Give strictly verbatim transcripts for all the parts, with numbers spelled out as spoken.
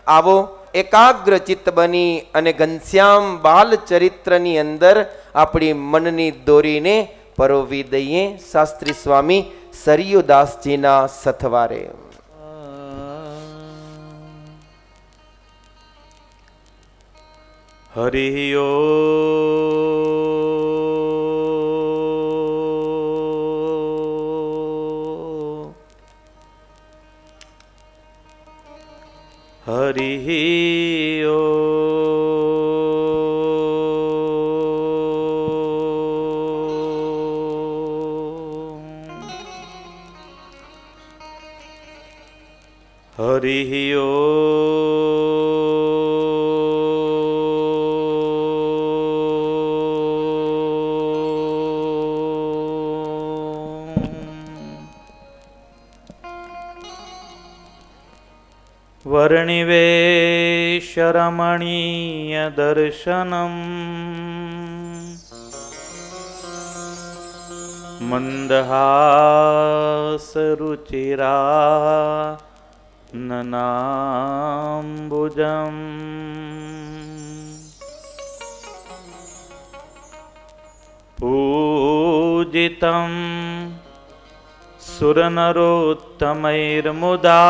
आवो एकाग्र चित्त बनी अने घनश्याम बाल चरित्रनी अंदर अपनी मननी दोरीने परोवी दईए शास्त्री स्वामी सरयुदासजीना सथवारे। हरि ओ हरि ओ हरि ओ वर्णिवेशरमणीय दर्शनम् मन्दहासरुचिरा ननाम्बुजम् पूजितं सुरनरोत्तमैर्मुदा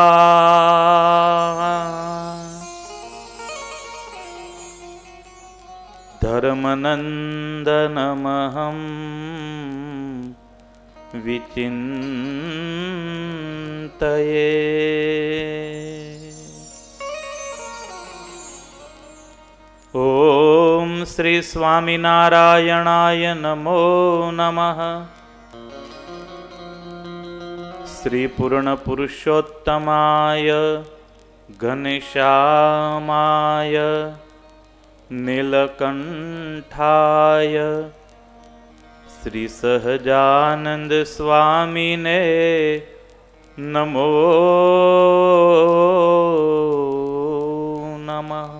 धर्मनन्दनमहं विचिन्तये। ओम श्री स्वामिनारायणाय नमो नमः। श्री पूर्ण पुरुषोत्तमाय घनश्यामाय नीलकंठाय श्री सहजानंद स्वामिने नमो नमः।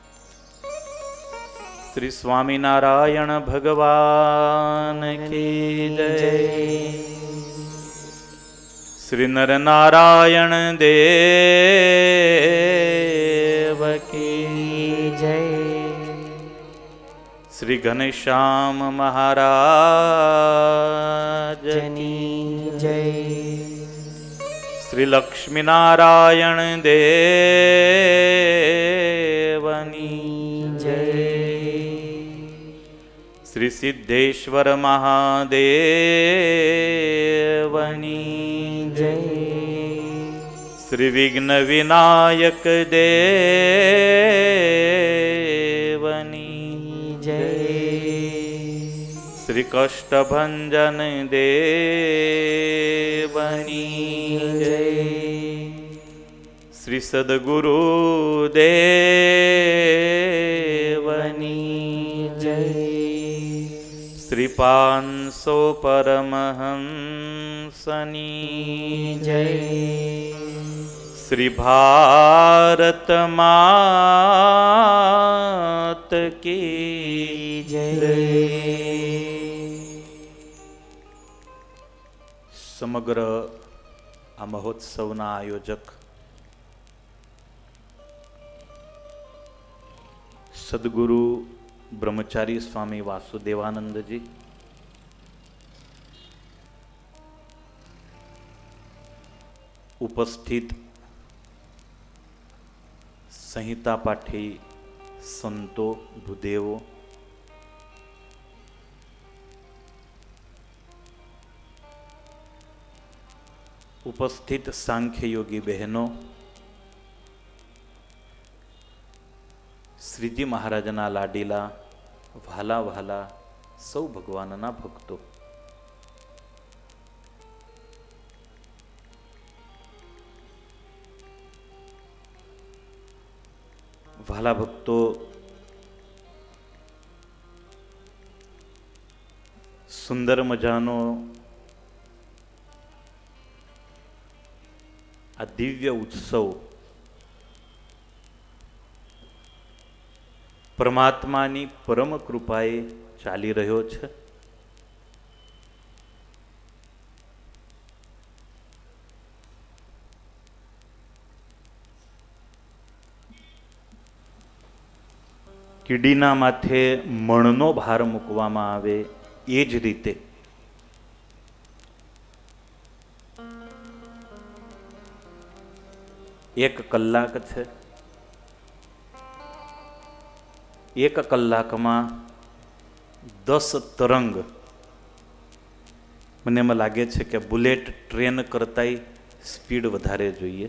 श्री स्वामिनारायण भगवान की जय। श्री नरनारायण देव की जय। श्री घनश्याम महाराज की जय। श्री लक्ष्मी नारायण देवनी जय। श्री सिद्धेश्वर महादेवनी जय। श्री विघ्न विनायक देवनी जय। श्री कष्टभंजन देवनी जय। श्री सद्गुरु देवनी जय। श्री पांसो परमहंसनी जय। श्री भारत मात की जय। समग्र आ महोत्सवना आयोजक सद्गुरु ब्रह्मचारी स्वामी वासुदेवानंद जी, उपस्थित संहिता पाठी संतो भूदेवो, उपस्थित सांख्य योगी बहनों, श्रीजी महाराजना लाडीला वाला वाला सौ भगवानना भक्तो, वाला भक्तो, सुंदर मजानो आ दिव्य उत्सव परमात्मानी परम कृपाए चाली रह्यो छे। કીડીના માથે મણનો ભાર મૂકવામાં આવે એ જ રીતે એક કલાક છે, એક કલાકમાં દસ તરંગ, મને એમાં લાગે છે કે બુલેટ ટ્રેન કરતાંય સ્પીડ વધારે જોઈએ.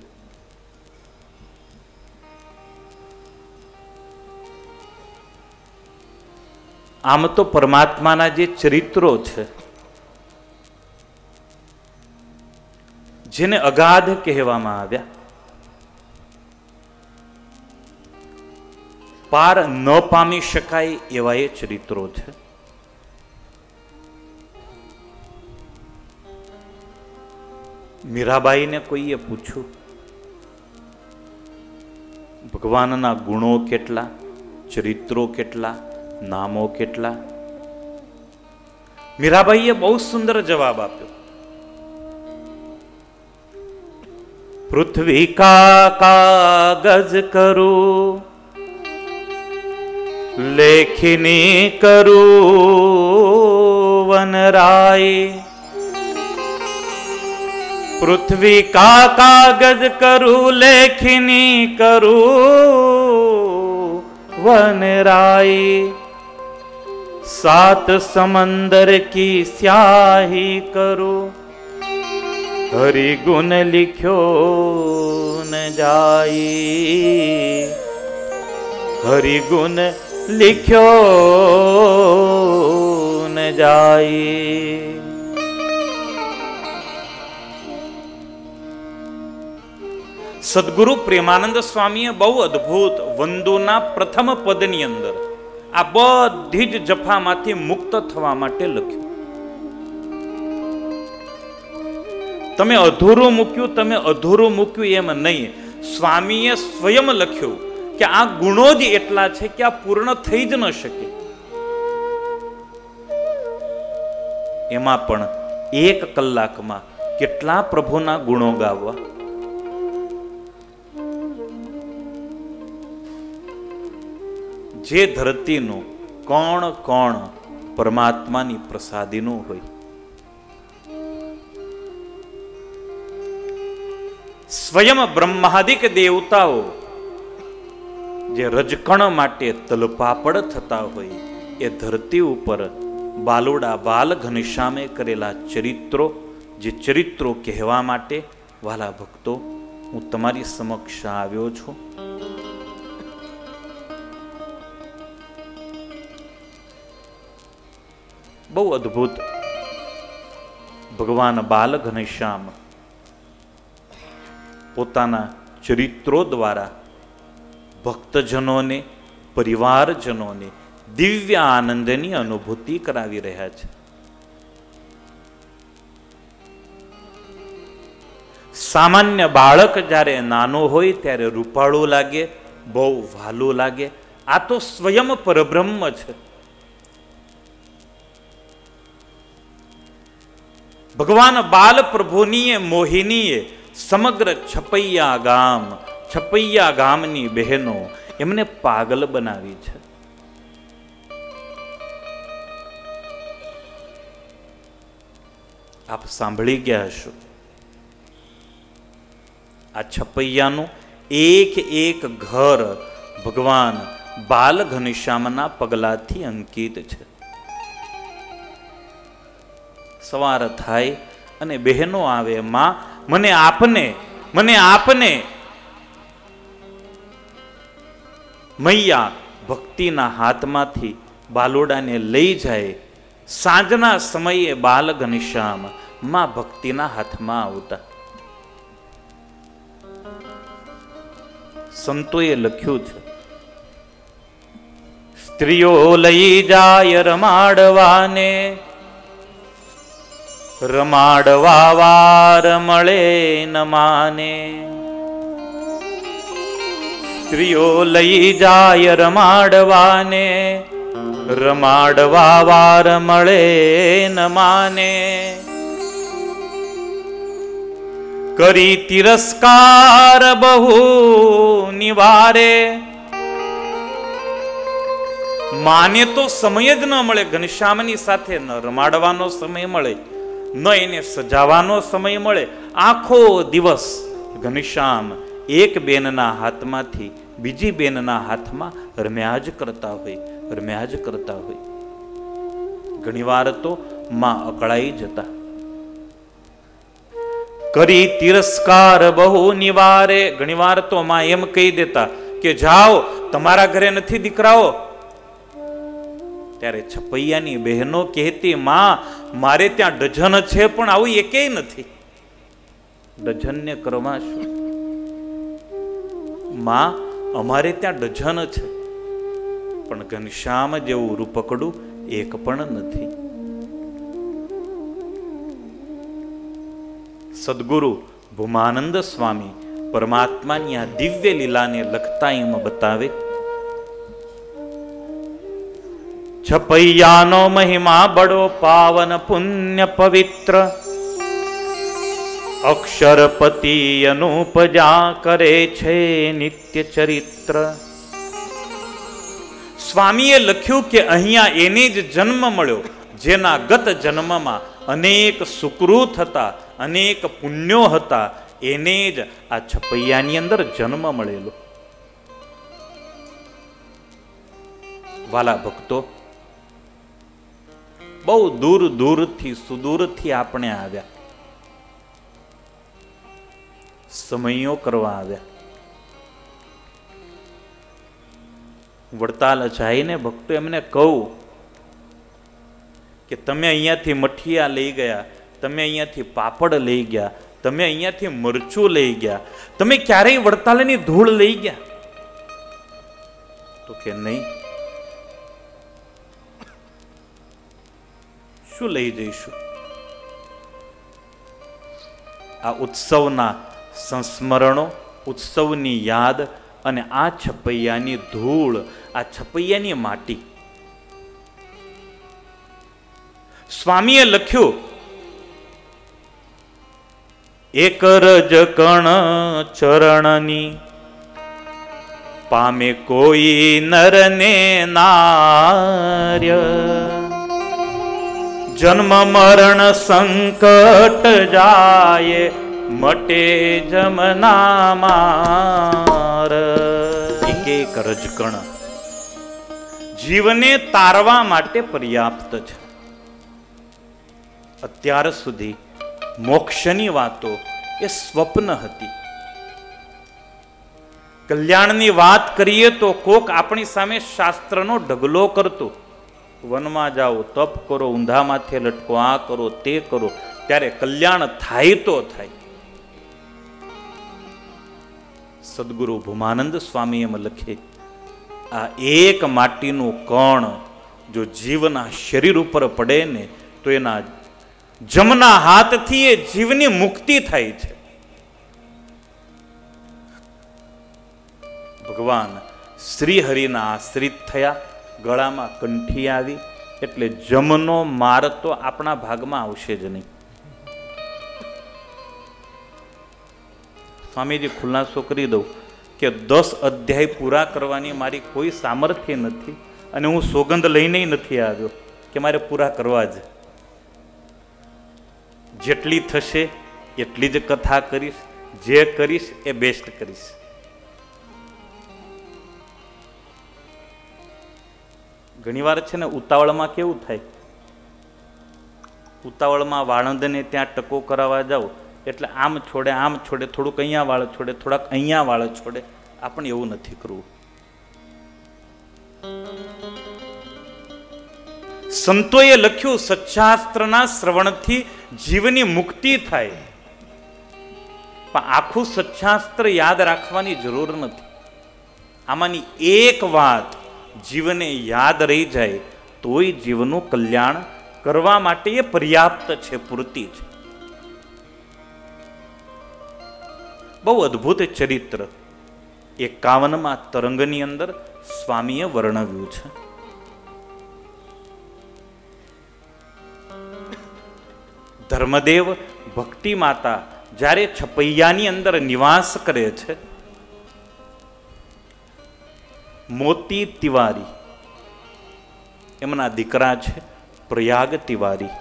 આમ તો પરમાત્માના જે ચરિત્રો છે જેને અગાધ કહેવામાં આવ્યા, પાર ન પામી શકાય એવા એ ચરિત્રો છે. મીરાબાઈને કોઈએ પૂછ્યું ભગવાનના ગુણો કેટલા, ચરિત્રો કેટલા, નામો કેટલા? મીરાબાઈએ બહુ સુંદર જવાબ આપ્યો. પૃથ્વી કા કાગજ કરું, લેખિની કરું વનરાય. પૃથ્વી કા કાગજ કરું, લેખિની કરું વનરાય. सात समंदर की स्याही करो, हरि गुण लिख्यो न जाई. हरि गुण लिख्यो न जाई. સદગુરુ પ્રેમાનંદ સ્વામીએ બહુ અદ્ભુત વંદોના પ્રથમ પદની અંદર આ બધી જ જફામાંથી મુક્ત થવા માટે લખ્યું. તમે અધૂરું મૂક્યું, તમે અધૂરું મૂક્યું એમ નહીં. સ્વામીએ સ્વયં લખ્યું કે આ ગુણો જ એટલા છે કે આ પૂર્ણ થઈ જ ન શકે. એમાં પણ એક કલાકમાં કેટલા પ્રભુના ગુણો ગાવવા. જે ધરતીનું કોણ કોણ પરમાત્માની પ્રસાદીનું હોય. સ્વયં બ્રહ્માદિક દેવતાઓ જે રજકણ માટે તલપાપડ થતા હોય એ ધરતી ઉપર બાલુડા બાલ ઘનશ્યામે કરેલા ચરિત્રો, જે ચરિત્રો કહેવા માટે વાલા ભક્તો હું તમારી સમક્ષ આવ્યો છું. બહુ અદ્ભુત ભગવાન બાલ ઘનશ્યામ પોતાના ચરિત્રો દ્વારા ભક્તજનોને, પરિવારજનોને દિવ્ય આનંદની અનુભૂતિ કરાવી રહ્યા છે. સામાન્ય બાળક જ્યારે નાનું હોય ત્યારે રૂપાળું લાગે, બહુ વહાલું લાગે. આ તો સ્વયં પરબ્રહ્મ છે. ભગવાન બાલ પ્રભુની મોહિનીએ સમગ્ર છપૈયા ગામ, છપૈયા ગામની બહેનો એમને પાગલ બનાવી છે. આપ સાંભળી ગયા હશો. આ છપૈયાનું એક એક ઘર ભગવાન બાલ ઘનશ્યામના પગલાથી અંકિત છે. સવાર થાય અને બહેનો આવે, માં મને આપને, મને આપને. મૈયા ભક્તિના હાથમાંથી બાલોડાને લઈ જાય. સાંજના સમયે બાલ ઘનશ્યામ માં ભક્તિના હાથમાં આવતા. સંતોએ લખ્યું છે, સ્ત્રીઓ લઈ જાય રમાડવાને, રમાડવા વાર મળે ન માને. સ્ત્રીઓ લઈ જાય રમાડવાને, રમાડવા વાર મળે ન માને. કરી તિરસ્કાર બહુ નિવારે, માને તો સમય જ ન મળે, ઘનશ્યામની સાથે ન રમાડવાનો સમય મળે, ન એને સજાવાનો સમય મળે. આખો દિવસ ઘનશ્યામ એક બેનના હાથમાંથી બીજી બેનના હાથમાં રમ્યા જ કરતા હોય, રમ્યા જ કરતા હોય. ઘણીવાર તો માં અકળાઈ જતા. કરી તિરસ્કાર બહુ નિવારે. ઘણીવાર તો માં એમ કહી દેતા કે જાઓ, તમારા ઘરે નથી દીકરાઓ. ત્યારે છપૈયાની બહેનો કહેતી, માં મારે ત્યાં ડઝન છે પણ આવું એકેય નથી. ડઝનને કરવા શું? માં અમારે ત્યાં ડઝન છે પણ ઘનશ્યામ જેવું રૂપકડું એક પણ નથી. સદગુરુ ભૂમાનંદ સ્વામી પરમાત્માની આ દિવ્ય લીલાને લખતા એમ બતાવે, છપૈયાનો મહિમા બડો પાવન પુણ્ય પવિત્ર, અક્ષરપતિ અનુપજા કરે છે નિત્ય ચરિત્ર. સ્વામીએ લખ્યું કે અહીંયા એને જ જન્મ મળ્યો જેના ગત જન્મમાં અનેક સુકૃત હતા, અનેક પુણ્યો હતા. એને જ આ છપૈયાની અંદર જન્મ મળેલો. વાલા ભક્તો, બહુ દૂર દૂરથી સુદૂરથી આપણે આવ્યા, સમયો કરવા આવ્યા. વડતાલ જઈને ભક્તો એમને કહું કે તમે અહીંયાથી મઠિયા લઈ ગયા, તમે અહીંયાથી પાપડ લઈ ગયા, તમે અહીંયાથી મરચું લઈ ગયા, તમે ક્યારેય વડતાલની ધૂળ લઈ ગયા? તો કે નહીં. શું લઈ જઈશું? આ ઉત્સવના સંસ્મરણો, ઉત્સવની યાદ અને આ છપૈયાની ધૂળ, આ છપૈયાની માટી. સ્વામીએ લખ્યું, એક રજ કણ ચરણની પામે કોઈ નર ને નાર્ય, જન્મ મરણ સંકટ જાય મટે જમના માર. એક એક રજકણ જીવને તારવા માટે પર્યાપ્ત છે. અત્યાર સુધી મોક્ષની વાતો એ સ્વપ્ન હતી. કલ્યાણની વાત કરીએ તો કોક આપણી સામે શાસ્ત્રનો ઢગલો કરતો, વનમાં જાઓ, તપ કરો, ઊંધા માથે લટકો, આ કરો, તે કરો, ત્યારે કલ્યાણ થાય તો થાય. સદગુરુ ભૂમાનંદ સ્વામી એમ લખે, આ એક માટીનું કણ જો જીવના શરીર ઉપર પડે ને તો એના જમના હાથથી એ જીવની મુક્તિ થાય છે. ભગવાન શ્રી હરિના આશ્રિત થયા, ગળામાં કંઠી આવી એટલે જમનો માર તો આપણા ભાગમાં આવશે જ નહીં. સ્વામીજી ખુલાસો કરી દઉં કે દસ અધ્યાય પૂરા કરવાની મારી કોઈ સામર્થ્ય નથી અને હું સોગંદ લઈને નથી આવ્યો કે મારે પૂરા કરવા જ. જેટલી થશે એટલી જ કથા કરીશ, જે કરીશ એ બેસ્ટ કરીશ. ઘણીવાર છે ને ઉતાવળમાં કેવું થાય, ઉતાવળમાં વાળંદને ત્યાં ટકો કરાવવા જાઓ એટલે આમ છોડે, આમ છોડે, થોડુંક અહીંયા વાળ છોડે, થોડાક અહીંયા વાળ છોડે. આપણે એવું નથી કરવું. સંતોએ લખ્યું, સચ્શાસ્ત્રના શ્રવણથી જીવની મુક્તિ થાય, પણ આખું સચ્શાસ્ત્ર યાદ રાખવાની જરૂર નથી. આમાંની એક વાત જીવને યાદ રહી જાય તોય જીવનું કલ્યાણ કરવા માટે એ પર્યાપ્ત છે, પૂરતી છે. બહુ અદ્ભુત ચરિત્ર એકાવનમાં તરંગની અંદર સ્વામીએ વર્ણવ્યું છે. ધર્મદેવ ભક્તિ માતા જ્યારે છપૈયાની અંદર નિવાસ કરે છે, મોતી તિવારી એમના દીકરા છે પ્રયાગ તિવારી.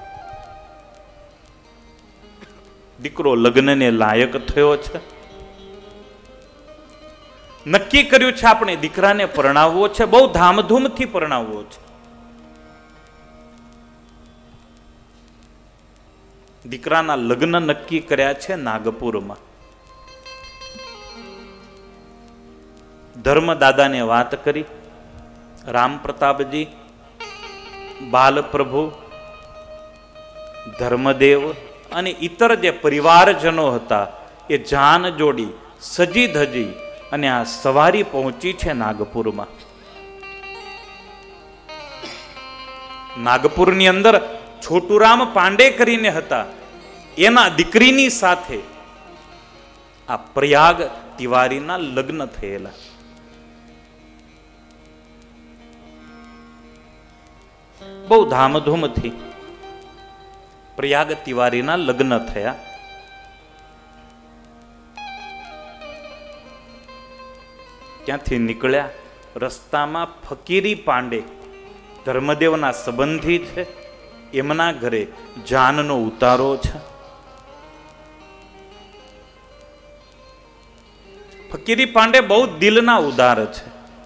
દીકરો લગ્નને લાયક થયો છે. નક્કી કર્યું છે આપણે દીકરાને પરણાવવો છે, બહુ ધામધૂમથી પરણાવવો છે. દીકરાના લગ્ન નક્કી કર્યા છે નાગપુરમાં. ધર્મદાદાને વાત કરી. રામ પ્રતાપજી, બાલપ્રભુ, ધર્મદેવ અને ઇતર જે પરિવારજનો હતા એ જાન જોડી સજી ધજી અને આ સવારી પહોંચી છે નાગપુરમાં. નાગપુરની અંદર છોટુરામ પાંડે કરીને હતા, એના દીકરીની સાથે આ પ્રયાગ તિવારીના લગ્ન થયેલા. બહુ ધામધૂમથી પ્રયાગ તિવારીના લગ્ન થયા. ત્યાંથી નીકળ્યા. રસ્તામાં ફકીરી પાંડે ધર્મદેવના સંબંધી છે, એમના ઘરે જાનનો ઉતારો છે. ફકીરી પાંડે બહુ દિલના ઉદાર છે.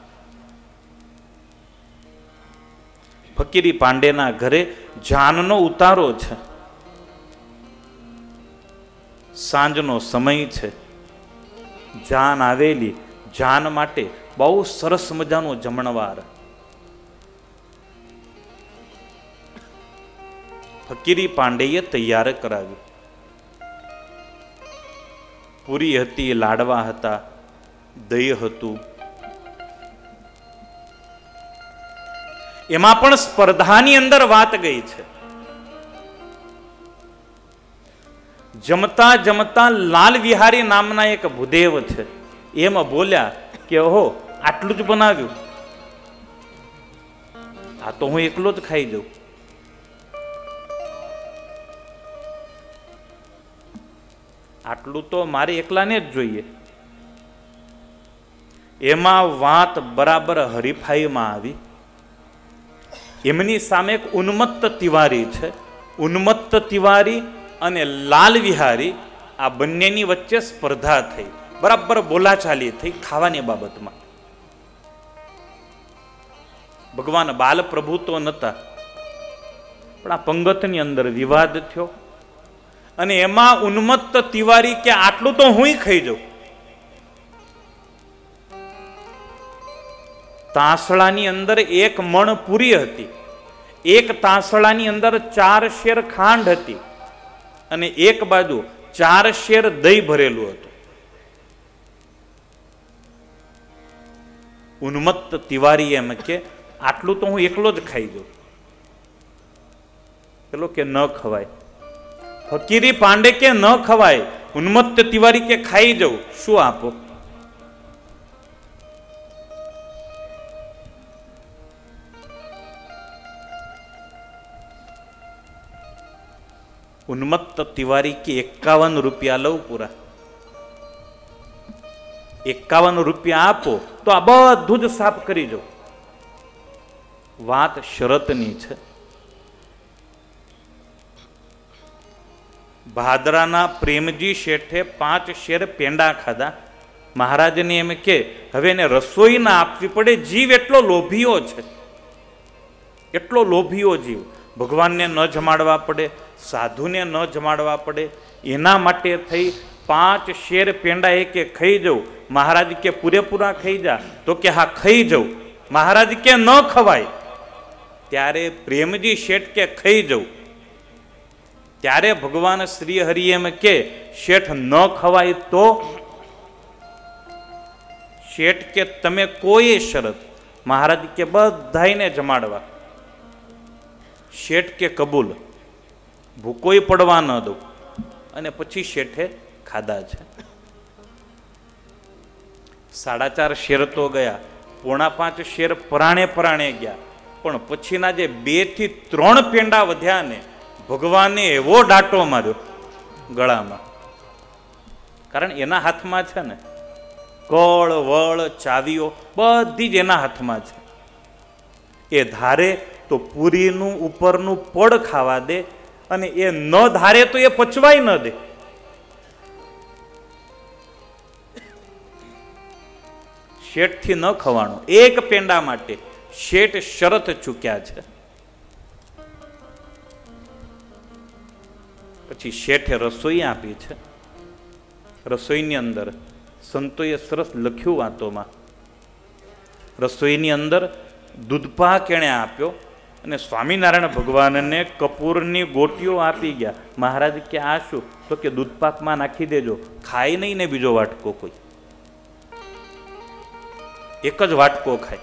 ફકીરી પાંડેના ઘરે જાનનો ઉતારો છે. સાંજનો સમય છે. જાન આવેલી. જાન માટે બહુ સરસ મજાનો જમણવાર. ફકીરી પાંડેએ તૈયાર કરાવી. પૂરી હતી, લાડવા હતા, દહીં હતું. એમાં પણ સ્પર્ધાની અંદર વાત ગઈ છે. જમતા જમતા લાલ વિહારી નામના એક ભૂદેવ છે, એમ બોલ્યા કે ઓહો આટલું જ બનાવ્યું, આ તો હું એકલો જ ખાઈ જાઉં. આટલું તો મારે એકલાને જ જોઈએ. એમાં વાત બરાબર હરીફાઈમાં આવી. એમની સામે એક ઉન્મત્ત તિવારી છે. ઉન્મત્ત તિવારી અને લાલ વિહારી, આ બંનેની વચ્ચે સ્પર્ધા થઈ. બરાબર બોલાચાલી થઈ ખાવાની બાબતમાં. ભગવાન બાલ પ્રભુ તો નતા, પણ આ પંગતની અંદર વિવાદ થયો. અને એમાં ઉન્મત્ત તિવારી કે આટલું તો હું ખાઈ જાઉં. તાંસળાની અંદર એક મણ પૂરી હતી, એક તાંસળાની અંદર ચાર શેર ખાંડ હતી અને એક બાજુ ચાર શેર દહીં ભરેલું હતું. ઉન્મત્ત તિવારી એમ કે આટલું તો હું એકલો જ ખાઈ જાઉં. પેલો કે ન ખવાય. ફકીરી પાંડે કે ન ખવાય. ઉન્મત્ત તિવારી કે ખાઈ જાઉં. શું આપો? ઉન્મત્ત તિવારી કે એકાવન રૂપિયા લઉં પૂરા. એકાવન રૂપિયા આપો તો આ બધું જ સાફ કરી જાઉં. વાત શરતની છે. ભાદરાના પ્રેમજી શેઠે પાંચ શેર પેંડા ખાધા. મહારાજને એમ કે હવે એને રસોઈ ના આપવી પડે, જીવ એટલો લોભીઓ છે, એટલો લોભીઓ જીવ. ભગવાનને ન જમાડવા પડે, સાધુને ન જમાડવા પડે, એના માટે થઈ પાંચ શેર પેંડા એ કે ખાઈ જવું. મહારાજ કે પૂરેપૂરા ખાઈ જા, તો કે હા ખાઈ જવું. મહારાજ કે ન ખવાય. ત્યારે પ્રેમજી શેઠ કે ખાઈ જવું. ત્યારે ભગવાન શ્રી હરિ એમ કે શેઠ ન ખવાય તો? શેઠ કે તમે કોઈ શરત? મહારાજ કે બધાઈને જમાડવા. શેઠ કે કબૂલ, ભૂકોય પડવા ન દઉં. અને પછી શેઠે ખાધા છે. સાડા ચાર શેર તો ગયા, પોણા પાંચ શેર પરાણે પરાણે ગયા, પણ પછીના જે બે થી ત્રણ પેંડા વધ્યા ને ભગવાને એવો ડાટો માર્યો ગળામાં. કારણ એના હાથમાં છે ને કળ વળ ચાવીઓ બધી જ એના હાથમાં છે. એ ધારે તો પૂરીનું ઉપરનું પડ ખાવા દે, અને એ ન ધારે તો એ પચવાય ન દે. શેઠથી ન ખવાનું. એક પેંડા માટે શેઠ શરત ચૂક્યા છે. પછી શેઠે રસોઈ આપી છે. રસોઈની અંદર સંતોએ સરસ લખ્યું વાતોમાં, રસોઈની અંદર દૂધપાક એણે આપ્યો અને સ્વામિનારાયણ ભગવાનને કપૂરની ગોટીઓ આપી ગયા. મહારાજ કે આ શું? તો કે દૂધપાકમાં નાખી દેજો, ખાય નહીં ને બીજો વાટકો કોઈ, એક જ વાટકો ખાય.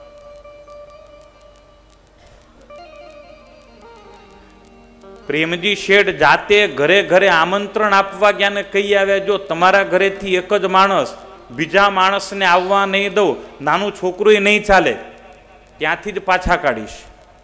પ્રેમજી શેઠ જાતે ઘરે ઘરે આમંત્રણ આપવા ગયા ને કહી આવ્યા, જો તમારા ઘરેથી એક જ માણસ બીજા માણસને આવવા નહીં દઉં, નાનું છોકરું નહીં ચાલે, ત્યાંથી જ પાછા કાઢીશ.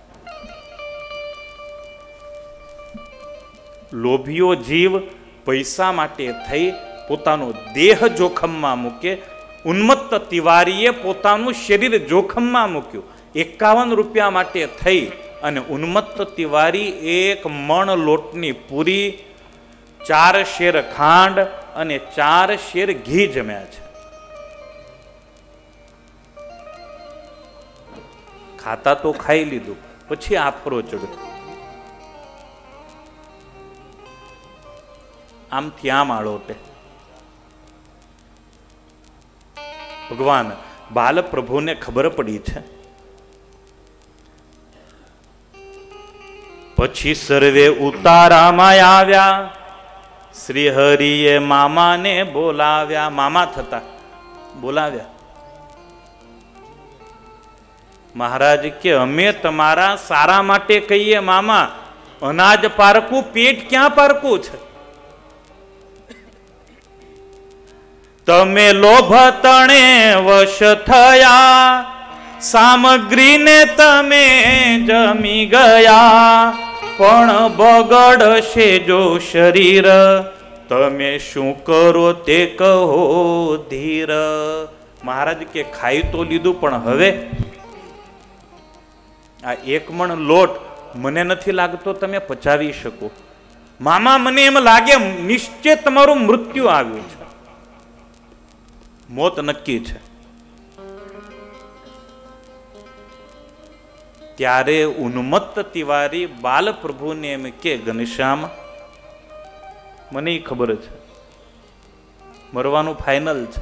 લોભીઓ જીવ પૈસા માટે થઈ પોતાનો દેહ જોખમમાં મૂકે. ઉન્મત્ત તિવારીએ પોતાનું શરીર જોખમમાં મૂક્યું. એકાવન રૂપિયા માટે થઈ અને ઉન્મત્ત તિવારી એક મણ લોટની પૂરી, ચાર શેર ખાંડ અને ચાર શેર ઘી જમ્યા છે. ખાતા તો ખાઈ લીધું, પછી આફરો ચડ્યો. આમથી આમ આળોટે. ભગવાન બાલપ્રભુને ખબર પડી છે. પછી સર્વે ઉતારામાં આવ્યા. શ્રી હરિએ મામાને બોલાવ્યા. મામા થતા બોલાવ્યા. મહારાજ કે અમે તમારા સારા માટે કહીએ મામા, અનાજ પારકું, પેટ ક્યાં પારકું છે? તમે લોભ તણે વશ થયા, સામગ્રીને તમે જમી ગયા, પણ બગડશે જો શરીર, તમે શું કરો તે કહો ધીર. મહારાજ કે ખાઈ તો લીધું, પણ હવે આ એક મણ લોટ મને નથી લાગતો તમે પચાવી શકો. મામા મને એમ લાગે નિશ્ચય તમારું મૃત્યુ આવ્યું છે, મોત નક્કી છે. ત્યારે ઉન્મત્ત તિવારી બાલપ્રભુને એમ કે ઘનશ્યામ, મને ખબર છે મરવાનું ફાઇનલ છે,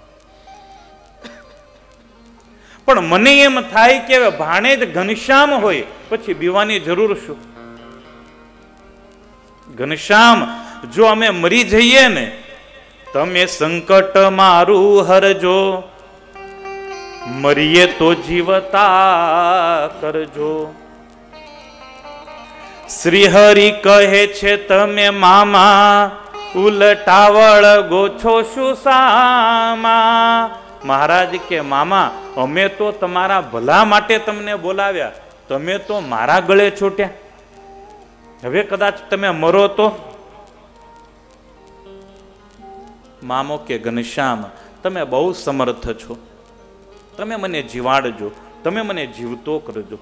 પણ મને એમ થાય કે ભાણેજ ઘનશ્યામ હોય પછી બીવાની જરૂર શું? ઘનશ્યામ, જો અમે મરી જઈએ ને, તમે સંકટ મારું હરજો, મરીએ તો જીવતા કરજો. શ્રી હરિ કહે છે તમે મામા, ઉલટાવળ ગોછો શું સામા. મહારાજ કે મામા, અમે તો તમારા ભલા માટે તમને બોલાવ્યા, તમે તો મારા ગળે છૂટ્યા. હવે કદાચ તમે મરો તો? મામો કે ઘનશ્યામ, તમે બહુ સમર્થ છો, તમે મને જીવાડજો, તમે મને જીવતો કરજો.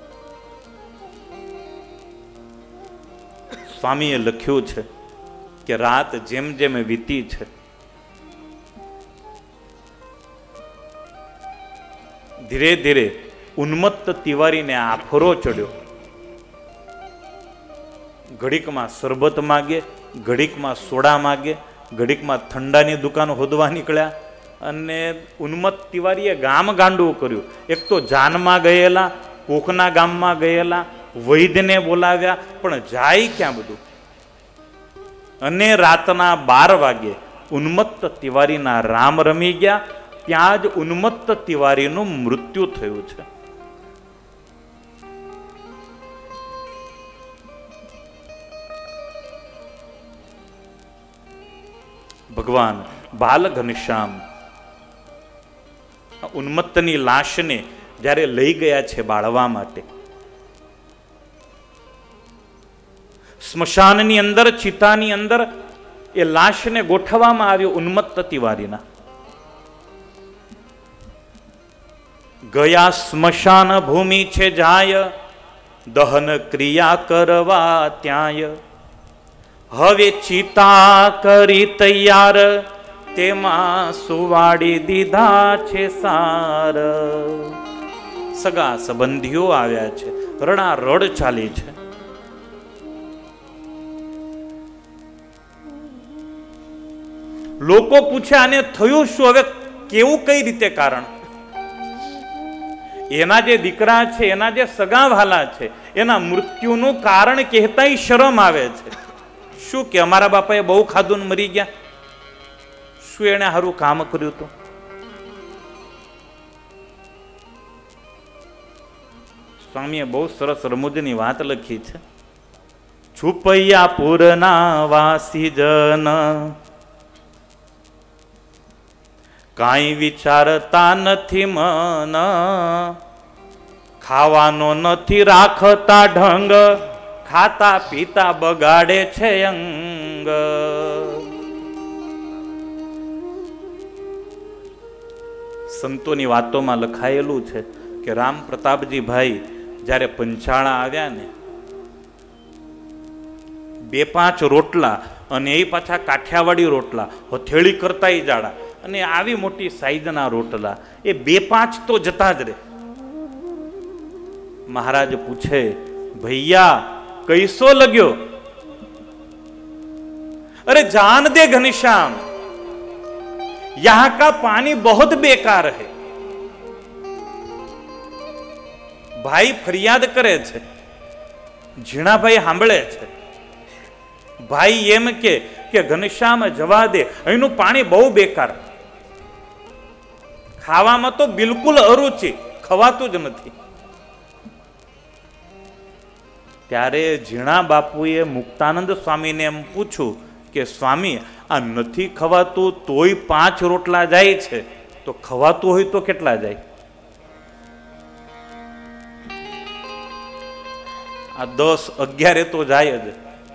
સ્વામીએ લખ્યું છે કે રાત જેમ જેમ વીતી છે, ધીરે ધીરે ઉન્મત્ત તિવારીને આફરો ચડ્યો. ઘડીકમાં શરબત માગે, ઘડીકમાં સોડા માગે, ઘડીકમાં ઠંડાની દુકાન હોદવા નીકળ્યા. અને ઉન્મત્ત તિવારીએ ગામ ગાંડું કર્યું. એક તો જાનમાં ગયેલા, કોકના ગામમાં ગયેલા, વૈદ્યને બોલાવ્યા, પણ જાય ક્યાં બધું? અને રાતના બાર વાગે ઉન્મત્ત તિવારીના રામ રમી ગયા. ત્યાં જ ઉન્મત્ત તિવારીનું મૃત્યુ થયું છે. ભગવાન બાલ ઘનશ્યામ ઉન્મત્તની લાશને જ્યારે લઈ ગયા છે બાળવા માટે, સ્મશાનની અંદર, ચિતાની અંદર એ લાશને ગોઠવવામાં આવ્યો ઉન્મત્ત તિવારીના. ગયા સ્મશાન ભૂમિ છે જાય, દહન ક્રિયા કરવા ત્યાંય હવે ચિતા કરી તૈયાર તેમાં સુવાડી દીધા છે સાર. સગા સંબંધીઓ આવ્યા છે, રડા રડ ચાલી છે. લોકો પૂછે આને થયું શું, હવે કેવું કઈ રીતે કારણ? એના જે દીકરા છે, એના જે સગા વહાલા છે, એના મૃત્યુનું કારણ કહેતાય શરમ આવે છે. શું કે અમારા બાપાએ બહુ ખાધું ને મરી ગયા? શું એને સારું કામ કર્યું હતું? સ્વામીએ બહુ સરસ રમૂજની વાત લખી છે. છુપૈયા પૂરના વાસી જન કાંઈ વિચારતા નથી મન, ખાવાનો નથી રાખતા ઢંગ, ખાતા પીતા બગાડે છે અંગ. સંતોની વાતોમાં લખાયેલું છે કે રામ પ્રતાપજી ભાઈ જ્યારે પંચાળા આવ્યા ને, બે પાંચ રોટલા, અને એ પાછા કાઠિયાવાડી રોટલા, હથેળી કરતા જાડા, અને આવી મોટી સાઈઝના રોટલા, એ બે પાંચ તો જતા જ રહે. મહારાજ પૂછે, ભૈયા कैसो लग्यो? अरे जान दे घनश्याम, यहां का पानी बहुत बेकार है. भाई फरियाद करे छे, झीणाभाई सांभळे छे. भाई एम के કે ઘનશ્યામ જવા દે, અહીંનું પાણી બહુ બેકાર, ખાવામાં તો બિલકુલ અરુચિ, ખવાતું જ નથી. ત્યારે ઝીણા બાપુએ મુક્તાનંદ સ્વામીને એમ પૂછ્યું કે સ્વામી, આ નથી ખવાતું તોય પાંચ રોટલા જાય છે, તો ખવાતું હોય તો કેટલા જાય? આ દસ અગિયારે તો જાય જ.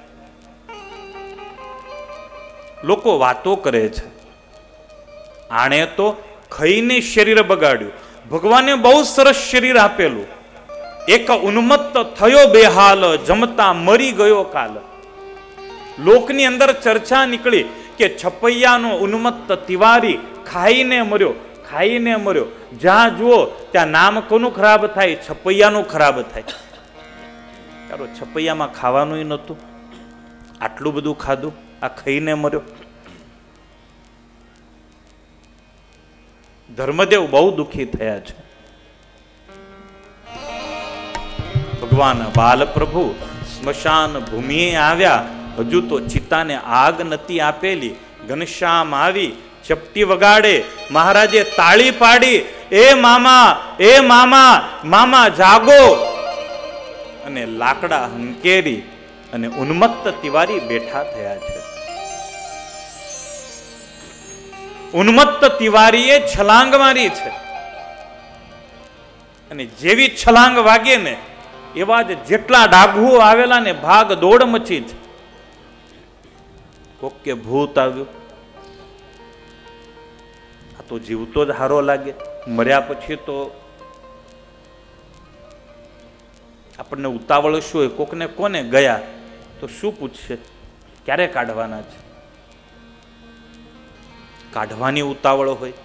લોકો વાતો કરે છે, આણે તો ખાઈને શરીર બગાડ્યું. ભગવાને બહુ સરસ શરીર આપેલું. એક ઉન્મત્ત થયો બેહાલ, જમતા મરી ગયો કાલ. લોકની અંદર ચર્ચા નીકળી કે છપૈયાનો ઉન્મત્ત તિવારી ખાઈને મર્યો, ખાઈને મર્યો. જ્યાં જુઓ ત્યાં નામ કોનું ખરાબ થાય? છપૈયાનું ખરાબ થાય. ચાલો, છપૈયામાં ખાવાનું નહોતું, આટલું બધું ખાધું, આ ખાઈને મર્યો. ધર્મદેવ બહુ દુઃખી થયા છે. ભગવાન બાલ પ્રભુ સ્મશાન ભૂમિએ આવ્યા, હજુ તો ચિતાને આગ નથી આપેલી. ઘનશ્યામ આવી ચપટી વગાડે, મહારાજે તાળી પાડી, એ મામા, એ મામા, મામા જાગો. અને લાકડા હંકેરી અને ઉન્મત્ત તિવારી બેઠા થયા છે. ઉન્મત્ત તિવારીએ છલાંગ મારી છે, અને જેવી છલાંગ વાગે ને એવા જ જેટલા ડાઘુઓ આવેલા ને ભાગ દોડ મચી છે. કોક કે ભૂત આવ્યું. આ તો જીવતો જ હારો લાગે, મર્યા પછી તો આપણને ઉતાવળ શું હોય? કોકને કોને ગયા તો શું પૂછશે? ક્યારે કાઢવાના છે? કાઢવાની ઉતાવળ હોય.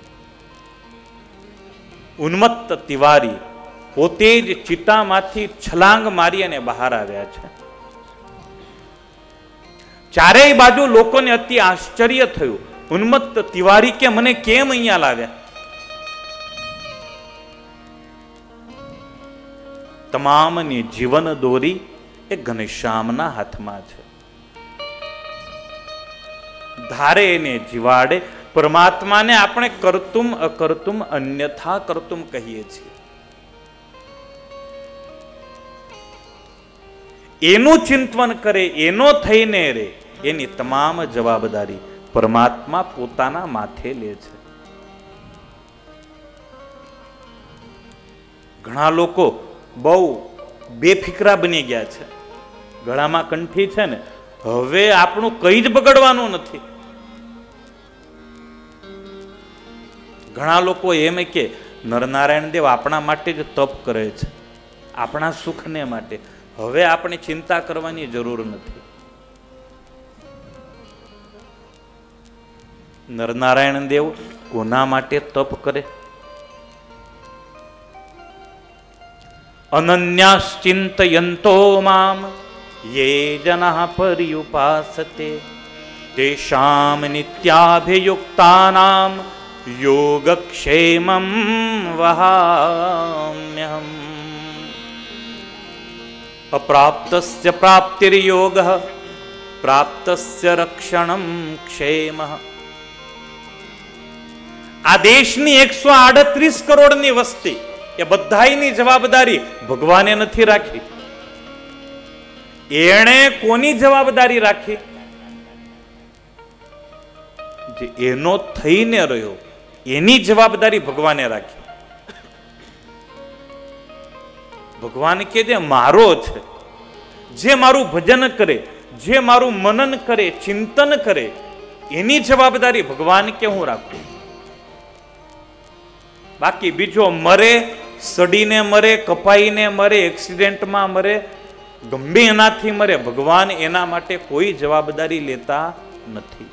ઉન્મત્ત તિવારી પોતે જ ચિતામાંથી છલાંગ મારી અને બહાર આવ્યા છે. ચારેય બાજુ લોકોને અતિ આશ્ચર્ય થયું. ઉન્મત્ત તિવારી કે મને કેમ અહીંયા લાવ્યા? તમામની જીવન દોરી એ ઘનશ્યામના હાથમાં છે. ધારે એને જીવાડે. પરમાત્માને આપણે કરતુમ અકર્તુમ અન્યથા કરતુમ કહીએ છીએ. એનું ચિંતન કરે, એનો થઈને રે, એની તમામ જવાબદારી પરમાત્મા પોતાના માથે લે છે. ઘણા લોકો બહુ બેફિકરા બની ગયા છે. ગળામાં કંઠી છે ને, હવે આપણું કઈ જ બગડવાનું નથી. ઘણા લોકો એમ કે નરનારાયણ દેવ આપણા માટે જ તપ કરે છે. આપણા સુખને માટે. હવે આપણે ચિંતા કરવાની જરૂર નથી. નરનારાયણ દેવ કોના માટે તપ કરે? અનન્યાશ્ચિંતયંતો મામ યે જનઃ પર્યુપાસતે તેષામ નિત્યાભિયુક્તાનામ યોગક્ષેમં વહામ્યહમ. અપ્રાપ્તસ્ય પ્રાપ્તિર્યોગઃ પ્રાપ્તસ્ય રક્ષણં ક્ષેમઃ. આ દેશની એકસો આડત્રીસ કરોડની વસ્તી એ બધાની જવાબદારી ભગવાને નથી રાખી. એણે કોની જવાબદારી રાખી? જે એનો થઈને રહ્યો એની જવાબદારી ભગવાને રાખી. ભગવાન કે જે મારો છે, જે મારું ભજન કરે, જે મારું મનન કરે, ચિંતન કરે, એની જવાબદારી ભગવાન કે હું રાખું. બાકી બીજો મરે, સડીને મરે, કપાઈને મરે, એક્સિડન્ટમાં મરે, ગમે એનાથી મરે, ભગવાન એના માટે કોઈ જવાબદારી લેતા નથી.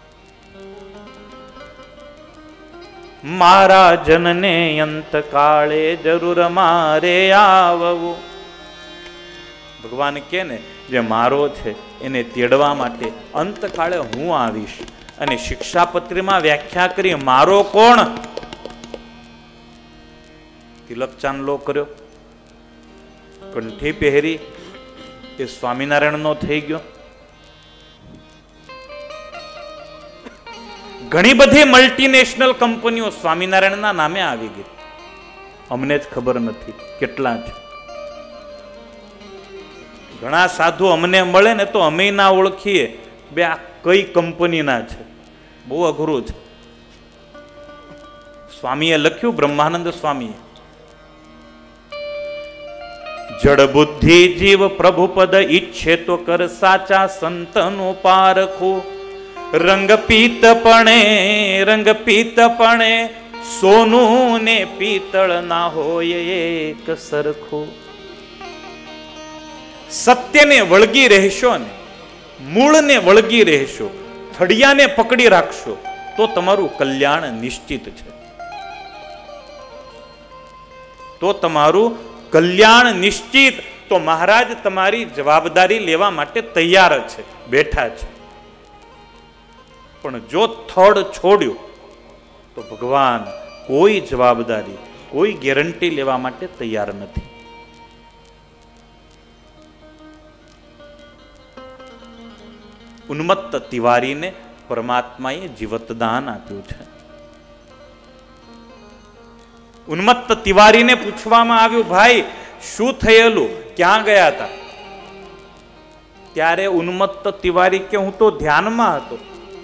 મારા જનને અંતકાળે જરૂર મારે આવવું. ભગવાન કે ને જે મારો છે એને તેડવા માટે અંતકાળે હું આવીશ. અને શિક્ષાપત્રીમાં વ્યાખ્યા કરી મારો કોણ? તિલક ચાંદલો કર્યો, કંઠી પહેરી, એ સ્વામિનારાયણ નો થઈ ગયો. ઘણી બધી મલ્ટીનેશનલ કંપનીઓ સ્વામિનારાયણના નામે આવી ગઈ. અમને જ ખબર નથી કેટલા છે. ઘણા સાધુ અમને મળે ને તો અમે ના ઓળખીએ બે આ કઈ કંપનીના છે. બહુ અઘરું છે. સ્વામીએ લખ્યું, બ્રહ્માનંદ સ્વામીએ, જડ બુદ્ધિ જીવ પ્રભુપદ ઈચ્છે તો કર સાચા સંતનો પારખો. રંગ પીતપણે રંગ પીતપણે સોનું ને પીતળ ના હોય એક સરખો. સત્યને વળગી રહેશો ને, મૂળને વળગી રહેશો, થડિયાને પકડી રાખશો તો તમારું કલ્યાણ નિશ્ચિત છે. તો તમારું કલ્યાણ નિશ્ચિત. તો મહારાજ તમારી જવાબદારી લેવા માટે તૈયાર છે, બેઠા છે. પણ જો થડ છોડ્યો તો ભગવાન કોઈ જવાબદારી, કોઈ ગેરંટી લેવા માટે તૈયાર નથી. ઉન્મત્ત તિવારીને પરમાત્માએ જીવતદાન આપ્યું છે. ઉન્મત્ત તિવારીને પૂછવામાં આવ્યું, ભાઈ શું થયેલું, ક્યાં ગયા હતા? ત્યારે ઉન્મત્ત તિવારી કે હું તો ધ્યાનમાં હતો.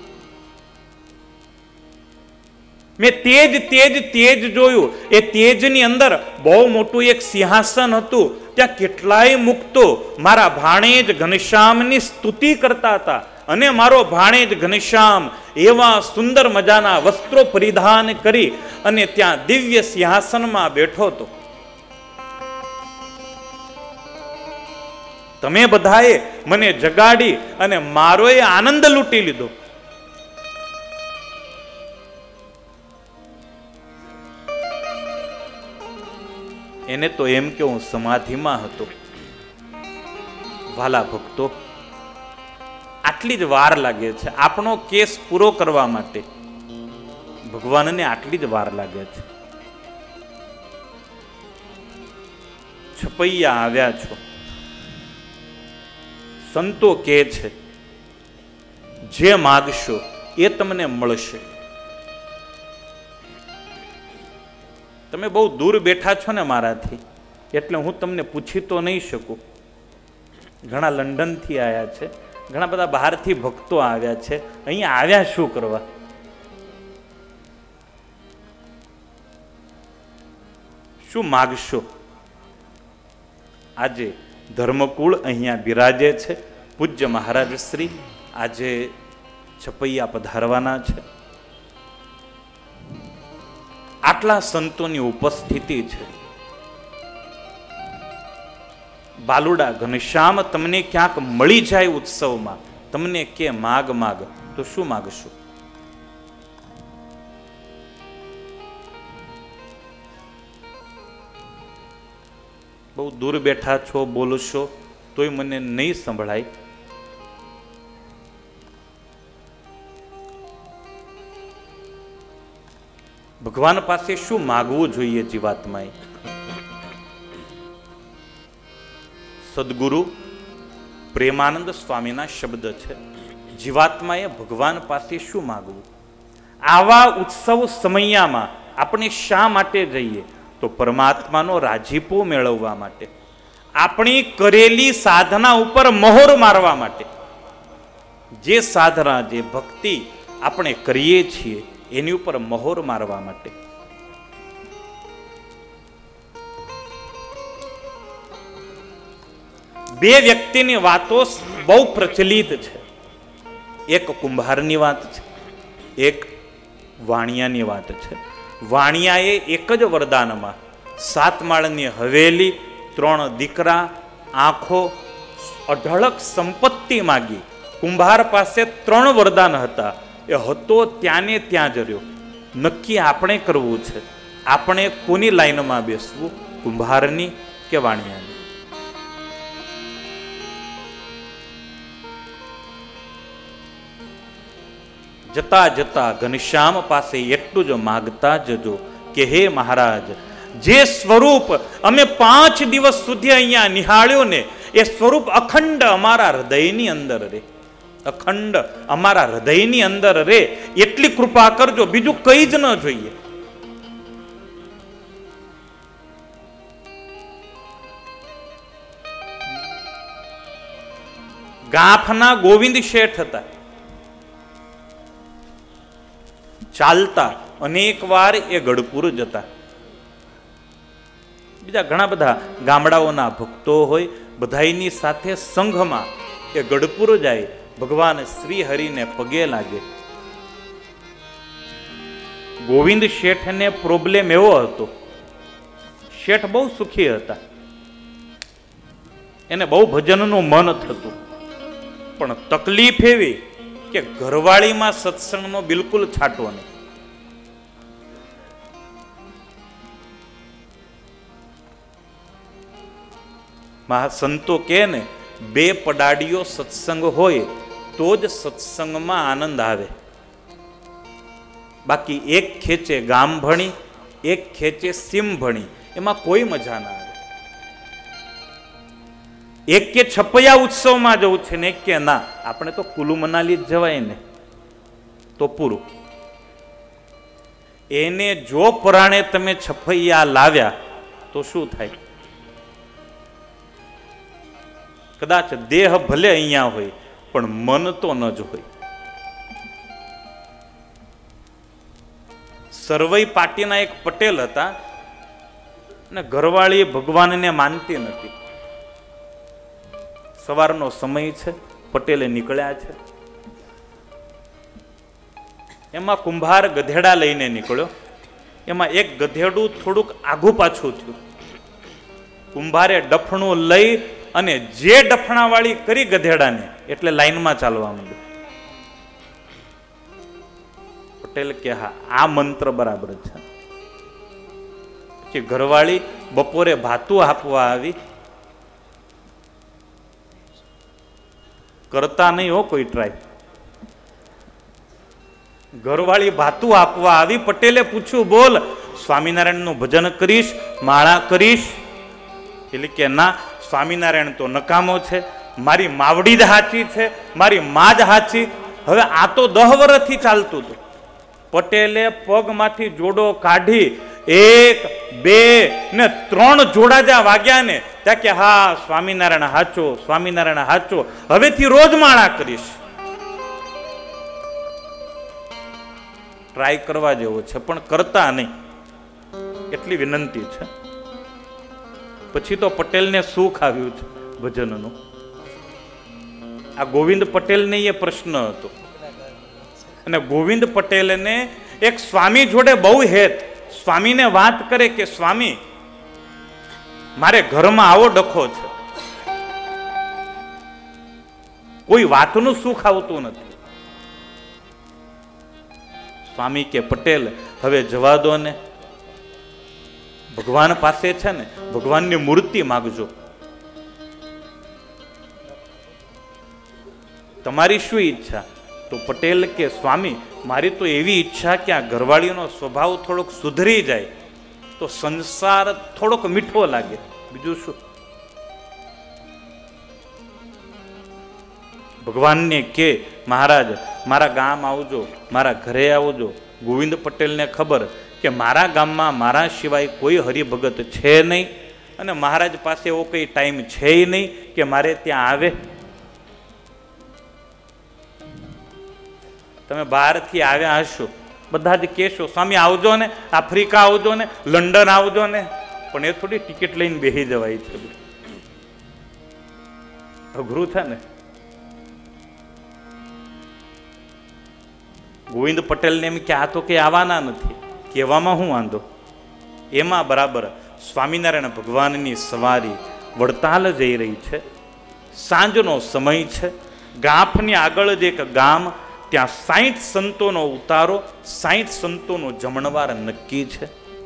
મેં તેજ તેજ તેજ જોયું. એ તેજની અંદર બહુ મોટું એક સિંહાસન હતું. ત્યાં કેટલાય મુક્તો મારા ભાણેજ ઘનશ્યામની સ્તુતિ કરતા હતા. અને મારો ભાણેજ ઘનશ્યામ એવા સુંદર મજાના વસ્ત્રો પરિધાન કરી અને ત્યાં દિવ્ય સિંહાસનમાં બેઠો હતો. તમે બધાએ મને જગાડી અને મારો એ આનંદ લૂંટી લીધો. એને તો એમ કે હું સમાધિમાં હતો. વાલા ભક્તો, આટલી જ વાર લાગે છે આપણો કેસ પૂરો કરવા માટે. ભગવાનને આટલી જ વાર લાગે છે. છપૈયા આવ્યા છો, સંતો કહે છે જે માગશો એ તમને મળશે. તમે બહુ દૂર બેઠા છો ને મારાથી, એટલે હું તમને પૂછી તો નહીં શકું. ઘણા લંડનથી આવ્યા છે, ઘણા બધા બહારથી ભક્તો આવ્યા છે. અહીંયા આવ્યા શું કરવા? શું માગશો? આજે ધર્મકુળ અહીંયા બિરાજે છે. પૂજ્ય મહારાજ શ્રી આજે છપૈયા પધારવાના છે. આટલા સંતોની ઉપસ્થિતિ છે. બાલુડા ઘનશ્યામ તમને ક્યાંક મળી જાય ઉત્સવમાં, તમને કે માગ માગ, તો શું માગશું? બહુ દૂર બેઠા છો, બોલશો તોય મને નહીં સંભળાય. ભગવાન પાસે શું માગવું જોઈએ જીવાત્માએ? સદગુરુ પ્રેમાનંદ સ્વામીના શબ્દ છે, જીવાત્માએ ભગવાન પાસે શું માગવું? આવા ઉત્સવ સમયમાં આપણે શા માટે જઈએ? તો પરમાત્માનો રાજીપો મેળવવા માટે, આપણી કરેલી સાધના ઉપર મહોર મારવા માટે. જે સાધના, જે ભક્તિ આપણે કરીએ છીએ એની ઉપર મહોર મારવા માટે. બે વ્યક્તિની વાતો બહુ પ્રચલિત છે. એક કુંભારની વાત છે, એક વાણિયાની વાત છે. વાણિયાએ એક જ વરદાનમાં સાત માળની હવેલી, ત્રણ દીકરા, આંખો, અઢળક સંપત્તિ માગી. કુંભાર પાસે ત્રણ વરદાન હતા, એ હતો ત્યાં ને ત્યાં જ રહ્યો. નક્કી આપણે કરવું છે, આપણે કોની લાઈનમાં બેસવું, કુંભારની કે વાણિયાની? જતા જતા ઘનશ્યામ પાસે એટલું જ માગતા જજો કે હે મહારાજ, જે સ્વરૂપ અમે પાંચ દિવસ સુધી અહીંયા નિહાળ્યો ને, એ સ્વરૂપ અખંડ અમારા હૃદયની અંદર રે, અખંડ અમારા હૃદયની અંદર રે, એટલી કૃપા કરજો, બીજું કઈ જ ન જોઈએ. ગાફના ગોવિંદ શેઠ હતા. ચાલતા અનેક વાર એ ગઢપુર જતા. બીજા ઘણા બધા ગામડાઓના ભક્તો હોય, બધાઈની સાથે સંઘમાં એ ગઢપુર જાય, ભગવાન શ્રી હરિને પગે લાગે. ગોવિંદ શેઠને પ્રોબ્લેમ એવો હતો, શેઠ બહુ સુખી હતા, એને બહુ ભજનનું મન થતું, પણ તકલીફ એવી કે ઘરવાળીમાં સત્સંગનો બિલકુલ છાંટો નહીં. મહાસંતો કે ને, બે પડાડીઓ સત્સંગ હોય તો જ સત્સંગમાં આનંદ આવે. બાકી એક ખેંચે ગામ ભણી, એક ખેંચે સીમ ભણી, એમાં કોઈ મજા ના આવે. એક કે છપૈયા ઉત્સવમાં જવું છે ને એક કે ના આપણે તો કુલુ મનાલી જ જવાય ને તો પૂરું. એને જો પરાણે તમે છપૈયા લાવ્યા તો શું થાય? કદાચ દેહ ભલે અહીંયા હોય પણ મન તો ન જ હોય. સરવઈ પાટીના એક પટેલ હતા ને ઘરવાળી ભગવાનને માનતી નથી. સવારનો સમય છે, પટેલે નીકળ્યા છે. એમાં કુંભાર ગધેડા લઈને નીકળ્યો. એમાં એક ગધેડું થોડુંક આઘું પાછું થયું. કુંભારે ડફણું લઈ અને જે ડફણાવાળી કરી ગધેડાને એટલે લાઈનમાં ચાલવા માંડ્યું. પટેલ કે હા આ મંત્ર બરાબર છે. પછી ઘરવાળી બપોરે ભાતું આપવા આવી. કરતા નહીં હો કોઈ ટ્રાય. ઘરવાળી ભાતું આપવા આવી. પટેલે પૂછ્યું બોલ સ્વામિનારાયણ નું ભજન કરીશ, માળા કરીશ? એટલે કે ના સ્વામિનારાયણ તો નકામો છે, મારી માવડી જ હાચી છે, મારી મા જ હાચી. હવે આ તો દહ વર્ષથી ચાલતું હતું. પટેલે પગમાંથી જોડો કાઢી એક બે ને ત્રણ જોડા જ્યાં વાગ્યા ને ત્યાં કે હા સ્વામિનારાયણ હાચો, સ્વામિનારાયણ હાચો, હવેથી રોજ માળા કરીશ. ટ્રાય કરવા જેવો છે પણ કરતા નહીં એટલી વિનંતી છે. પછી તો પટેલને સુખ આવ્યું છે ભજનનું. આ ગોવિંદ પટેલને એ પ્રશ્ન હતો અને ગોવિંદ પટેલને એક સ્વામી જોડે બહુ હેત. સ્વામીને વાત કરે કે સ્વામી મારે ઘરમાં આવો ડખો છે, કોઈ વાતનું સુખ આવતું નથી. સ્વામી કે પટેલ હવે જવા દો ને, ભગવાન પાસે છે ને ભગવાનની મૂર્તિ માગજો. તમારી શું ઈચ્છા? તો પટેલ કે સ્વામી મારી તો એવી ઈચ્છા કે આ ઘરવાળીનો સ્વભાવ થોડોક સુધરી જાય તો સંસાર થોડોક મીઠો લાગે, બીજું શું. ભગવાનને કે મહારાજ મારા ગામ આવજો, મારા ઘરે આવજો. ગોવિંદ પટેલને ખબર કે મારા ગામમાં મારા સિવાય કોઈ હરિભગત છે નહીં અને મહારાજ પાસે એવો કઈ ટાઈમ છે નહીં કે મારે ત્યાં આવે. તમે બહારથી આવ્યા હશો, બધા જ કહેશો સ્વામી આવજો ને, આફ્રિકા આવજો ને, લંડન આવજો ને, પણ એ થોડી ટિકિટ લઈને બેસી જવાય છે, અઘરું છે ને. ગોવિંદ પટેલને એમ કે આ તો કે આવવાના નથી, કહેવામાં શું વાંધો. એમાં બરાબર સ્વામિનારાયણ ભગવાનની સવારી વડતાલ જઈ રહી છે. સાંજનો સમય છે. ગાંફની આગળ જ એક ગામ, ત્યાં સાઠ સંતોનો ઉતારો, સાઠ સંતોનો જમણવાર નક્કી છે.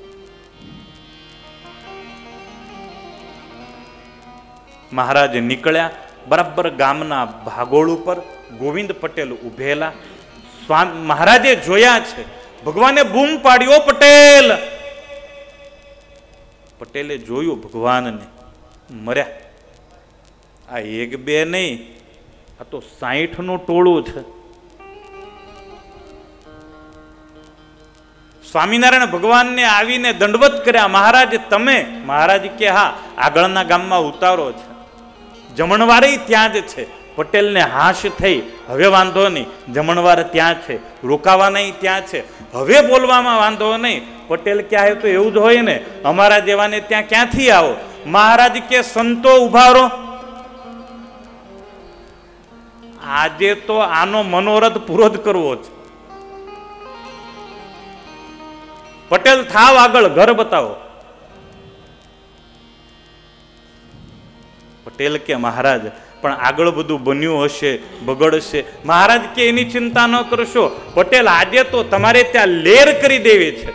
મહારાજ નીકળ્યા. બરાબર ગામના ભાગોળ ઉપર ગોવિંદ પટેલ ઉભેલા. સ્વામી મહારાજે જોયા છે. ભગવાને બૂમ પાડ્યો પટેલ. પટેલે જોયું ભગવાનને, મર્યા. આ એક બે નહીં, આ તો સાઠ નું ટોળું છે. સ્વામિનારાયણ ભગવાનને આવીને દંડવત કર્યા. મહારાજ તમે? મહારાજ કે હા, આગળના ગામમાં ઉતારો છે, જમણવારે ત્યાં જ છે. પટેલને હાશ થઈ, હવે વાંધો નહીં, જમણવાર ત્યાં છે, રોકાવાના ત્યાં છે, હવે બોલવામાં વાંધો નહીં. પટેલ ક્યાં તો એવું જ હોય ને, અમારા જેવાને ત્યાં ક્યાંથી આવો. મહારાજ કે સંતો ઉભા રહો. આજે તો આનો મનોરથ પૂરો જ કરવો છે. પટેલ થાવ આગળ, ઘર બતાવો. પટેલ કે મહારાજ પણ આગળ બધું બન્યું હશે, બગડશે. મહારાજ કે એની ચિંતા ન કરશો. પટેલ આજે તો તમારે ત્યાં લેર કરી દેવી છે.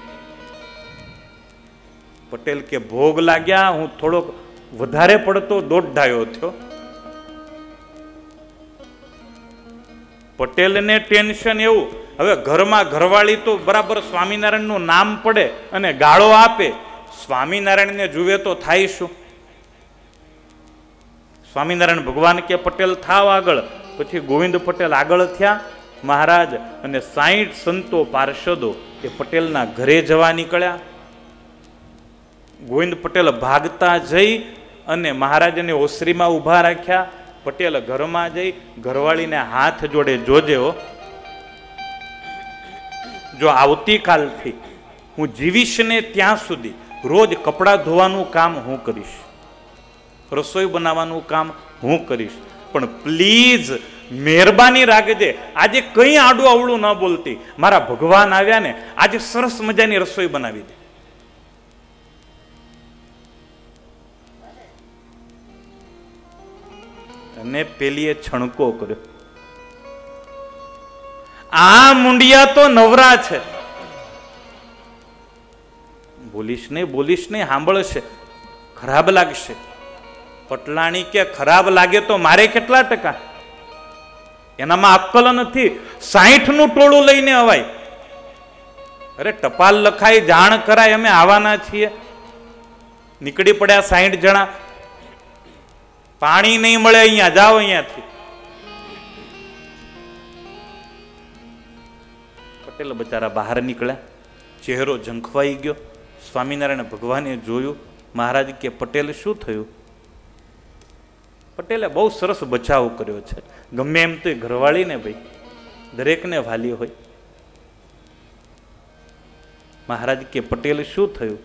પટેલ કે ભોગ લાગ્યા, હું થોડોક વધારે પડતો દોઢાયો થયો. પટેલને ટેન્શન એવું, હવે ઘરમાં ઘરવાળી તો બરાબર સ્વામિનારાયણ નું નામ પડે અને ગાળો આપે, સ્વામિનારાયણને જુએ તો થાય શું. સ્વામિનારાયણ ભગવાન કે પટેલ થાવ આગળ. પછી ગોવિંદ પટેલ આગળ થયા. મહારાજ અને સાઠ સંતો પાર્ષદો એ પટેલના ઘરે જવા નીકળ્યા. ગોવિંદ પટેલ ભાગતા જઈ અને મહારાજને ઓસરીમાં ઊભા રાખ્યા. પટેલ ઘરમાં જઈ ઘરવાળીને હાથ જોડે, જોજે હો, જો આવતીકાલથી હું જીવીશ ને ત્યાં સુધી રોજ કપડાં ધોવાનું કામ હું કરીશ, રસોઈ બનાવવાનું કામ હું કરીશ, પણ પ્લીઝ મહેરબાની રાખજે આજે કઈ આડું અવળું ન બોલતી. મારા ભગવાન આવ્યા ને, આજે સરસ મજાની રસોઈ બનાવી દે. અને પેલીએ છણકો કર્યો. આ મુંડિયા તો નવરા છે. બોલીશ નહીં, બોલીશ નહીં, સાંભળશે, ખરાબ લાગશે. પટલાણી કે ખરાબ લાગે તો મારે કેટલા ટકા? એનામાં અક્કલ નથી. સાઠ નું ટોળું લઈને અવાય. અરે ટપાલ લખાય, જાણ કરાય, અમે આવવાના છીએ. નીકળી પડ્યા સાઠ જણા. પાણી નહીં મળે, અહીંયા જાઓ અહીંયાથી. પટેલ બચારા બહાર નીકળ્યા. ચહેરો ઝંખવાઈ ગયો. સ્વામિનારાયણ ભગવાને જોયું. મહારાજ કે પટેલ શું થયું? પટેલે બહુ સરસ બચાવ કર્યો છે. ગમે એમ તો ઘરવાળી ને ભાઈ, દરેકને વાલી હોય. મહારાજ કે પટેલ શું થયું?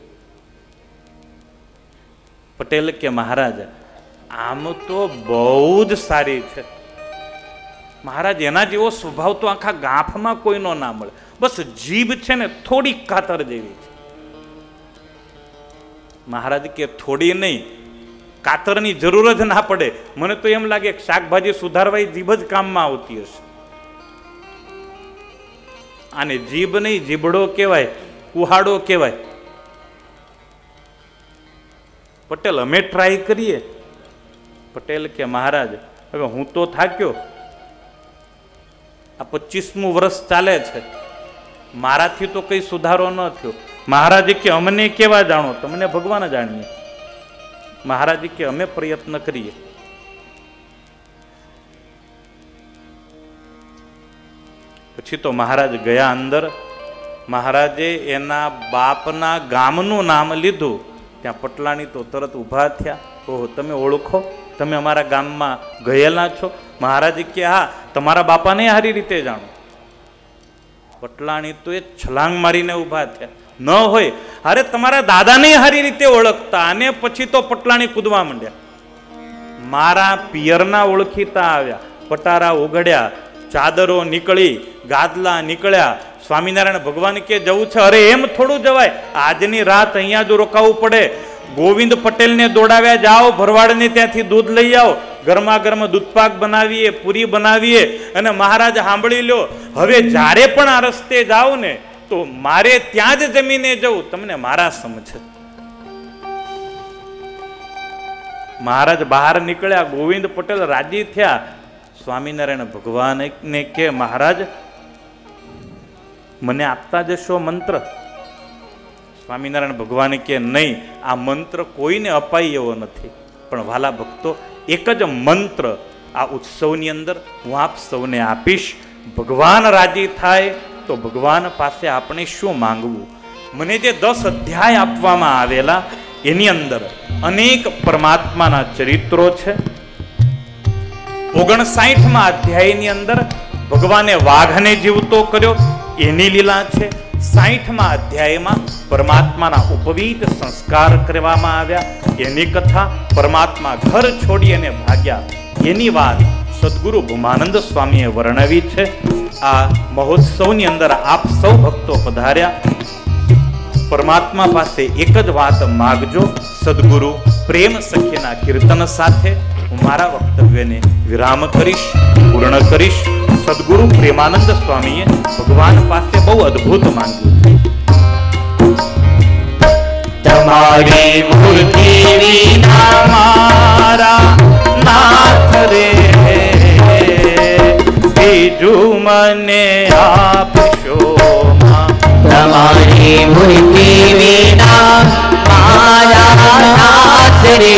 પટેલ કે મહારાજ આમ તો બહુ જ સારી છે. મહારાજ એના જેવો સ્વભાવ તો આખા ગાંફમાં કોઈનો ના મળે. બસ જીભ છે ને થોડી કાતર જેવી છે. મહારાજ કે થોડી નહીં, કાતરની જરૂર જ ના પડે. મને તો એમ લાગે કે શાકભાજી સુધારવા જીભ જ કામમાં આવતી હશે. આને જીભ નહીં, જીભડો કહેવાય, કુહાડો કહેવાય. પટેલ અમે ટ્રાય કરીએ. પટેલ કે મહારાજ હવે હું તો થાક્યો, આ પચીસમું વર્ષ ચાલે છે, મારાથી તો કઈ સુધારો ન થયો. મહારાજ કે અમને કેવા જાણો, તમને ભગવાન જાણીએ. મહારાજ કે અમે પ્રયત્ન કરીએ. પછી તો મહારાજ ગયા અંદર. મહારાજે એના બાપના ગામનું નામ લીધું. ત્યાં પટલાણી તો તરત ઊભા થયા. ઓહો, તમે ઓળખો, તમે અમારા ગામમાં ગયેલા છો? મહારાજ કે હા, તમારા બાપાને સારી રીતે જાણો. પટલાણી તો એ છલાંગ મારીને ઊભા થયા. ન હોય, અરે તમારા દાદાને સારી રીતે ઓળખતા. અને પછી તો પટલાણી કૂદવા માંડ્યા. મારા પિયરના ઓળખીતા આવ્યા, પટારા ઉઘડ્યા, ચાદરો નીકળી, ગાદલા નીકળ્યા. સ્વામિનારાયણ ભગવાન કે જવું છે? અરે એમ થોડું જવાય, આજની રાત અહીંયા જો રોકાવું પડે. ગોવિંદ પટેલને દોડાવ્યા, જાઓ ભરવાડને ત્યાંથી દૂધ લઈ આવો, ગરમા ગરમ દૂધપાક બનાવીએ, પૂરી બનાવીએ. અને મહારાજ સાંભળી લો, હવે જ્યારે પણ આ રસ્તે જાઓ ને તો મારે ત્યાં જ જમીને જવું, તમને મારા સમજ. મહારાજ બહાર નીકળ્યા, ગોવિંદ પટેલ રાજી થયા. સ્વામિનારાયણ ભગવાનને કે મહારાજ મને આપતા જશો મંત્ર? સ્વામિનારાયણ ભગવાન કે નહીં, આ મંત્ર કોઈને અપાય એવો નથી. પણ વાલા ભક્તો, એક જ મંત્ર આ ઉત્સવની અંદર હું આપ સૌને આપીશ. ભગવાન રાજી થાય તો ભગવાન પાસે આપણે શું માંગવું? મને જે દસ અધ્યાય આપવામાં આવેલા એની અંદર અનેક પરમાત્માના ચરિત્રો છે. ઓગણસાઠમાં અધ્યાયની અંદર ભગવાને વાઘને જીવતો કર્યો એની લીલા છે. સાઠમાં અધ્યાયમાં પરમાત્માના ઉપવીત સંસ્કાર કરવામાં આવ્યા એની કથા. પરમાત્મા ઘર છોડી અને ભાગ્યા એની વાત સદગુરુ ભૂમાનંદ સ્વામીએ વર્ણવી છે. આ મહોત્સવની અંદર આપ સૌ ભક્તો પધાર્યા. પરમાત્મા પાસે એક જ વાત માગજો, સદગુરુ પ્રેમ સખીના કીર્તન સાથે હું મારા વક્તવ્યને વિરામ કરીશ, પૂર્ણ કરીશ. સદગુરુ પ્રેમાનંદ સ્વામીએ ભગવાન પાસે બહુ અદ્ભુત માંગ્યું છે. તમારી મૂર્તિ વિના મારા નાથ રે, બીજું મને આપશો. તમારી મૂર્તિ વિના મારા નાથ રે,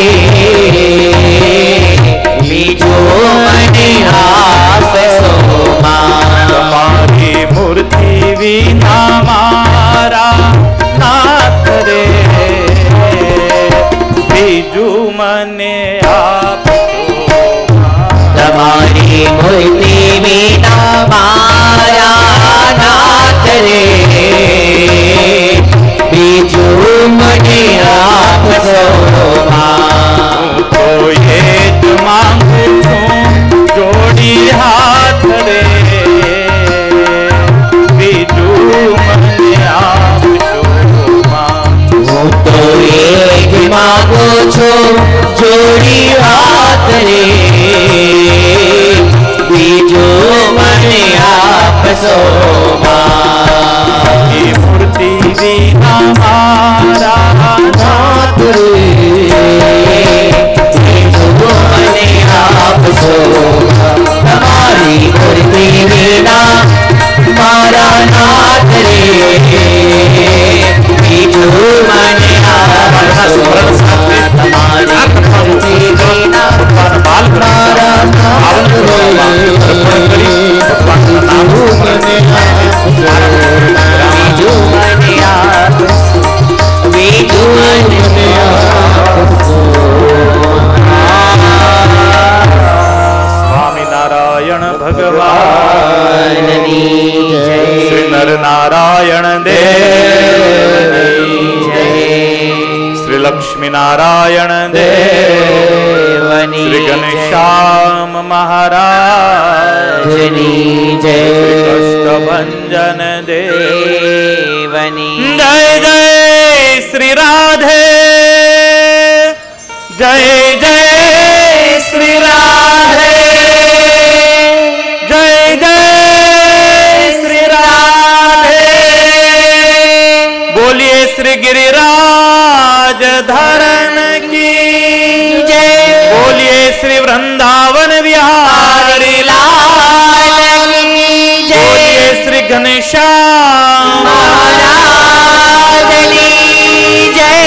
બીજું મને આપશો. તમારી મૂર્તિ વિના મારા નાથ રે, બીજું મને આપશો. તમારી મૂર્તિ વિના મારા નાથ રે, બીજું મને આપશો. તો એ જ માંગુ છું, જોડી હાથ રે, બીજું મને આપશો. હું તો એ જ માંગુ છું, જોડી હાથ રે, બીજું મને આપશો. એ મૂર્તિ વિના મારા નાથ રે, બીજું મને આપશો. તમારી મૂર્તિ વિના મારા નાથ રે, બીજું મને આપશો. તમારી મૂર્તિ વિના મારા નાથ રે, સ્વામિનારાયણ ભગવાન શ્રી નરનારાયણ દેવ, શ્રી લક્ષ્મીનારાયણ દેવ, શ્રી ઘનશ્યામ મહારાજની જય, કષ્ટભંજન દેવની જય. જય શ્રી રાધે, જય राज धरण की जय। बोलिए श्री वृंदावन बिहारी लाल की जय। बोलिए श्री घनश्याम महाराज की जय।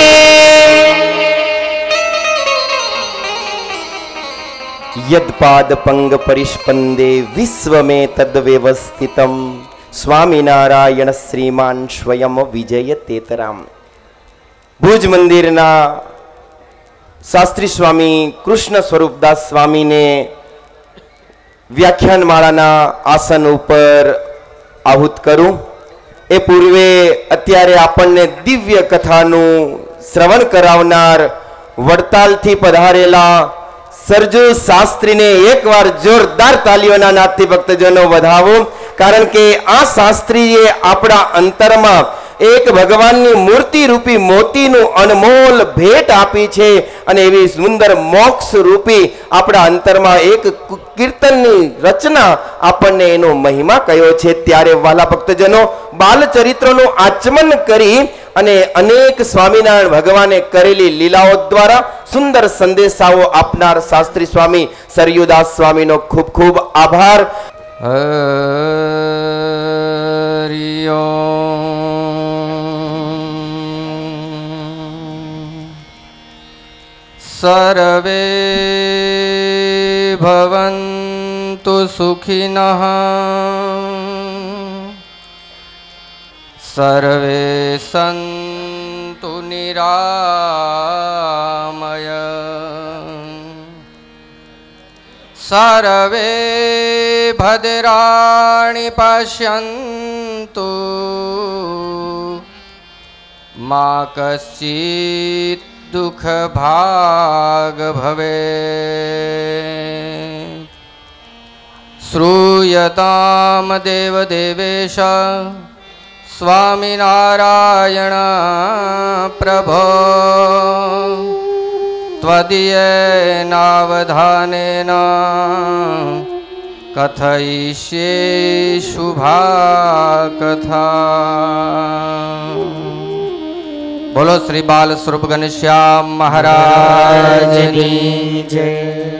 यद्पाद पंग परिस्पंदे विश्व में तद व्यवस्थितम स्वामीनारायण श्रीमान स्वयं विजय तेतराम। भुज मंदिरना शास्त्री स्वामी कृष्ण स्वरूपदास स्वामी ने व्याख्यान माळाना आसन ઉપર આહુત કરું એ પૂર્વે અત્યારે આપણને દિવ્ય કથાનું શ્રવણ કરાવનાર વડતાલથી પધારેલા સરજુ શાસ્ત્રીને એકવાર જોરદાર તાલીઓના નાદથી ભક્તજનો વધાવો, કારણ કે આ શાસ્ત્રીએ આપણા અંતરમાં એક ભગવાનની મૂર્તિ રૂપી મોતીનું અનમોલ ભેટ આપી છે અને એવી સુંદર મોક્ષ રૂપી આપણા અંતરમાં એક કીર્તનની રચના આપણને એનો મહિમા કયો છે। ત્યારે વાલા ભક્તજનો બાલચરિત્રનું આચમન કરી અને અનેક સ્વામિનારાયણ ભગવાને કરેલી લીલાઓ દ્વારા સુંદર સંદેશાઓ આપનાર શાસ્ત્રી સ્વામી સરયુદાસ સ્વામીનો ખૂબ ખૂબ આભાર। હરિ सर्वे भवन्तु सुखिनः सर्वे सन्तु निरामय सर्वे भद्राणि पश्यन्तु मा कश्चित् दुख भाग भवे। श्रूयताम देव देवेश स्वामिनारायण प्रभो त्वदीयेनावधानेन कथयिष्ये शुभा कथा। बोलो श्री बाल स्वरूप घनश्याम महाराज की जय।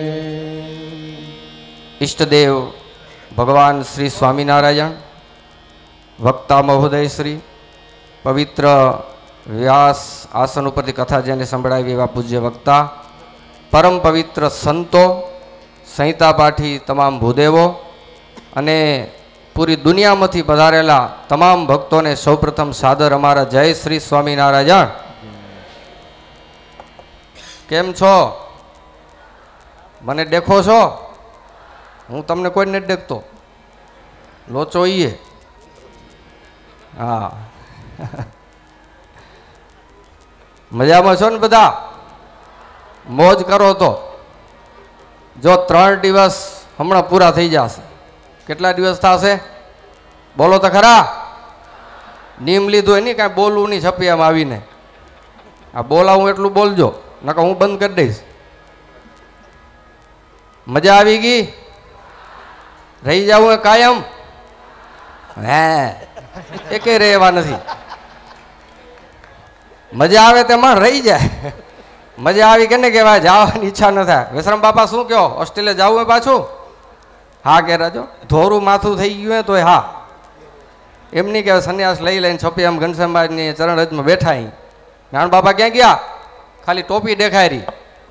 इष्टदेव भगवान श्री स्वामीनारायण, वक्ता महोदय श्री पवित्र व्यास आसन पर कथा जेने संभळावी एवा पूज्य वक्ता, परम पवित्र संतो, संहिता पाठी तमाम भूदेवो अने पूरी दुनिया में पधारेला तमाम भक्तों ने सौ प्रथम सादर अमारा जय श्री स्वामीनारायण। केम छो? मने देखो छो? हूँ तमने कोई नहीं देखतो, लोचो ही है। हाँ मजा में छो ने बधा? मौज करो तो जो त्रण दिवस हमणा पूरा थई जाशे। કેટલા દિવસ થશે? બોલો તો ખરા। નિયમ લીધો એની કાંઈ બોલવું નહીં છપિયામાં આવીને, આ બોલાવું એટલું બોલજો, નકર હું બંધ કરી દઈશ। મજા આવી ગઈ? રહી જાવું એ કાયમ? હે એકે રહેવા નથી। મજા આવે તેમાં રહી જાય। મજા આવી કેને કહેવાય? જવાની ઈચ્છા ન થાય। વિશ્રામ બાપા શું કહો? હોસ્ટેલે જવું એ પાછું? हाँ कह राजो धोरू माथू थी गयु तो हाँ एम नहीं कहे सन्यास लई लईने छपियाम घनश्यामबाई ने चरण रज में बैठा ही। नारायण बाबा क्या गया? खाली टोपी देखाय रही।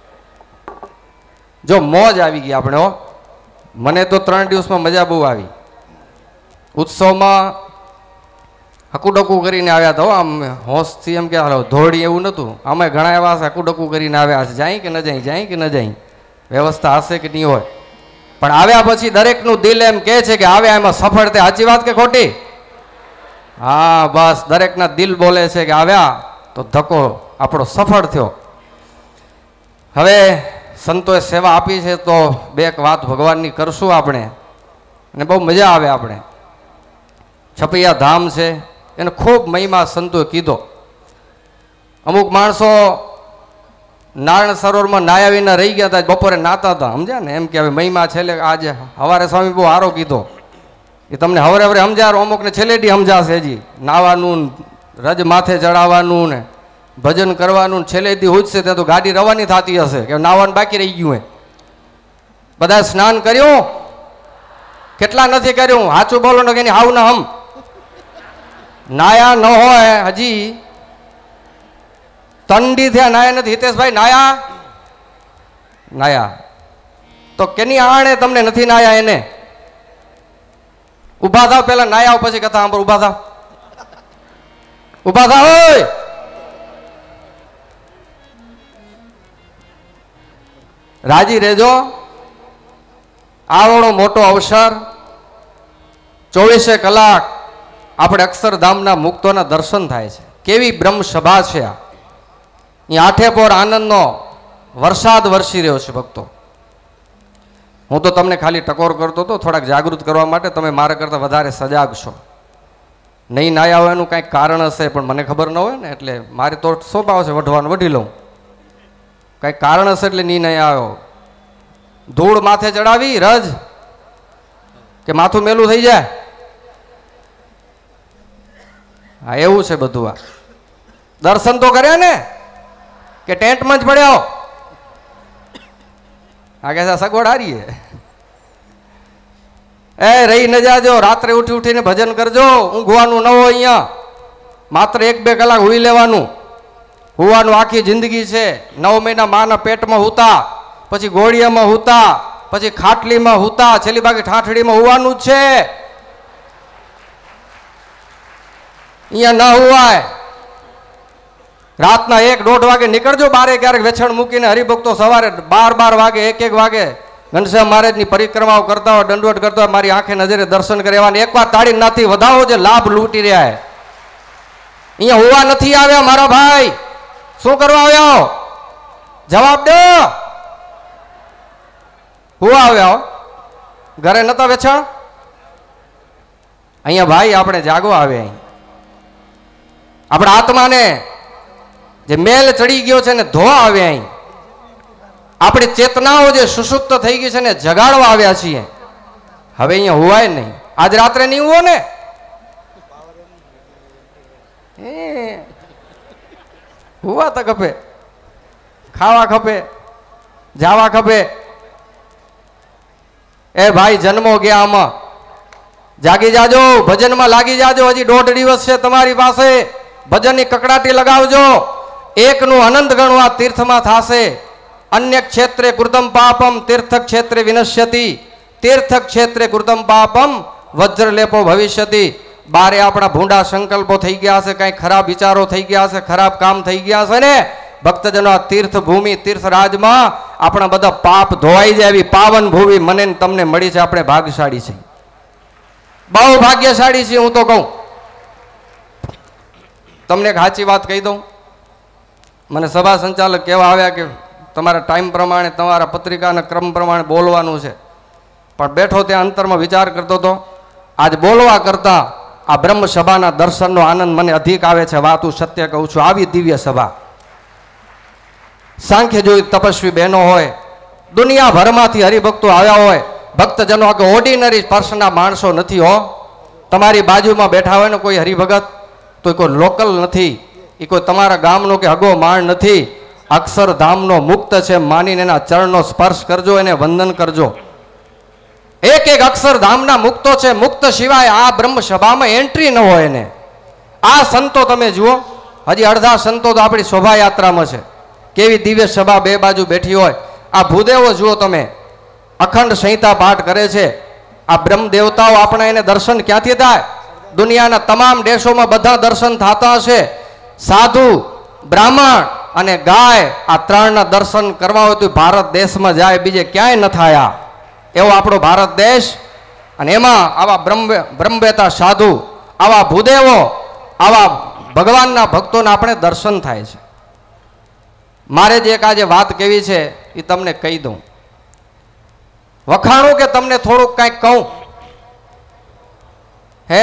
जो मौज आई गई अपने हो। मने तो त्रण दिवस में मजा बहु आई। उत्सव में हकूडकू करीने आव्या था। आम होश थी एम के हालो धोड़ी एवं नतुं। आमे घणा एवा हकूडकू करीने आव्या छे। जाई के न जाई, जाई के न जाई, व्यवस्था हशे के नहीं होय? पण आव्या पछी दरेकनुं दिल एम कहे छे के आव्या एमां सफळ थे। साची वात के खोटी? हाँ बस दरेकना दिल बोले छे के आव्या तो धक्को आपणो सफळ थयो। हवे संतोए सेवा आपी छे तो बे एक वात भगवाननी करशुं आपणे अने बहु मजा आवे। आपणे छपैया धाम छे एने खूब महिमा संतोए कीधो। अमुक माणसो नारायण सरोवर में नाया विना रही गया था, बपोरे नाता था। समझा ने? एम के महिमा छेले आज हवारे स्वामी बहु हारो कीधो। ये तमने हवरे हवरे समझा, अमुक ने छेले दी समझाशे। जी नावानुं, रज माथे चढ़ावानुं ने ભજન કરવાનું છેલ્લેથી ઉજશે ત્યાં તો ગાડી રવાની થતી હશે કે નાવાનું બાકી રહી ગયું હે. બધા સ્નાન કર્યું? કેટલા નથી કર્યું? સાચું બોલો ને કે હાવ ના હમ નાયા ન હોય હજી તંડી થયા નાયા નથી. હિતેશભાઈ નાયા નાયા તો કેની આણે તમને નથી નાયા એને? ઉભા થાવ પેલા નાયા પછી કથા સાંભળ. ઉભા થાવ ઉભા થાવ ઓય. રાજી રહેજો. આવડો મોટો અવસર ચોવીસે કલાક આપણે અક્ષરધામના મુક્તોના દર્શન થાય છે. કેવી બ્રહ્મ સભા છે આ. અહીં આઠે પોર આનંદનો વરસાદ વરસી રહ્યો છે ભક્તો. હું તો તમને ખાલી ટકોર કરતો હતો થોડાક જાગૃત કરવા માટે. તમે મારા કરતાં વધારે સજાગ છો. નહીં નાયા હોય એનું કાંઈક કારણ હશે પણ મને ખબર ન હોય ને એટલે મારે તો સ્વભાવ છે વઢવાનું વઢી લઉં. કાંઈક કારણ હશે એટલે નહીં નહીં આવ્યો. ધૂળ માથે ચડાવી રજ કે માથું મેલું થઈ જાય? હા એવું છે બધું. આ દર્શન તો કર્યા ને કે ટેન્ટમાં જ પડ્યો? આ કે સગવડ હારી એ રહી ન જાજો. રાત્રે ઉઠી ઉઠીને ભજન કરજો. ઊંઘવાનું ન હોય અહીંયા. માત્ર એક બે કલાક હુઈ લેવાનું. હુવાનું આખી જિંદગી છે. નવ મહિના માના પેટમાં હુતા, પછી ગોળિયામાં હુતા, પછી ખાટલીમાં હુતા, છેલ્લી બાકી ઠાઠડીમાં હુવાનું જ છે. અહીંયા ન હુવાય. રાતના એક દોઢ વાગે નીકળજો બારે ક્યારેક વેછણ મૂકીને. હરિભક્તો સવારે બાર બાર વાગે એક એક વાગે ઘનશ્યામ મહારાજની પરિક્રમાઓ કરતા હોય, દંડવટ કરતા હોય, મારી આંખે નજરે દર્શન કરવા. એક વાર તાળી નાથી વધાવો જે લાભ લૂંટી રહ્યા. અહીંયા હુવા નથી આવ્યા મારા ભાઈ. શું કરવા આવ્યા? જવાબ દો. હુવા આવ્યા? ઘરે નતા વેછણ? અહીંયા ભાઈ આપણે જાગવા આવ્યા. આપણા આત્માને જે મેલ ચડી ગયો છે ને ધોવા આવ્યા. અહીં આપણી ચેતનાઓ જે સુષુપ્ત થઈ ગઈ છે ને જગાડવા આવ્યા છીએ. હવે અહીંયા હુવાય નહીં. આજ રાત્રે નહીં હુવો ને? હુવા તો ખપે, ખાવા ખપે, જાવા ખપે. એ ભાઈ જન્મો ગયા આમાં. જાગી જાજો, ભજનમાં લાગી જાજો. હજી દોઢ દિવસ છે તમારી પાસે. ભજનની કકડાટી લગાવજો. એકનું અનંત ગણું આ તીર્થમાં થશે. અન્ય ક્ષેત્રે કૃતમ પાપમ તીર્થ ક્ષેત્રે વિનશ્યતિ. તીર્થ ક્ષેત્રે કૃતમ પાપમ વજ્રલેપો ભવિષ્યતિ. બારે આપણા ભૂંડા સંકલ્પો થઈ ગયા હશે, કઈ ખરાબ વિચારો થઈ ગયા હશે, ખરાબ કામ થઈ ગયા હશે ને ભક્તજનો આ તીર્થ ભૂમિ તીર્થ રાજમાં આપણા બધા પાપ ધોવાઈ જાય એવી પાવન ભૂમિ મને તમને મળી છે. આપણે ભાગ્યશાળી છે, બહુ ભાગ્યશાળી છે. હું તો કહું તમને એક સાચી વાત કહી દઉં. મને સભા સંચાલક કહેવા આવ્યા કે તમારા ટાઈમ પ્રમાણે તમારા પત્રિકાના ક્રમ પ્રમાણે બોલવાનું છે. પણ બેઠો ત્યાં અંતરમાં વિચાર કરતો હતો આજ બોલવા કરતા આ બ્રહ્મ સભાના દર્શનનો આનંદ મને અધિક આવે છે. વાત હું સત્ય કહું છું. આવી દિવ્ય સભા સાંખ્ય જોઈ તપસ્વી બહેનો હોય, દુનિયાભરમાંથી હરિભક્તો આવ્યા હોય. ભક્તજનો કે ઓર્ડિનરી પર્સનના માણસો નથી હો. તમારી બાજુમાં બેઠા હોય ને કોઈ હરિભગત તો કોઈ લોકલ નથી. એ કોઈ તમારા ગામનો કે હગો માણ નથી. અક્ષરધામનો મુક્ત છે. માનીને એના ચરણનો સ્પર્શ કરજો, એને વંદન કરજો. એક એક અક્ષરધામના મુક્તો છે. મુક્ત સિવાય આ બ્રહ્મ સભામાં એન્ટ્રી ન હોય એને. આ સંતો તમે જુઓ, હજી અડધા સંતો તો આપણી શોભાયાત્રામાં છે. કેવી દિવ્ય સભા બે બાજુ બેઠી હોય. આ ભૂદેવો જુઓ તમે, અખંડ સંહિતા પાઠ કરે છે. આ બ્રહ્મ દેવતાઓ આપણે એને દર્શન ક્યાંથી થાય? દુનિયાના તમામ દેશોમાં બધા દર્શન થતા હશે. સાધુ, બ્રાહ્મણ અને ગાય આ ત્રણના દર્શન કરવા હોય તો ભારત દેશમાં જાય, બીજે ક્યાંય ન થયા. એવો આપણો ભારત દેશ. અને એમાં આવા બ્રહ્મ બ્રહ્મવેતા સાધુ, આવા ભૂદેવો, આવા ભગવાનના ભક્તોના આપણે દર્શન થાય છે. મારે જે એક આજે વાત કેવી છે એ તમને કહી દઉં. વખાણું કે તમને થોડુંક કાંઈક કહું? હે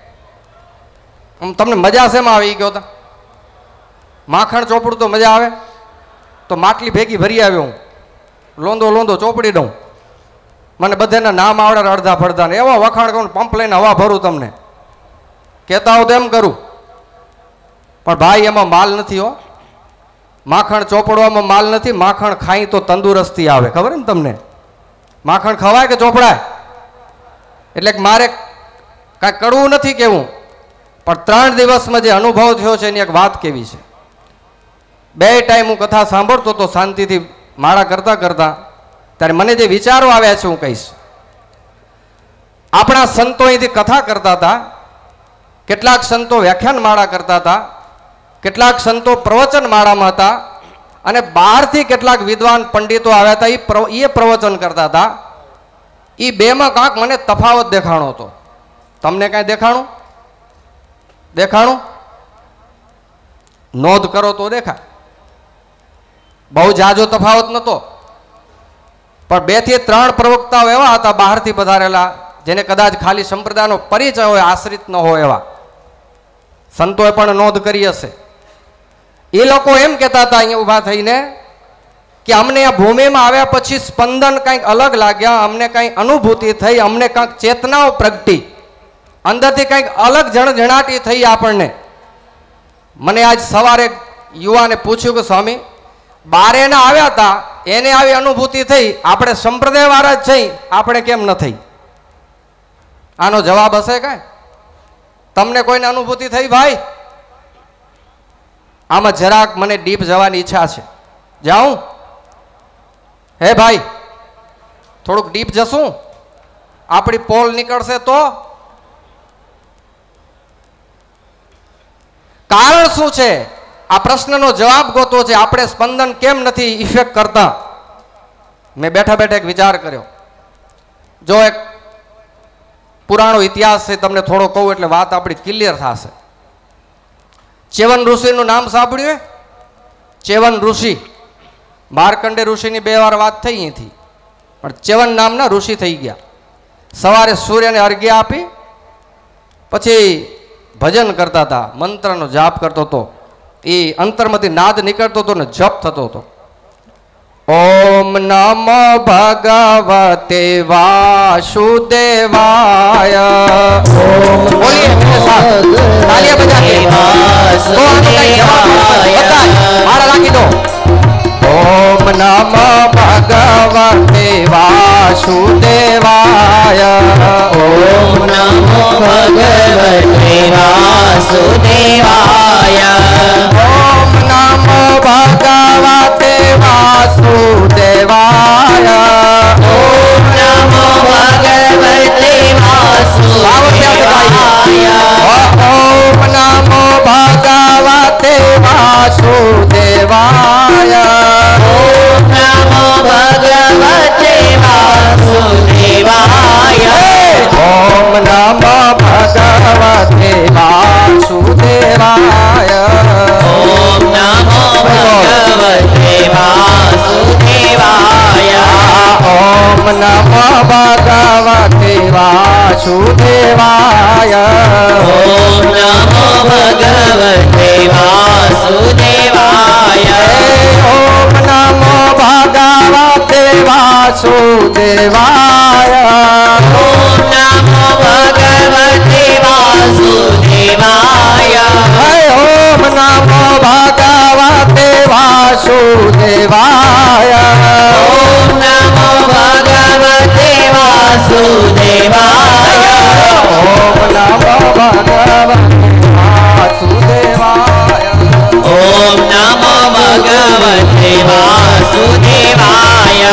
તમને મજા શેમાં આવી ગયો? તા માખણ ચોપડું તો મજા આવે તો માટલી ભેગી ભરી આવ્યો હું. લોંદો લોંદો ચોપડી દઉં. મને બધાના નામ આવડે અડધા ફડધા ને એવા વખાણ કહું, પંપ લઈને હવા ભરું. તમને કહેતા હો તો એમ કરું. પણ ભાઈ એમાં માલ નથી હો. માખણ ચોપડવામાં માલ નથી, માખણ ખાઈ તો તંદુરસ્તી આવે. ખબર ને તમને? માખણ ખવાય કે ચોપડાય? એટલે મારે કાંઈ કડવું નથી કેવું, પણ ત્રણ દિવસમાં જે અનુભવ થયો છે એની એક વાત કેવી છે. બે ટાઈમ હું કથા સાંભળતો તો શાંતિથી માળા કરતા કરતા, ત્યારે મને જે વિચારો આવ્યા છે હું કહીશ. આપણા સંતો અહીંથી કથા કરતા હતા, કેટલાક સંતો વ્યાખ્યાન માળા કરતા હતા, કેટલાક સંતો પ્રવચન માળામાં હતા, અને બહારથી કેટલાક વિદ્વાન પંડિતો આવ્યા હતા, એ પ્રવચન કરતા હતા. એ બેમાં કાંક મને તફાવત દેખાણો હતો. તમને કાંઈ દેખાણું? દેખાણું? નોંધ કરો તો દેખાય. બહુ જાજો તફાવત નહોતો, પણ બે થી ત્રણ પ્રવક્તાઓ એવા હતા બહારથી પધારેલા, જેને કદાચ ખાલી સંપ્રદાયનો પરિચય હોય, આશ્રિત ન હોય એવા સંતોએ પણ નોંધ કરી હશે. એ લોકો એમ કહેતા હતા અહીંયા ઊભા થઈને કે અમને આ ભૂમિમાં આવ્યા પછી સ્પંદન કંઈક અલગ લાગ્યા, અમને કંઈક અનુભૂતિ થઈ, અમને કંઈક ચેતનાઓ પ્રગટી, અંદરથી કંઈક અલગ જણજણાટી થઈ આપણને. મને આજ સવારે યુવાને પૂછ્યું કે સ્વામી, બારે ના આવ્યા હતા એને આવી અનુભૂતિ થઈ, આપણે સંપ્રદાય વાળા જ થઈ, આપણે કેમ ન થઈ? આનો જવાબ હશે કાંઈ? તમને કોઈને અનુભૂતિ થઈ ભાઈ? આમાં જરાક મને ડીપ જવાની ઈચ્છા છે. જાઉં? હે ભાઈ, થોડુંક ડીપ જશું? આપણી પોલ નીકળશે તો? કારણ શું છે? આ પ્રશ્નનો જવાબ ગોતો છે. આપણે સ્પંદન કેમ નથી ઇફેક્ટ કરતા? મેં બેઠા બેઠા એક વિચાર કર્યો. જો એક પુરાણો ઇતિહાસ છે, તમને થોડો કહું એટલે વાત આપણી ક્લિયર થશે. ચેવન ઋષિનું નામ સાંભળ્યું? ચેવન ઋષિ, માર્કંડે ઋષિની બે વાર વાત થઈ અહીંથી, પણ ચેવન નામના ઋષિ થઈ ગયા. સવારે સૂર્યને અર્ઘ્ય આપી પછી ભજન કરતા હતા, મંત્રનો જાપ કરતો હતો. એ અંતરમાંથી નાદ નીકળતો હતો ને જપ થતો હતો. ઓમ નમો ભગવતે વાસુદેવાય. ઓમ બોલીએ તાલિયા બજાવીએ. મારા રાખી દો. ઓમ નમો ભગવતે વાસુદેવાય. ઓમ નમો ભગવતે વાસુદેવાય. ઓમ નમો ભગવતે વાસુદેવાય. ઓમ નમો ભગવતે વાસુદેવાય. ઓમ નમો ભગવતે વાસુદેવાય. ઓમ નમો ભગવતે વાસુદેવાય. ઓમ નમો ભગવતે વાસુદેવાય. ઓમ નમો ભગવતે વાસુદેવાય. ઓમ નમો ભગવતે વાસુદેવાય. ઓમ નમો ભગવતે વાસુદેવાય. ઓમ નમો ભગવતે વાસુદેવાય. ઓમ નમો ભગવતે વાસુદેવાય. ઓમ નમો ભગવતે વાસુદેવાય. ઓમ નમો ભગવતે વાસુદેવાય. ઓમ નમો ભગવતે વાસુદેવાય. ઓમ નમો ભગવતે વાસુદેવાય.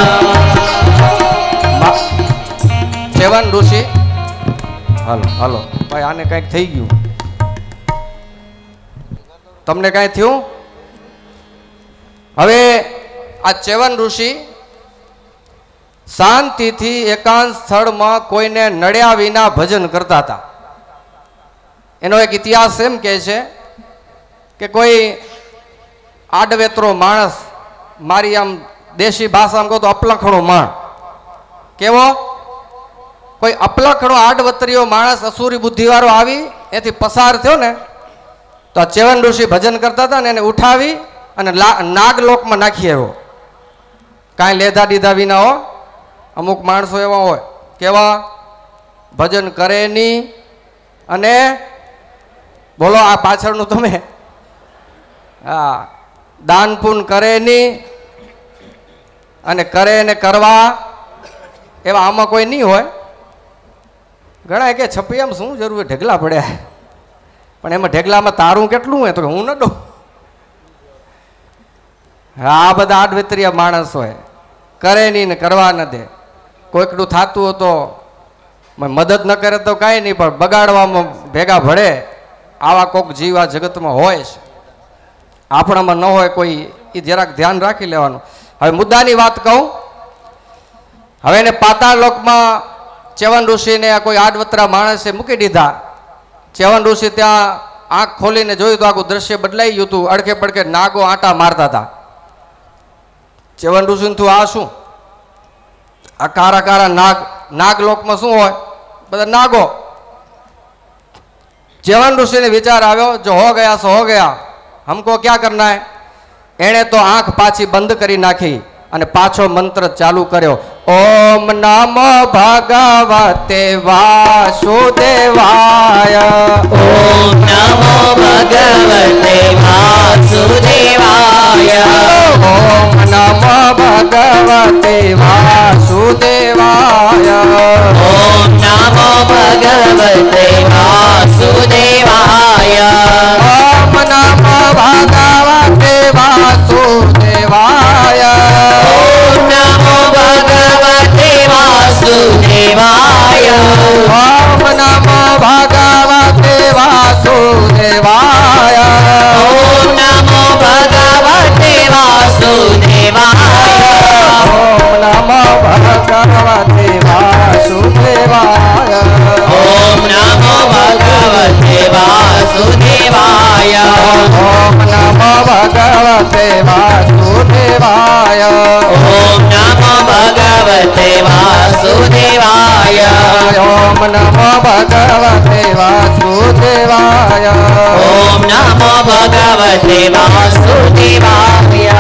ચેવન ઋષિ, હાલો હાલો ભાઈ, આને કંઈક થઈ ગયું. તમને કાંઈ થયું? હવે આ ચેવન ઋષિ શાંતિથી એકાંત સ્થળમાં કોઈને નડ્યા વિના ભજન કરતા હતા. એનો એક ઇતિહાસ એમ કહે છે કે કોઈ આડવેતરો માણસ, મારી આમ દેશી ભાષામાં કહું તો અપલખણો માણ, કેવો? કોઈ અપલખણો આડવતરીયો માણસ અસુરી બુદ્ધિવાળો આવી એથી પસાર થયો ને, તો આ ચેવન ઋષિ ભજન કરતા હતા ને એને ઉઠાવી અને નાગલોકમાં નાખી આવ્યો. કાંઈ લેધા દીધા વિના હો. અમુક માણસો એવા હોય, કેવા? ભજન કરે નહીં, અને બોલો આ પાછળનું તમે, હા, દાન પુણ્ય કરે નહીં અને કરે ને કરવા એવા આમાં કોઈ નહીં હોય. ઘણા કે છપૈયામાં શું જરૂર ઢગલા પડ્યા, પણ એમાં ઢગલામાં તારું કેટલું હોય તો હું ન દઉં. આ બધા આડવેતરિયા માણસ હોય, કરે નહીં ને કરવા ન દે. કોઈકનું થતું હોય તો મદદ ન કરે તો કાંઈ નહીં, પણ બગાડવામાં ભેગા ભળે આવા કોઈક જીવ આ જગતમાં હોય છે. આપણામાં ન હોય કોઈ, એ જરાક ધ્યાન રાખી લેવાનું. હવે મુદ્દાની વાત કહું. હવે એને પાતાળ લોકમાં ચેવન ઋષિને કોઈ આડવતરા માણસે મૂકી દીધા. ચેવન ઋષિ ત્યાં આંખ ખોલીને જોયું તો આખું દ્રશ્ય બદલાઈ ગયું હતું. અડકે પડકે નાગો આંટા મારતા હતા. ચેવન ઋષિને થયું આ શું? આ કારા કારા નાગ, નાગ લોકમાં શું હોય? બધા નાગો. ચેવન ઋષિને વિચાર આવ્યો, જો હો ગયા સો હો ગયા, हमको क्या करना है? एने तो आंख पाछी बंद करी नाखी અને પાછો મંત્ર ચાલુ કર્યો. ઓમ નમો ભગવતે વાસુદેવાય. ઓમ નમો ભગવતે વાસુદેવાય. ઓમ નમો ભગવતે વાસુદેવાય. ઓમ નમો ભગવતે વાસુદેવાય. ઓમ નમો ભગવતે વાસુદેવાય. ઓમ નમો ભગવતે વાસુદેવાય. ઓમ નમો ભગવતે વાસુદેવાય. ઓમ નમો ભગવતે વાસુદેવાય. ઓમ નમો ભગવતે વાસુદેવાય. ઓમ નમો ભગવતે વાસુદેવાય. ઓમ નમો ભગવતે વાસુદેવાય. ઓમ નમો ભગવતે વાસુદેવાય. ઓમ નમો ભગવતે વાસુદેવાય. ઓમ નમો ભગવતે વાસુદેવાય.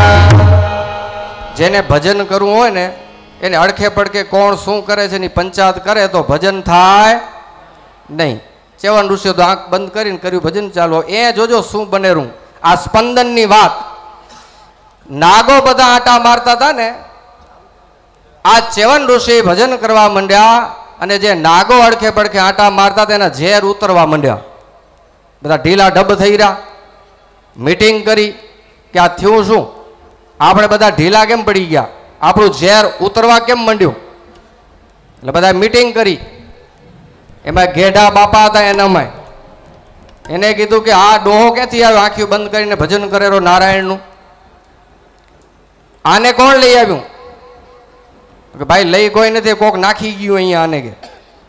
જેને ભજન કરવું હોય ને એને અડખે પડખે કોણ શું કરે છે એની પંચાયત કરે તો ભજન થાય નહીં. ચેવન ઋષિએ તો આંખ બંધ કરીને કર્યું ભજન ચાલો. એ જોજો શું બનેરું. આ સ્પંદનની વાત. નાગો બધા આંટા મારતા હતા ને, આ ચેવન ઋષિ ભજન કરવા માંડ્યા અને જે નાગો અડખે પડખે આંટા મારતા હતા એના ઝેર ઉતરવા માંડ્યા. બધા ઢીલા ઢબ થઈ રહ્યા. મીટિંગ કરી કે આ થયું શું? આપણે બધા ઢીલા કેમ પડી ગયા? આપણું ઝેર ઉતરવા કેમ માંડ્યું? એટલે બધા મીટિંગ કરી. એમાં ગેઢા બાપા હતા એનામાં. એને કીધું કે આ ડોહો ક્યાંથી આવ્યો આંખી બંધ કરીને ભજન કરેલો નારાયણનું? આને કોણ લઈ આવ્યું? કે ભાઈ લઈ કોઈ નથી, કોક નાખી ગયું અહીંયા આને કે.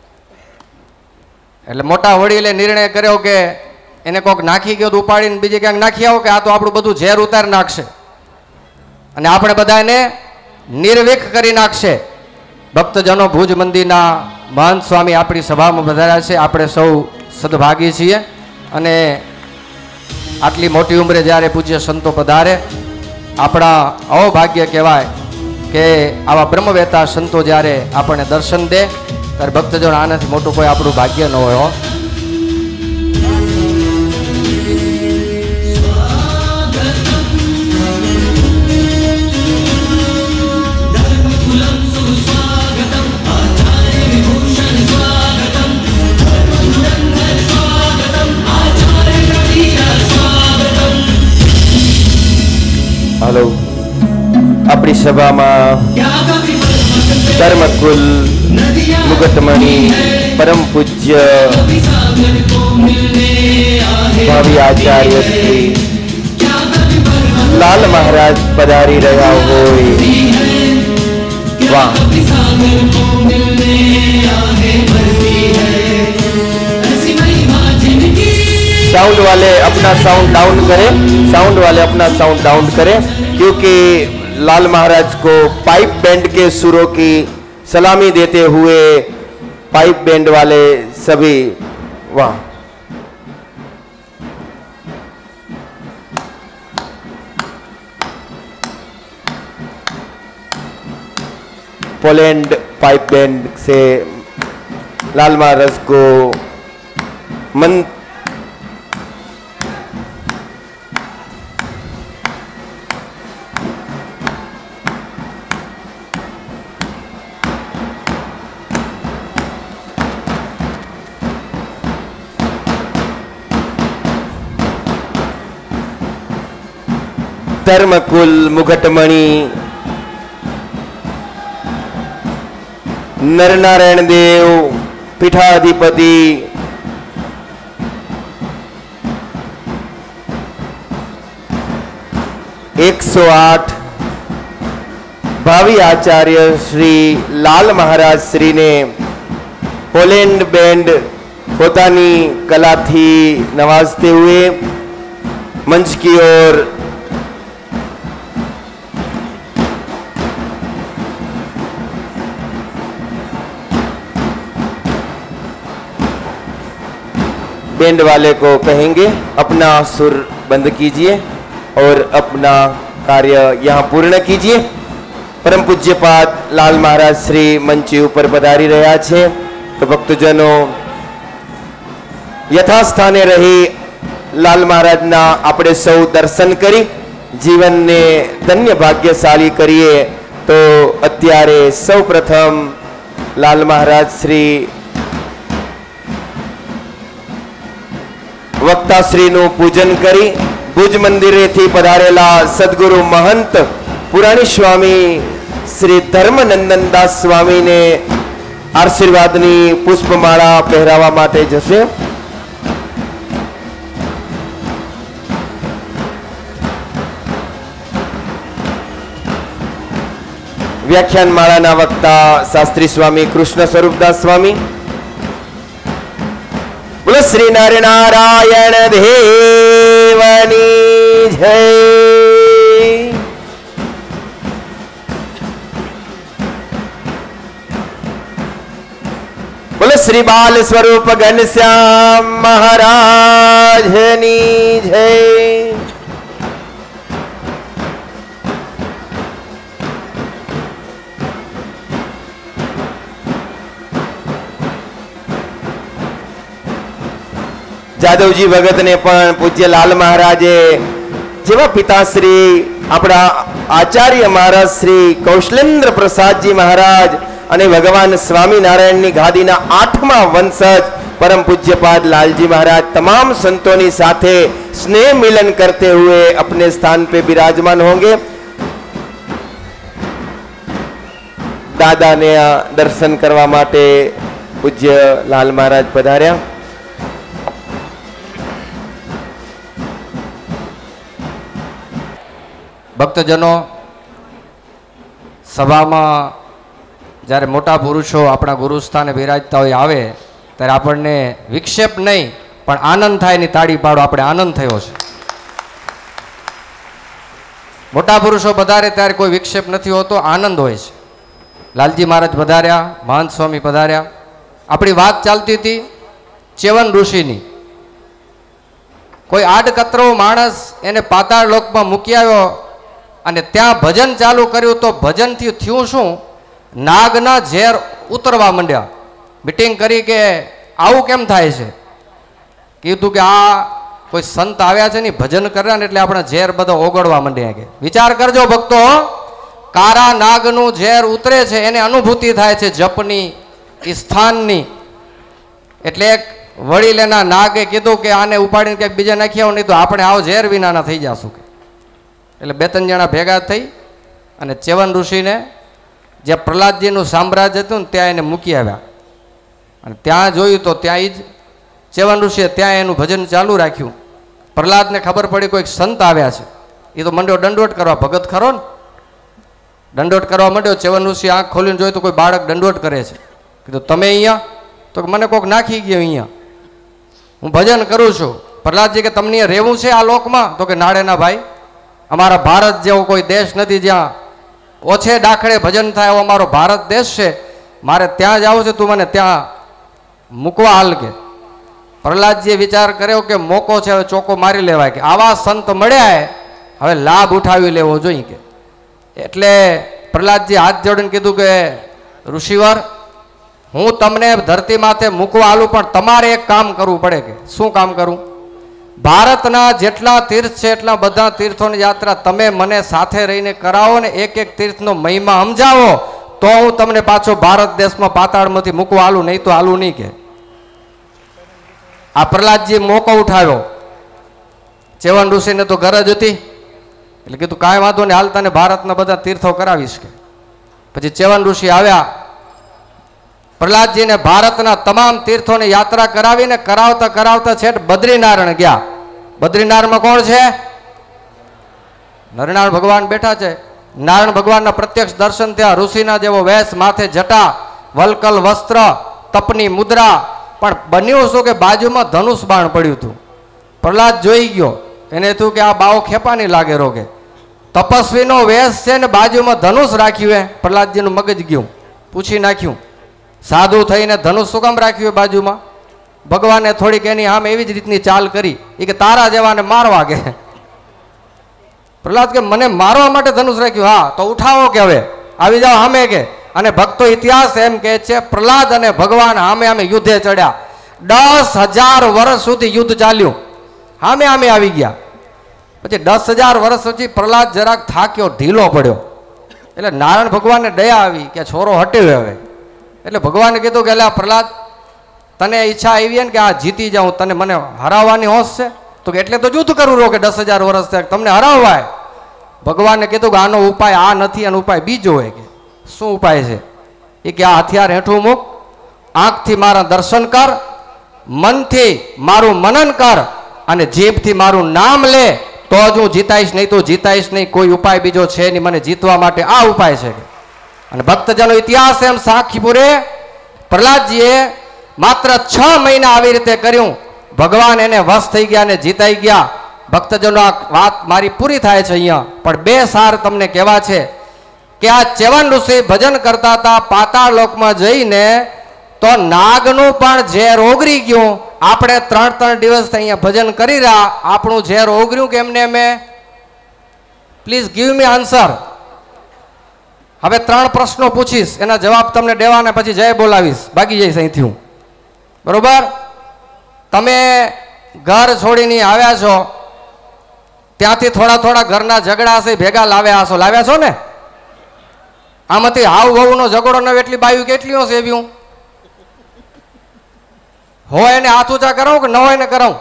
એટલે મોટા વડીલે નિર્ણય કર્યો કે એને કોક નાખી ગયો તો ઉપાડીને બીજે ક્યાંક નાખી આવો કે આ તો આપણું બધું ઝેર ઉતારી નાખશે અને આપણે બધા એને નિર્વિક કરી નાખશે. ભક્તજનો ભુજ મંદિરના મહંત સ્વામી આપણી સભામાં પધાર્યા છે. આપણે સૌ સદભાગી છીએ અને આટલી મોટી ઉંમરે જ્યારે પૂજ્ય સંતો પધારે આપણા અહોભાગ્ય કહેવાય કે આવા બ્રહ્મવેતા સંતો જ્યારે આપણને દર્શન દે ત્યારે ભક્તજનો આનાથી મોટું કોઈ આપણું ભાગ્ય ન હોય. हेलो अपनी सभा में धर्मकुल मुगटमणि परम पूज्य भावी आचार्य श्री लाल महाराज पधारी रहा होय. वाह, साउंड वाले अपना साउंड डाउन करें, साउंड वाले अपना साउंड डाउन करें, क्योंकि लाल महाराज को पाइप बैंड के सुरों की सलामी देते हुए पाइप बैंड वाले सभी वाह पोलैंड पाइप बैंड से लाल महाराज को मन ધર્મકુલ મુગટમણી નરનારાયણ દેવ પીઠાધિપતિ એકસો આઠ ભાવિ આચાર્ય શ્રી લાલ મહારાજ શ્રીને પોલેન્ડ બેન્ડ પોતાની कलाथी नवाजते हुए मंच की ओर बैंड वाले को कहेंगे अपना सुर बंद कीजिए और अपना कार्य यहाँ पूर्ण कीजिए। परम पूज्यपाद लाल महाराज श्री मंच ऊपर पधारी रहा है तो भक्तजनों यथास्थाने रही लाल महाराज ना आपणे सौ दर्शन करी जीवन ने धन्य भाग्यशाली करिए। तो अत्यारे सौ प्रथम लाल महाराज श्री वक्ता श्री नु पूजन करी भुज मंदिरे थी पधारेला सद्गुरु महंत पुराणी स्वामी श्री धर्मनंदन दास स्वामी ने आशीर्वादनी पुष्पमाला पहरावा माटे जशे। व्याख्यान माला वक्ता शास्त्री स्वामी कृष्ण स्वरूपदास स्वामी। बोलो श्री नर नारायण देवनी जय। बोलो श्री बाल स्वरूप घनश्याम महाराजनी जय। जादवजी भगत ने पण पूज्य लाल महाराजे जेवा पिताश्री अपना आचार्य महाराज श्री कौशलेन्द्र प्रसाद जी महाराज अने भगवान स्वामीनारायण नी गादी ना आठमा वंशज परम पूज्यपाद लालजी महाराज तमाम संतों नी साथे स्नेह मिलन करते हुए अपने स्थान पे विराजमान होंगे। दादा ने दर्शन करवा माटे पूज्य लाल महाराज पधार्या। भक्तजनों सभा में જ્યારે મોટા પુરુષો આપણા ગુરુસ્થાને બિરાજતા હોય આવે ત્યારે આપણને વિક્ષેપ નહીં પણ આનંદ થાય ની તાળી પાડો। આપણે આનંદ થયો છે। મોટા પુરુષો પધારે ત્યારે કોઈ વિક્ષેપ નથી હોતો, આનંદ હોય છે। લાલજી મહારાજ પધાર્યા, મહંત સ્વામી પધાર્યા। આપણી વાત ચાલતી હતી ચેવન ઋષિની। કોઈ આડકતરો માણસ એને પાતાળ લોકમાં મૂકી આવ્યો અને ત્યાં ભજન ચાલુ કર્યું તો ભજનથી થયું શું, નાગના ઝેર ઉતરવા માંડ્યા। મીટિંગ કરી કે આવું કેમ થાય છે, કીધું કે આ કોઈ સંત આવ્યા છે ને ભજન કર્યા ને એટલે આપણા ઝેર બધા ઓગળવા માંડ્યા। કે વિચાર કરજો ભક્તો, કારા નાગનું ઝેર ઉતરે છે એને અનુભૂતિ થાય છે જપની, સ્થાનની। એટલે એક વડીલેના નાગે કીધું કે આને ઉપાડીને ક્યાંક બીજા નાખી આવો, નહીં તો આપણે આવો ઝેર વિનાના થઈ જાશું। એટલે બે ત્રણ જણા ભેગા થઈ અને ચેવન ઋષિને જે પ્રહલાદજીનું સામ્રાજ્ય હતું ને ત્યાં એને મૂકી આવ્યા। અને ત્યાં જોયું તો ત્યાં જ ચેવન ઋષિએ ત્યાં એનું ભજન ચાલુ રાખ્યું। પ્રહલાદને ખબર પડી કોઈક સંત આવ્યા છે, એ તો મંડ્યો દંડવટ કરવા, ભગત ખરો ને, દંડવટ કરવા માંડ્યો। ચેવન ઋષિ આંખ ખોલીને જોયું તો કોઈ બાળક દંડવટ કરે છે। કીધું તમે અહીંયા? તો મને કોઈક નાખી ગયો અહીંયા, હું ભજન કરું છું। પ્રહલાદજી કે તમને રહેવું છે આ લોકમાં? તો કે નાડેના ભાઈ, અમારા ભારત જેવો કોઈ દેશ નથી જ્યાં ઓછે ડાખડે ભજન થાય, એવો અમારો ભારત દેશ છે, મારે ત્યાં જવું છે, તું મને ત્યાં મૂકવા હાલ। કે પ્રહલાદજીએ વિચાર કર્યો કે મોકો છે, હવે ચોકો મારી લેવાય, કે આવા સંત મળ્યા હવે લાભ ઉઠાવી લેવો જોઈએ। કે એટલે પ્રહલાદજી હાથ જોડીને કીધું કે ઋષિવર, હું તમને ધરતી માથે મૂકવા હાલું, પણ તમારે એક કામ કરવું પડે। કે શું કામ કરું? ભારતના જેટલા તીર્થ છે એટલા બધા તીર્થોની યાત્રા તમે મને સાથે રહીને કરાવો ને એક એક તીર્થનો મહિમા સમજાવો, તો હું તમને પાછો ભારત દેશમાં પાતાળમાંથી મૂકવા હાલું, નહીં તો હાલું નહીં। કે આ પ્રહલાદજી મોકો ઉઠાવ્યો। ચેવન ઋષિને તો ગરજ હતી, એટલે કીધું કાંઈ વાંધો નહીં, હાલ તને ભારતના બધા તીર્થો કરાવીશ કે. પછી ચ્યવન ઋષિ આવ્યા, પ્રહલાદજીને ભારતના તમામ તીર્થોની યાત્રા કરાવીને કરાવતા કરાવતા છેટ બદ્રીનારાયણ ગયા. બદ્રીનારાયણમાં કોણ છે? નરનારાયણ ભગવાન બેઠા છે. નારાયણ ભગવાનના પ્રત્યક્ષ દર્શન થયા. ઋષિના જેવો વેશ, માથે જટા, વલકલ વસ્ત્ર, તપની મુદ્રા. પણ બન્યું શું કે બાજુમાં ધનુષ બાણ પડ્યું હતું. પ્રહલાદ જોઈ ગયો, એને થયું કે આ બાવો ખેપાની લાગે રોગે. તપસ્વીનો વેશ છે ને બાજુમાં ધનુષ રાખ્યું. હે પ્રહલાદજીનું મગજ ગયું, પૂછી નાખ્યું સાધુ થઈને ધનુષ શું કામ રાખ્યું બાજુમાં? ભગવાને થોડીક એની આમ એવી જ રીતની ચાલ કરી, એ કે તારા જેવાને મારવા કે. પ્રહલાદ કે મને મારવા માટે ધનુષ રાખ્યું? હા તો ઉઠાવો કે હવે આવી જાઓ સામે કે. અને ભક્તો ઇતિહાસ એમ કે છે પ્રહલાદ અને ભગવાન સામે આમે યુદ્ધે ચડ્યા. દસ હજાર વર્ષ સુધી યુદ્ધ ચાલ્યું, સામે આમે આવી ગયા. પછી દસ હજાર વર્ષ પછી પ્રહલાદ જરાક થાક્યો, ઢીલો પડ્યો. એટલે નારાયણ ભગવાનને દયા આવી કે છોરો હટ્યો હવે. એટલે ભગવાને કીધું કે એટલે પ્રહલાદ તને ઈચ્છા આવી ને કે આ જીતી જાઉં, તને મને હરાવવાની હોશ છે? તો કે એટલે તો યુદ્ધ કરવું રહો કે દસ હજાર વર્ષ થયા તમને હરાવવાય. ભગવાને કીધું કે આનો ઉપાય આ નથી, આનો ઉપાય બીજો હોય. કે શું ઉપાય છે? એ કે આ હથિયાર હેઠું મૂક, આંખથી મારા દર્શન કર, મનથી મારું મનન કર અને જીભથી મારું નામ લે, તો જ હું જીતાઈશ, નહીં તો જીતાઈશ નહીં. કોઈ ઉપાય બીજો છે નહીં મને જીતવા માટે, આ ઉપાય છે. અને ભક્તજનો ઇતિહાસ એમ સાક્ષી પૂરે પ્રહલાદજીએ માત્ર છ મહિના આવી રીતે કર્યું, ભગવાન એને વશ થઈ ગયા અને જીતાઈ ગયા. ભક્તજનો આ વાત મારી પૂરી થાય છે અહીંયા, પણ બે સાર તમને કહેવા છે કે આ ચ્યવન ઋષિ ભજન કરતા હતા પાતાળ લોકમાં જઈને, તો નાગનું પણ ઝેર ઓગરી ગયું. આપણે ત્રણ ત્રણ દિવસ અહીંયા ભજન કરી રહ્યા, આપણું ઝેર ઓગર્યું કે એમને મેં? Please give me answer. હવે ત્રણ પ્રશ્નો પૂછીશ, એના જવાબ તમને દેવાના, પછી જય બોલાવીશ, ભાગી જઈશ અહીંથી હું. બરોબર? તમે ઘર છોડીને આવ્યા છો, ત્યાંથી થોડા થોડા ઘરના ઝઘડા હશે ભેગા લાવ્યા હશો, લાવ્યા છો ને? આમાંથી હાવ વહુનો ઝઘડો ન એટલી બાયું કેટલી હશે એવી? હોય એને હાથ ઊંચા કરાવું કે ન હોય ને કરાવું?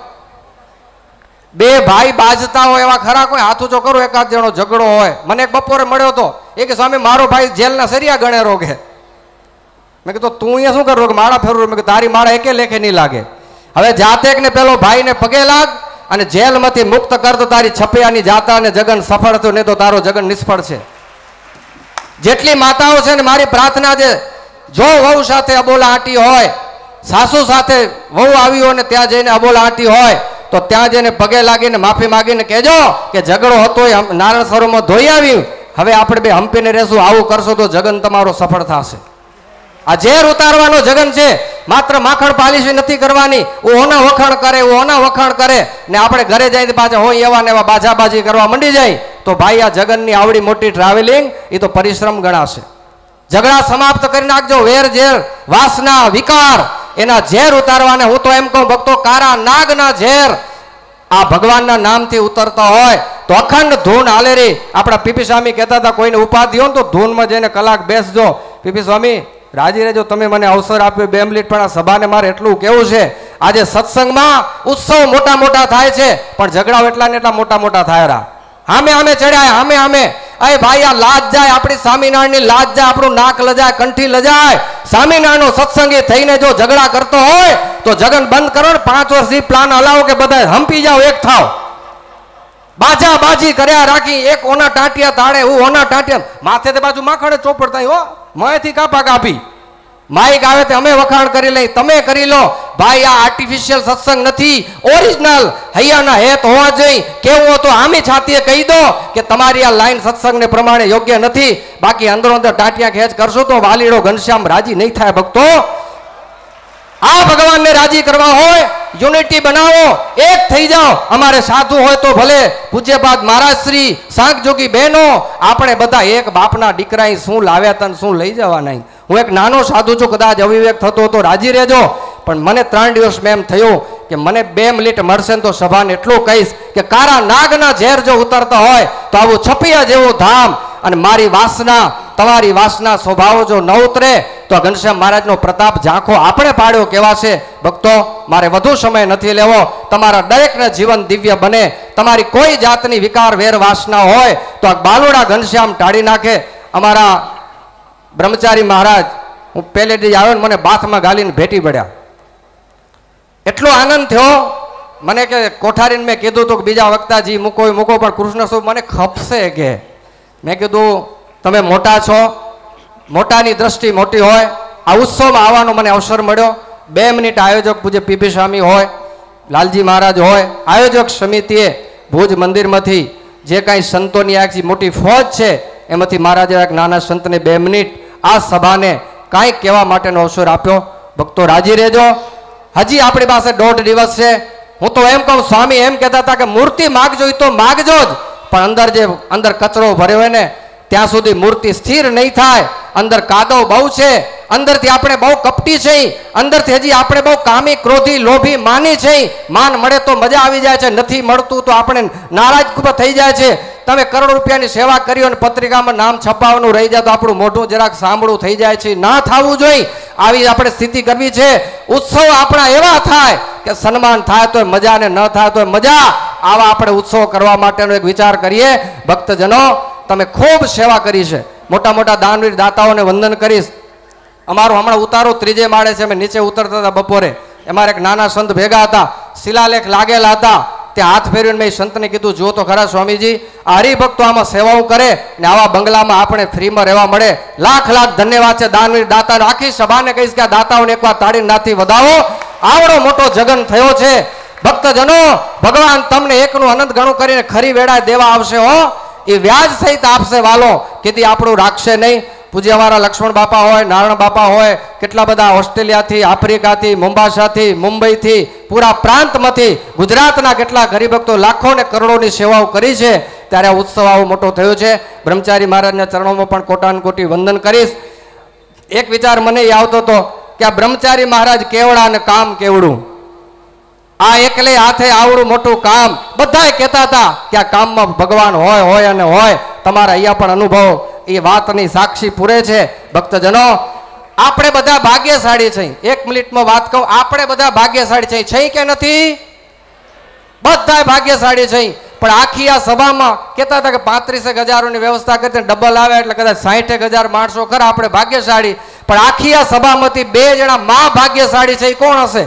બે ભાઈ બાજતા હોય એવા ખરા કોઈ હાથ ઊંચો કરો? એકાદ જણો ઝઘડો હોય. મને એક બપોરે મળ્યો હતો, એ કે સ્વામી મારો ભાઈ જેલના સરિયા ગણે રોગે. મેં કીધું તું અહીંયા શું કરો? માળા ફેરવું. મેં કીધું તારી માળા એકે લેખે નહીં લાગે. હવે જાતે ને પેલો ભાઈને પગે લાગ અને જેલમાંથી મુક્ત કર તો તારી છપિયાની જાતા અને જગન સફળ થયું, નહીં તો તારો જગન નિષ્ફળ છે. જેટલી માતાઓ છે ને મારી પ્રાર્થના છે, જો વહુ સાથે અબોલા આંટી હોય, સાસુ સાથે વહુ આવી હોય ને ત્યાં જઈને અબોલા આંટી હોય, તો ત્યાં જઈને પગે લાગીને માફી માગીને કહેજો કે ઝઘડો હતો એ નારાયણ સરોવરમાં ધોઈ આવ્યું, હવે આપણે બે હંપીને રહેશું, આવું કરશો તો જગન તમારો સફળ થશે. આ ઝેર ઉતારવાનો જગન છે, માત્ર માખણ પાલિશી નથી કરવાની. ઓના વખાણ કરે, ઓના વખાણ કરે ને આપણે ઘરે જઈને પાછા હોય એવા ને એવા બાજાબાજી કરવા માંડી જાય, તો ભાઈ આ જગનની આવડી મોટી ટ્રાવેલિંગ એ તો પરિશ્રમ ગણાશે. ઝઘડા સમાપ્ત કરી નાખજો. વેર ઝેર વાસના વિકાર એના ઝેર ઉતારવાને હું તો એમ કહું ભક્તો, કારા નાગના ઝેર આ ભગવાનના નામથી ઉતરતા હોય તો અખંડ ધૂન હાલે રે. આપણા પીપી સ્વામી કહેતા હતા કોઈને ઉપાધિ હોય ને તો ધૂનમાં જઈને કલાક બેસજો. પીપી સ્વામી રાજી રહેજો, તમે મને અવસર આપ્યો બે મિનિટ, પણ આ સભાને મારે એટલું કેવું છે, આજે સત્સંગમાં ઉત્સવ મોટા મોટા થાય છે પણ ઝઘડાઓ એટલા ને એટલા મોટા મોટા થાય રહ્યા. હામે હામે ચડ્યા, હામે હામે. અરે ભાઈ આ લાજ જાય, આપણી સ્વામિનારાયણની લાજ જાય, આપણું નાક લજાય, કંઠી લજાય. સ્વામિનારાયણનો સત્સંગી થઈને જો ઝઘડા કરતો હોય તો જગન બંધ કરો ને, પાંચ વર્ષથી પ્લાન હલાવો કે બધા હંપી જાઓ, એક થાવ. બાજા બાજી કર્યા રાખી, એક ઓના ટાંટિયા તાળે, હું ઓના ટાંટિયા, માથે બાજુ માખણે ચોપડ થાય હો, મોંથી કાપા કાપી. માઇક આવે તે અમે વખાણ કરી લઈ, તમે કરી લો. ભાઈ આ આર્ટિફિશિયલ સત્સંગ નથી, ઓરિજિનલ હૈયાના હેત હોવા જોઈએ. કેવું તો આમી છાતીએ કહી દો કે તમારી આ લાઈન સત્સંગને પ્રમાણે યોગ્ય નથી, બાકી અંદરો અંદર ટાંટિયા ખેંચ કરશો તો વાલીડો ઘનશ્યામ રાજી નહીં થાય. ભક્તો આ ભગવાનને રાજી કરવા હોય યુનિટી બનાવો, એક થઈ જાઓ. અમારે સાધુ હોય તો ભલે, પૂજ્યપાદ મહારાજ શ્રી, સાંક જોગી બહેનો, આપણે બધા એક બાપના દીકરા, શું લાવ્યા તને શું લઈ જવા નહીં. હું એક નાનો સાધુ છું, કદાચ અવિવેક થતો તો રાજી રહેજો, પણ મને ત્રણ દિવસ મેં એમ થયું કે મને બે મિનિટ મળશે ને તો સભાને એટલું કહીશ કે કારા નાગના ઝેર જો ઉતરતા હોય તો આવું છપિયા જેવું ધામ અને મારી વાસના તમારી વાસના સ્વભાવો જો ન ઉતરે તો ઘનશ્યામ મહારાજનો પ્રતાપ ઝાંખો આપણે પાડ્યો કેવાશે. ભક્તો, મારે વધુ સમય નથી લેવો. તમારા દરેકને જીવન દિવ્ય બને. તમારી કોઈ જાતની વિકાર વેર વાસના હોય તો આ બાલુડા ઘનશ્યામ ટાળી નાખે. અમારા બ્રહ્મચારી મહારાજ, હું પહેલેથી આવ્યો ને મને બાથમાં ગાલીને ભેટી પડ્યા. એટલો આનંદ થયો મને કે કોઠારીને મેં કીધું હતું કે બીજા વક્તાજી મૂકો એ મૂકો, પણ કૃષ્ણ સ્વરૂપ મને ખપશે કે. મેં કીધું તમે મોટા છો, મોટાની દ્રષ્ટિ મોટી હોય. આ ઉત્સવમાં આવવાનો મને અવસર મળ્યો. બે મિનિટ આયોજક પૂજ્ય પીપી સ્વામી હોય, લાલજી મહારાજ હોય, આયોજક સમિતિએ ભુજ મંદિરમાંથી જે કાંઈ સંતોની આખી મોટી ફોજ છે એમાંથી મહારાજે એક નાના સંતને બે મિનિટ આ સભાને કાંઈક કહેવા માટેનો અવસર આપ્યો. ભક્તો રાજી રહેજો. હજી આપણી પાસે દોઢ દિવસ છે. હું તો એમ કહું, સ્વામી એમ કહેતા હતા કે મૂર્તિ માગજો એ તો માગજો જ, પણ અંદર જે અંદર કચરો ભર્યો હોય ને ત્યાં સુધી મૂર્તિ સ્થિર નહીં થાય. અંદર કાદવ બહુ છે, અંદરથી આપણે બહુ કપટી છે, અંદરથી હજી આપણે બહુ કામી, ક્રોધી, લોભી, માની છે. માન મળે તો મજા આવી જાય છે, નથી મળતું તો આપણે નારાજ ખૂબ થઈ જાય છે. તમે કરોડ રૂપિયાની સેવા કરી અને પત્રિકામાં નામ છપાવવાનું રહી જાય તો આપણું મોઢું જરાક સાંભળું થઈ જાય છે. ના થવું જોઈએ. આવી આપણે સ્થિતિ કરવી છે. ઉત્સવ આપણા એવા થાય કે સન્માન થાય તો મજા ને ન થાય તો મજા. આવા આપણે ઉત્સવ કરવા માટેનો એક વિચાર કરીએ. ભક્તજનો, તમે ખૂબ સેવા કરી છે. મોટા મોટા દાનવીર દાતાઓને વંદન કરીશ. અમારો હમણાં ઉતારો ત્રીજે માળે છે. અમે નીચે ઉતરતા હતા બપોરે, અમારે એક નાના સંત ભેગા હતા, શિલાલેખ લાગેલા હતા. ત્યાં હાથ ફેરવીને મેં સંતને કીધું, જુઓ તો ખરા સ્વામીજી, આ હરિભક્તો આમાં સેવાઓ કરે ને આવા બંગલામાં આપણે ફ્રીમાં રહેવા મળે. લાખ લાખ ધન્યવાદ છે દાનવીર દાતા. આખી સભાને કહીશ કે આ દાતાઓને એકવાર તાળી નાથી વધાવો. આવડો મોટો જગન થયો છે. ભક્તજનો, ભગવાન તમને એકનું અનંત ગણું કરીને ખરી વેળાએ દેવા આવશે હો. એ વ્યાજ સહિત આપશે વાલો, કીધી આપણું રાખશે નહીં. પૂજ્ય અમારા લક્ષ્મણ બાપા હોય, નારાયણ બાપા હોય, કેટલા બધા ઓસ્ટ્રેલિયાથી, આફ્રિકાથી, મુંબાસાથી, મુંબઈથી, પૂરા પ્રાંતમાંથી ગુજરાતના કેટલા હરિભક્તો લાખો ને કરોડોની સેવાઓ કરી છે. ત્યારે આ ઉત્સવ આવો મોટો થયો છે. બ્રહ્મચારી મહારાજના ચરણોમાં પણ કોટાન કોટી વંદન કરીશ. એક વિચાર મને એ આવતો હતો કે આ બ્રહ્મચારી મહારાજ કેવડા અને કામ કેવડું. આ એકલે હાથે આવડું મોટું કામ. બધા કહેતા હતા કે આ કામમાં ભગવાન હોય હોય અને હોય. તમારા અહીંયા પણ અનુભવ એ વાતની સાક્ષી પૂરે છે. ભક્તજનો, આપણે બધા ભાગ્યશાળી છીએ. એક મિનિટમાં વાત કહું, આપણે બધા ભાગ્યશાળી છીએ. છે કે નથી? બધા ભાગ્યશાળી છીએ. પણ આખી આ સભામાં કહેતા હતા કે પાંત્રીસેક હજારોની વ્યવસ્થા કરતી ડબલ આવે એટલે કદાચ સાહીઠેક હજાર માણસો ખરા આપણે ભાગ્યશાળી. પણ આખી આ સભામાંથી બે જણા મા ભાગ્યશાળી છે. એ કોણ હશે?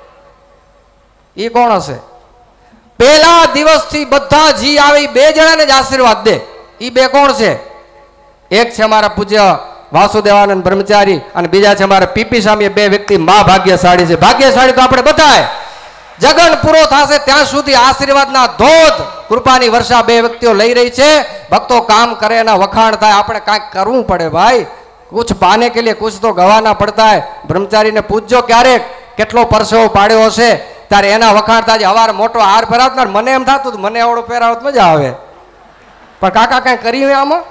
એ કોણ હશે? પહેલા દિવસથી બધા જી આવે બે જણાને જ આશીર્વાદ દે. એ બે કોણ છે? એક છે અમારા પૂજ્ય વાસુદેવાનંદ બ્રહ્મચારી અને બીજા છે અમારા પીપી સ્વામી. બે વ્યક્તિ મા ભાગ્યશાળી છે. ભાગ્યશાળી તો આપણે બધાય. જગન પૂરો થશે ત્યાં સુધી આશીર્વાદના ધોધ, કૃપાની વર્ષા બે વ્યક્તિઓ લઈ રહી છે. ભક્તો કામ કરે એના વખાણ થાય. આપણે કાંઈક કરવું પડે ભાઈ. કુછ પાને કે લીએ કુછ તો ગવાના પડતા હે. બ્રહ્મચારીને પૂછજો ક્યારેક કેટલો પરસેવો પાડ્યો હશે, ત્યારે એના વખાણ થાય. હવારે મોટો હાર પહેરાવતા મને એમ થતું મને એવડો પહેરાવત મજા આવે, પણ કાકા કઈ કર્યું આમાં?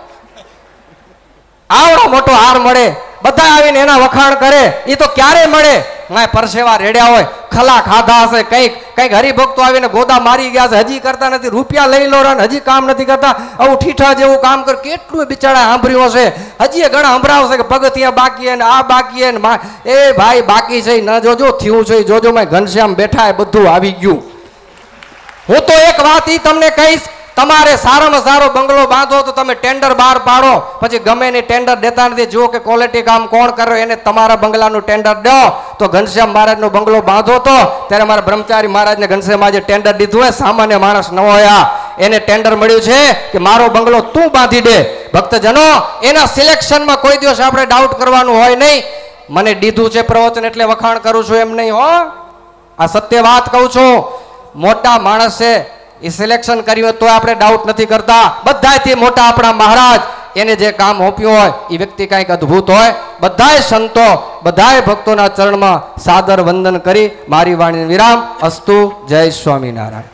આવડો મોટો હાર મળે, બધા આવીને એના વખાણ કરે. એ તો ક્યારે મળે? ના પરસેવા રેડ્યા હોય, ખલા ખાધા હશે, કંઈક કંઈક હરિભક્તો આવીને ગોદા મારી ગયા છે, હજી કરતા નથી. રૂપિયા લઈ લો ને હજી કામ નથી કરતા. આવું ઠીઠા જેવું કામ કર. કેટલું બિચારા સાંભળ્યું હશે, હજી ઘણા સંભળાવશે કે પગથિયા બાકી ને આ બાકી ને એ ભાઈ બાકી છે. ન જોજો થયું છે જોજો. મેં ઘનશ્યામ બેઠા એ બધું આવી ગયું. હું તો એક વાત ઈ તમને કહીશ, તમારે સારામાં સારો બંગલો બાંધો તો તમે ટેન્ડર બહાર પાડો. પછી ગમે એની ટેન્ડર દેતા નથી. જુઓ કે ક્વોલિટી કામ કોણ કરે એને તમારા બંગલાનું ટેન્ડર દો. તો ઘનશ્યામ મહારાજનો બંગલો બાંધો તો ત્યારે મારા બ્રહ્મચારી મહારાજને ઘનશ્યામ જે ટેન્ડર દીધું હોય, સામાન્ય માણસ ન હોય, એને ટેન્ડર મળ્યું છે કે મારો બંગલો તું બાંધી દે. ભક્તજનો, એના સિલેક્શનમાં કોઈ દિવસ આપણે ડાઉટ કરવાનું હોય નહીં. મને દીધું છે પ્રવચન એટલે વખાણ કરું છું એમ નહીં હો. આ સત્ય વાત કહું છું. મોટા માણસ છે એ સિલેક્શન કર્યું તો આપણે ડાઉટ નથી કરતા. બધાથી મોટા આપણા મહારાજ, એને જે કામ સોંપ્યું હોય એ વ્યક્તિ કંઈક અદ્ભુત હોય. બધાય સંતો, બધાય ભક્તોના ચરણમાં સાદર વંદન કરી મારી વાણી વિરામ. અસ્તુ. જય સ્વામિનારાયણ.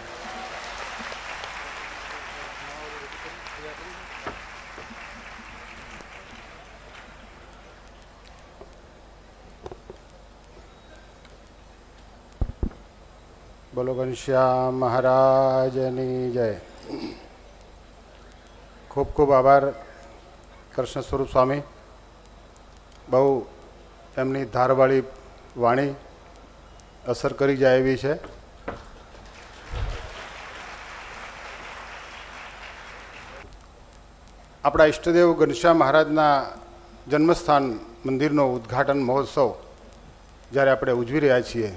બોલો ઘનશ્યામ મહારાજની જય. ખૂબ ખૂબ આભાર કૃષ્ણ સ્વરૂપ સ્વામી, બહુ એમની ધારવાળી વાણી અસર કરી જાય એવી છે. આપણા ઈષ્ટદેવ ઘનશ્યામ મહારાજના જન્મસ્થાન મંદિરનો ઉદ્ઘાટન મહોત્સવ જ્યારે આપણે ઉજવી રહ્યા છીએ,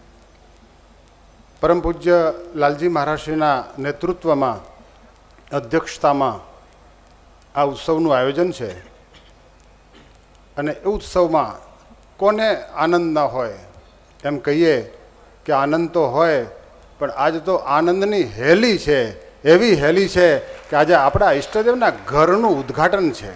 પરમ પૂજ્ય લાલજી મહારાજશ્રીના નેતૃત્વમાં, અધ્યક્ષતામાં આ ઉત્સવનું આયોજન છે. અને એ ઉત્સવમાં કોને આનંદ ન હોય? એમ કહીએ કે આનંદ તો હોય, પણ આજે તો આનંદની હેલી છે, એવી હેલી છે કે આજે આપણા ઈષ્ટદેવના ઘરનું ઉદ્ઘાટન છે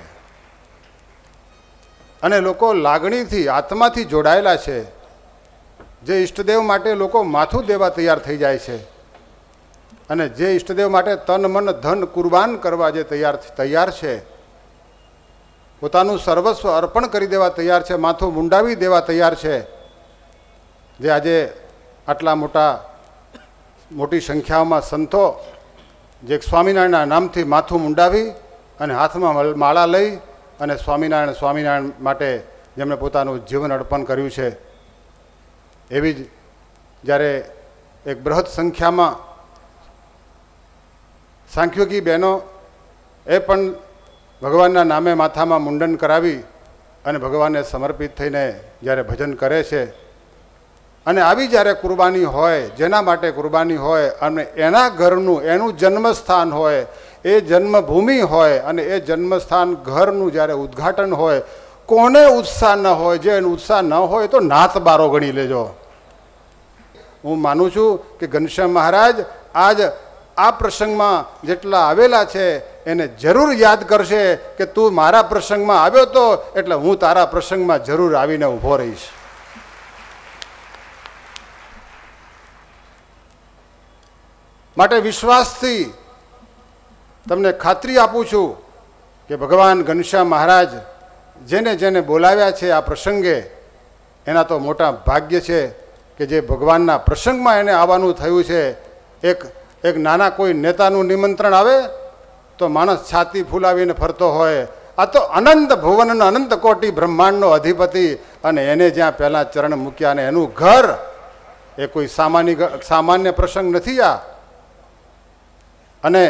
અને લોકો લાગણીથી, આત્માથી જોડાયેલા છે. જે ઈષ્ટદેવ માટે લોકો માથું દેવા તૈયાર થઈ જાય છે અને જે ઈષ્ટદેવ માટે તન મન ધન કુરબાન કરવા જે તૈયાર તૈયાર છે, પોતાનું સર્વસ્વ અર્પણ કરી દેવા તૈયાર છે, માથું મુંડાવી દેવા તૈયાર છે, જે આજે આટલા મોટા મોટી સંખ્યામાં સંતો જે સ્વામિનારાયણના નામથી માથું મુંડાવી અને હાથમાં માળા લઈ અને સ્વામિનારાયણ સ્વામિનારાયણ માટે જેમણે પોતાનું જીવન અર્પણ કર્યું છે, એવી જ જ્યારે એક બૃહદ સંખ્યામાં સાંખ્યોગી બહેનો એ પણ ભગવાનના નામે માથામાં મુંડન કરાવી અને ભગવાનને સમર્પિત થઈને જ્યારે ભજન કરે છે. અને આવી જ્યારે કુરબાની હોય, જેના માટે કુરબાની હોય અને એના ઘરનું, એનું જન્મસ્થાન હોય, એ જન્મભૂમિ હોય અને એ જન્મસ્થાન ઘરનું જ્યારે ઉદ્ઘાટન હોય, કોને ઉત્સાહ ન હોય? જે એનો ઉત્સાહ ન હોય તો નાત બારો ગણી લેજો. હું માનું છું કે ઘનશ્યામ મહારાજ આજ આ પ્રસંગમાં જેટલા આવેલા છે એને જરૂર યાદ કરશે કે તું મારા પ્રસંગમાં આવ્યો તો એટલે હું તારા પ્રસંગમાં જરૂર આવીને ઊભો રહીશ. માટે વિશ્વાસથી તમને ખાતરી આપું છું કે ભગવાન ઘનશ્યામ મહારાજ જેને જેને બોલાવ્યા છે આ પ્રસંગે, એના તો મોટા ભાગ્ય છે કે જે ભગવાનના પ્રસંગમાં એને આવવાનું થયું છે. એક એક નાના કોઈ નેતાનું નિમંત્રણ આવે તો માણસ છાતી ફૂલાવીને ફરતો હોય. આ તો અનંત ભુવનનો અનંત કોટી બ્રહ્માંડનો અધિપતિ, અને એને જ્યાં પહેલાં ચરણ મૂક્યા અને એનું ઘર, એ કોઈ સામાન્ય સામાન્ય પ્રસંગ નથી આ. અને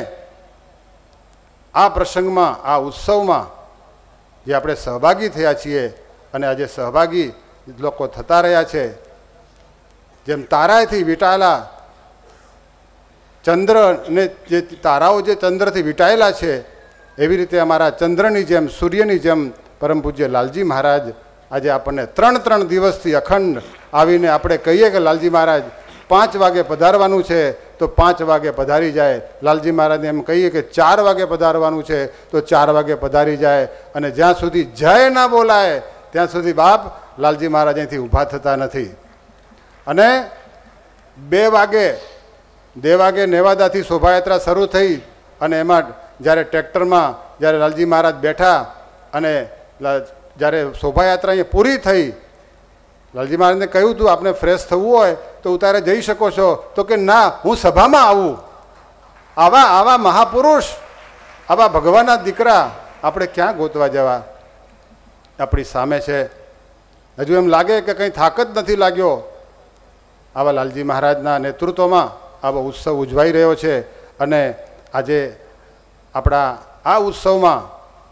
આ પ્રસંગમાં, આ ઉત્સવમાં જે આપણે સહભાગી થયા છીએ અને આજે સહભાગી લોકો થતા રહ્યા છે, જેમ તારાથી વીંટાયેલા ચંદ્રને, જે તારાઓ જે ચંદ્રથી વીંટાયેલા છે, એવી રીતે અમારા ચંદ્રની જેમ, સૂર્યની જેમ પરમ પૂજ્ય લાલજી મહારાજ આજે આપણને ત્રણ ત્રણ દિવસથી અખંડ આવીને આપણે કહીએ કે લાલજી મહારાજ પાંચ વાગે પધારવાનું છે તો પાંચ વાગે પધારી જાય. લાલજી મહારાજને એમ કહીએ કે ચાર વાગે પધારવાનું છે તો ચાર વાગે પધારી જાય. અને જ્યાં સુધી જય ના બોલાય ત્યાં સુધી બાપ લાલજી મહારાજ અહીંથી ઊભા થતા નથી. અને બે વાગે બે વાગે નેવાદાથી શોભાયાત્રા શરૂ થઈ અને એમાં જ્યારે ટ્રેક્ટરમાં જ્યારે લાલજી મહારાજ બેઠા અને જ્યારે શોભાયાત્રા અહીંયા પૂરી થઈ, લાલજી મહારાજને કહ્યું તું આપને ફ્રેશ થવું હોય તો ઉતારે જઈ શકો છો, તો કે ના, હું સભામાં આવું. આવા આવા મહાપુરુષ, આવા ભગવાનના દીકરા આપણે ક્યાં ગોતવા જવા? આપણી સામે છે. હજુ એમ લાગે કે કંઈ થાક જ નથી લાગ્યો. આવા લાલજી મહારાજના નેતૃત્વમાં આવો ઉત્સવ ઉજવાઈ રહ્યો છે. અને આજે આપણા આ ઉત્સવમાં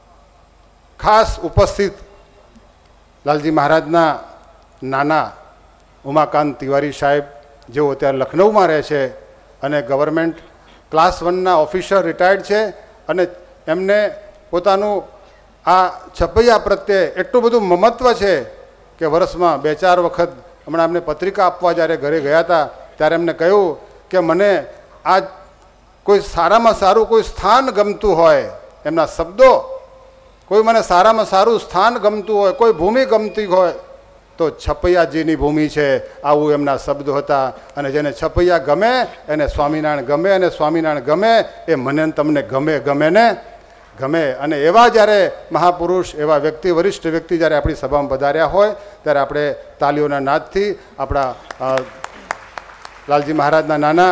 ખાસ ઉપસ્થિત લાલજી મહારાજના નાના ઉમાકાંત તિવારી સાહેબ, જેઓ અત્યારે લખનૌમાં રહે છે અને ગવર્મેન્ટ ક્લાસ વનના ઓફિસર રિટાયર્ડ છે, અને એમને પોતાનું આ છપૈયા પ્રત્યે એટલું બધું મમત્વ છે કે વર્ષમાં બે ચાર વખત, હમણાં અમને પત્રિકા આપવા જ્યારે ઘરે ગયા હતા ત્યારે એમને કહ્યું કે મને આ કોઈ સારામાં સારું કોઈ સ્થાન ગમતું હોય, એમના શબ્દો, કોઈ મને સારામાં સારું સ્થાન ગમતું હોય, કોઈ ભૂમિ ગમતી હોય તો છપૈયાજીની ભૂમિ છે, આવું એમના શબ્દો હતા. અને જેને છપૈયા ગમે એને સ્વામિનારાયણ ગમે, અને સ્વામિનારાયણ ગમે એ મને તમને ગમે ગમે ને ગમે. અને એવા જ્યારે મહાપુરુષ, એવા વ્યક્તિ, વરિષ્ઠ વ્યક્તિ જ્યારે આપણી સભામાં પધાર્યા હોય ત્યારે આપણે તાલીઓના નાદથી આપણા લાલજી મહારાજના નાના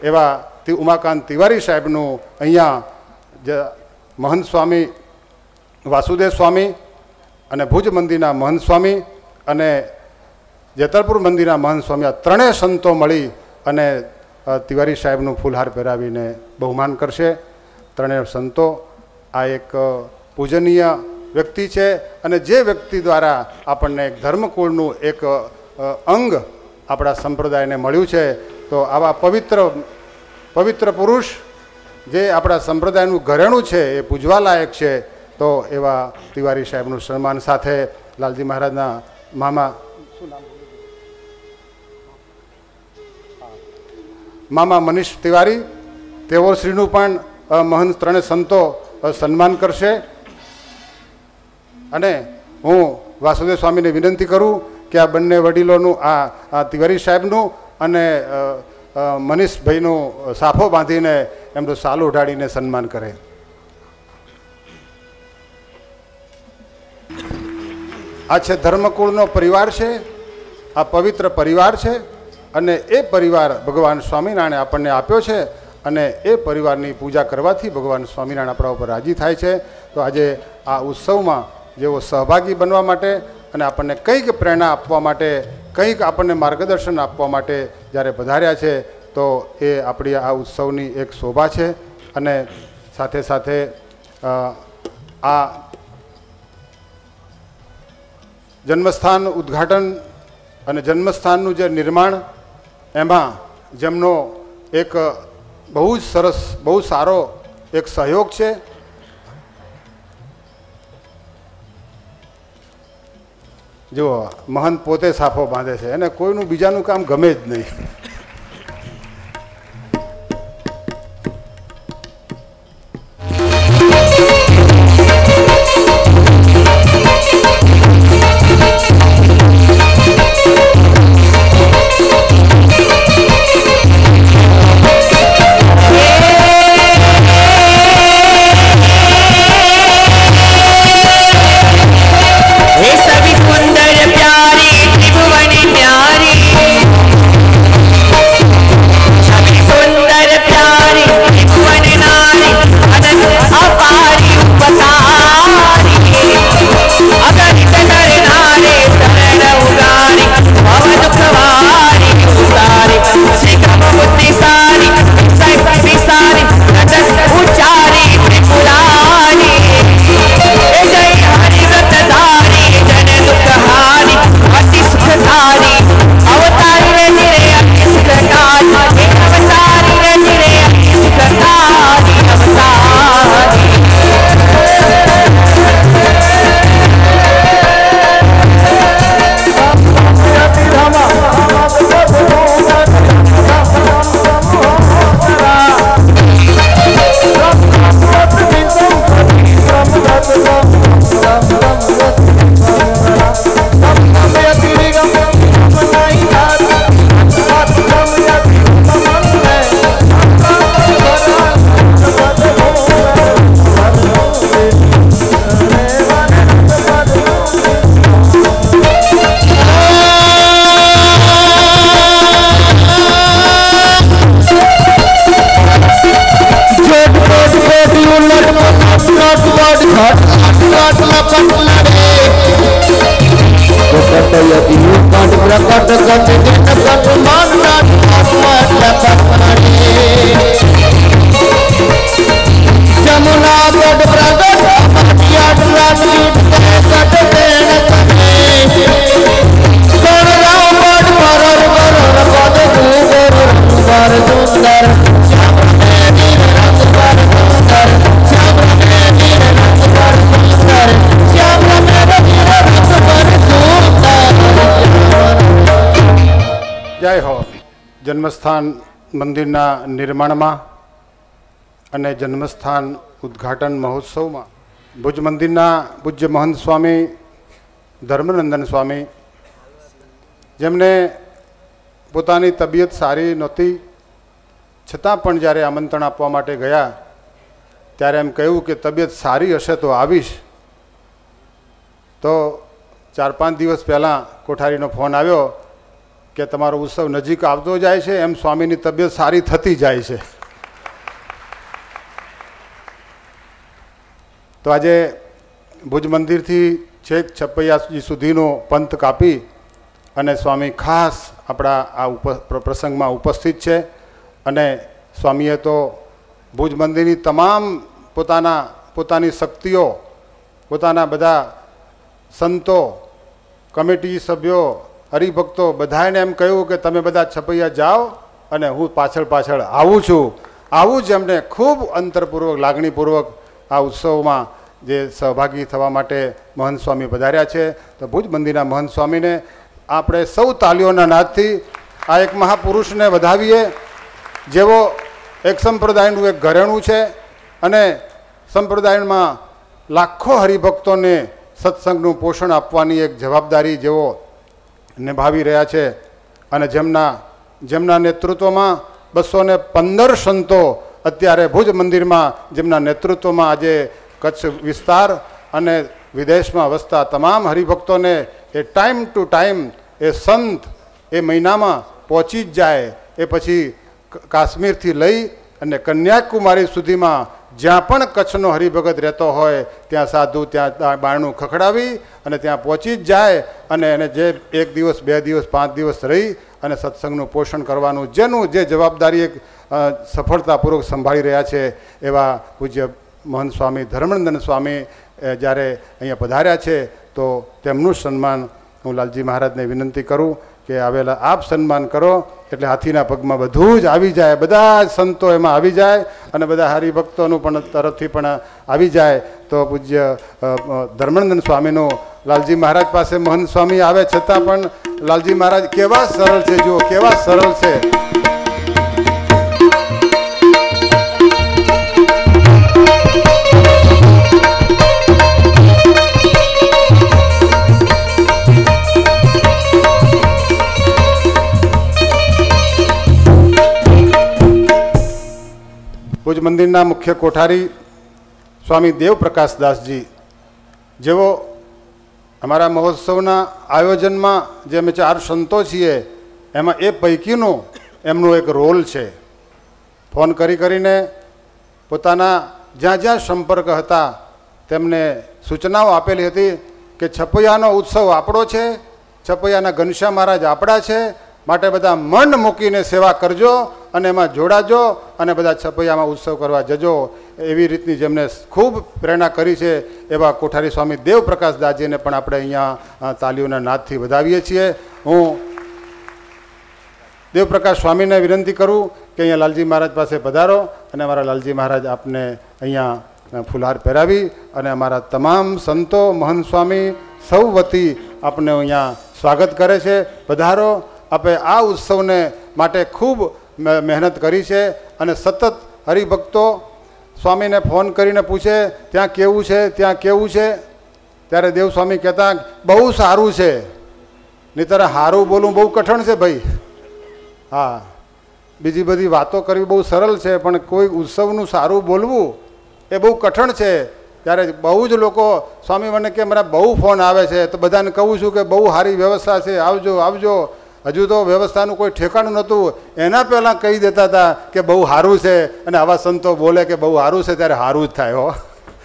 એવા ઉમાકાંત તિવારી સાહેબનું અહીંયા જે મહંત સ્વામી વાસુદેવ સ્વામી અને ભુજ મંદિરના મહંત સ્વામી અને જેતલપુર મંદિરના મહંત સ્વામી આ ત્રણેય સંતો મળી અને તિવારી સાહેબનું ફૂલહાર પહેરાવીને બહુમાન કરશે. ત્રણેય સંતો આ એક પૂજનીય વ્યક્તિ છે અને જે વ્યક્તિ દ્વારા આપણને એક ધર્મકુળનું એક અંગ આપણા સંપ્રદાયને મળ્યું છે. તો આવા પવિત્ર પવિત્ર પુરુષ જે આપણા સંપ્રદાયનું ઘરેણું છે એ પૂજવા લાયક છે. તો એવા તિવારી સાહેબનું સન્માન સાથે લાલજી મહારાજના મામા શું નામ મામા મનીષ તિવારી તેઓ શ્રીનું પણ મહંત ત્રણેય સંતો સન્માન કરશે. અને હું વાસુદેવ સ્વામીને વિનંતી કરું કે આ બંને વડીલોનું આ તિવારી સાહેબનું અને મનીષભાઈનું સાફો બાંધીને એમનું સાલું ઉઢાડીને સન્માન કરે. આ છે ધર્મકુળનો પરિવાર છે, આ પવિત્ર પરિવાર છે અને એ પરિવાર ભગવાન સ્વામિનારાયણે આપણને આપ્યો છે અને એ પરિવારની પૂજા કરવાથી ભગવાન સ્વામિનારાયણ આપણા ઉપર રાજી થાય છે. તો આજે આ ઉત્સવમાં જેઓ સહભાગી બનવા માટે અને આપણને કંઈક પ્રેરણા આપવા માટે, કંઈક આપણને માર્ગદર્શન આપવા માટે જ્યારે પધાર્યા છે તો એ આપણી આ ઉત્સવની એક શોભા છે. અને સાથે સાથે આ જન્મસ્થાન ઉદ્ઘાટન અને જન્મસ્થાનનું જે નિર્માણ એમાં જેમનો એક બહુ જ સરસ બહુ સારો એક સહયોગ છે. જો મહંત પોતે સાફો બાંધે છે અને કોઈનું બીજાનું કામ ગમે જ નહીં. જય હો. જન્મસ્થાન મંદિરના નિર્માણમાં અને જન્મસ્થાન ઉદ્ઘાટન મહોત્સવમાં ભુજ મંદિરના પૂજ્ય મહંત સ્વામી ધર્મનંદન સ્વામી, જેમને પોતાની તબિયત સારી નહોતી છતાં પણ જ્યારે આમંત્રણ આપવા માટે ગયા ત્યારે એમ કહ્યું કે તબિયત સારી હશે તો આવીશ. તો ચાર પાંચ દિવસ પહેલાં કોઠારીનો ફોન આવ્યો કે તમારો ઉત્સવ નજીક આવતો જાય છે, એમ સ્વામીની તબિયત સારી થતી જાય છે. તો આજે ભુજ મંદિરથી છેક છપૈયા સુધીનો પંથ કાપી અને સ્વામી ખાસ આપણા આ ઉપ પ્રસંગમાં ઉપસ્થિત છે. અને સ્વામીએ તો ભુજ મંદિરની તમામ પોતાના પોતાની શક્તિઓ, પોતાના બધા સંતો, કમિટી સભ્યો, હરિભક્તો બધાને એમ કહ્યું કે તમે બધા છપૈયા જાઓ અને હું પાછળ પાછળ આવું છું. આવું જ એમને ખૂબ અંતરપૂર્વક, લાગણીપૂર્વક આ ઉત્સવમાં જે સહભાગી થવા માટે મહંત સ્વામી પધાર્યા છે. તો ભુજ મંદિરના મહંત સ્વામીને આપણે સૌ તાલીઓના નાદથી આ એક મહાપુરુષને વધાવીએ, જેવો એક સંપ્રદાયનું એક ઘરેણું છે અને સંપ્રદાયમાં લાખો હરિભક્તોને સત્સંગનું પોષણ આપવાની એક જવાબદારી જેઓ નિભાવી રહ્યા છે. અને જેમના જેમના નેતૃત્વમાં બસો ને પંદર સંતો અત્યારે ભુજ મંદિરમાં, જેમના નેતૃત્વમાં આજે કચ્છ વિસ્તાર અને વિદેશમાં વસતા તમામ હરિભક્તોને એ ટાઈમ ટુ ટાઈમ એ સંત એ મહિનામાં પહોંચી જ જાય. એ પછી કાશ્મીરથી લઈ અને કન્યાકુમારી સુધીમાં જ્યાં પણ કચ્છનો હરિભગત રહેતો હોય ત્યાં સાધુ ત્યાં બારણું ખખડાવી અને ત્યાં પહોંચી જ જાય અને એને જે એક દિવસ, બે દિવસ, પાંચ દિવસ રહી અને સત્સંગનું પોષણ કરવાનું જેનું જે જવાબદારી એક સફળતાપૂર્વક સંભાળી રહ્યા છે એવા પૂજ્ય મહંત સ્વામી ધર્મનંદન સ્વામી જ્યારે અહીંયા પધાર્યા છે તો તેમનું સન્માન હું લાલજી મહારાજને વિનંતી કરું કે આવેલા આપ સન્માન કરો એટલે હાથીના પગમાં બધું જ આવી જાય, બધા જ સંતો એમાં આવી જાય અને બધા હરિભક્તોનું પણ તરફથી પણ આવી જાય. તો પૂજ્ય ધર્મનંદન સ્વામીનું લાલજી મહારાજ પાસે મહંત સ્વામી આવે છતાં પણ લાલજી મહારાજ કેવા સરળ છે, જુઓ કેવા સરળ છે. ભુજ મંદિરના મુખ્ય કોઠારી સ્વામી દેવપ્રકાશ દાસજી, જેઓ અમારા મહોત્સવના આયોજનમાં જે અમે ચાર સંતો છીએ એમાં એ પૈકીનું એમનો એક રોલ છે. ફોન કરી કરીને પોતાના જ્યાં જ્યાં સંપર્ક હતા તેમને સૂચનાઓ આપેલી હતી કે છપૈયાનો ઉત્સવ આપણો છે, છપૈયાના ઘનશ્યામ મહારાજ આપણા છે, માટે બધા મન મૂકીને સેવા કરજો અને એમાં જોડાજો અને બધા છપૈયામાં ઉત્સવ કરવા જજો. એવી રીતની જેમને ખૂબ પ્રેરણા કરી છે એવા કોઠારી સ્વામી દેવપ્રકાશ દાસજીને પણ આપણે અહીંયા તાલીઓના નાદથી વધાવીએ છીએ. હું દેવપ્રકાશ સ્વામીને વિનંતી કરું કે અહીંયા લાલજી મહારાજ પાસે પધારો અને અમારા લાલજી મહારાજ આપને અહીંયા ફુલહાર પહેરાવી અને અમારા તમામ સંતો, મહંત સ્વામી સૌ વતી આપને અહીંયા સ્વાગત કરે છે. પધારો. આપણે આ ઉત્સવને માટે ખૂબ મહેનત કરી છે અને સતત હરિભક્તો સ્વામીને ફોન કરીને પૂછે ત્યાં કેવું છે, ત્યાં કેવું છે. ત્યારે દેવસ્વામી કહેતા બહુ સારું છે. નહીંતર સારું બોલવું બહુ કઠણ છે ભાઈ. હા, બીજી બધી વાતો કરવી બહુ સરળ છે પણ કોઈ ઉત્સવનું સારું બોલવું એ બહુ કઠણ છે. ત્યારે બહુ જ લોકો સ્વામી મને કે મારા બહુ ફોન આવે છે તો બધાને કહું છું કે બહુ સારી વ્યવસ્થા છે, આવજો આવજો. હજુ તો વ્યવસ્થાનું કોઈ ઠેકાણું નહોતું, એના પહેલાં કહી દેતા હતા કે બહુ સારું છે અને આવા સંતો બોલે કે બહુ સારું છે ત્યારે સારું જ થાય હો.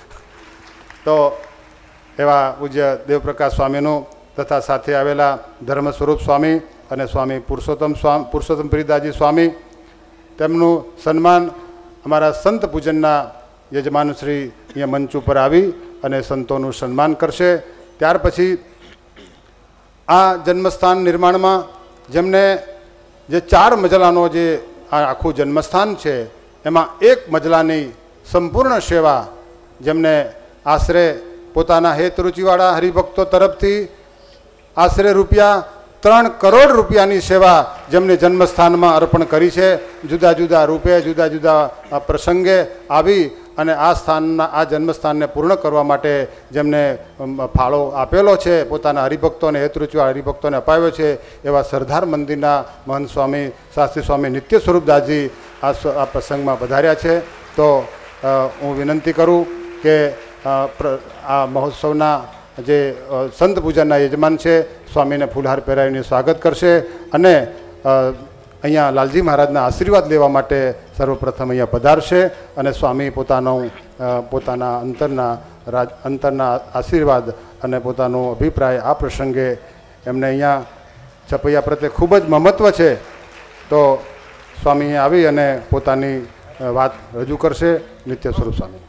તો એવા પૂજ્ય દેવપ્રકાશ સ્વામીનું તથા સાથે આવેલા ધર્મ સ્વરૂપ સ્વામી અને સ્વામી પુરુષોત્તમ સ્વામી પુરુષોત્તમ પ્રિદાજી સ્વામી, તેમનું સન્માન અમારા સંત પૂજનના યજમાન શ્રી અહીંયા મંચ ઉપર આવી અને સંતોનું સન્માન કરશે. ત્યાર પછી આ જન્મસ્થાન નિર્માણમાં જેમને જે ચાર મજલાનો જે આ આખું જન્મસ્થાન છે એમાં એક મજલાની સંપૂર્ણ સેવા જેમને આશરે પોતાના હેત રુચિવાળા હરિભક્તો તરફથી આશરે રૂપિયા ત્રણ કરોડ રૂપિયાની સેવા જેમને જન્મસ્થાનમાં અર્પણ કરી છે. જુદા જુદા રૂપે, જુદા જુદા પ્રસંગે આવી અને આ સ્થાનના આ જન્મસ્થાનને પૂર્ણ કરવા માટે જેમને ફાળો આપેલો છે, પોતાના હરિભક્તોને, હેતરુચિવાળા હરિભક્તોને અપાવ્યો છે, એવા સરદાર મંદિરના મહંત સ્વામી શાસ્ત્રી સ્વામી નિત્ય સ્વરૂપદાસજી આ આ પ્રસંગમાં પધાર્યા છે. તો હું વિનંતી કરું કે આ મહોત્સવના જે સંત પૂજનના યજમાન છે સ્વામીને ફૂલહાર પહેરાવીને સ્વાગત કરશે અને અહીંયા લાલજી મહારાજના આશીર્વાદ લેવા માટે સર્વપ્રથમ અહીંયા પધારશે અને સ્વામી પોતાનો પોતાના અંતરના રાજ અંતરના આશીર્વાદ અને પોતાનો અભિપ્રાય આ પ્રસંગે એમને અહીંયા છપૈયા પ્રત્યે ખૂબ જ મહત્ત્વ છે. તો સ્વામી આવી અને પોતાની વાત રજૂ કરશે. નિત્ય સ્વરૂપ સ્વામી.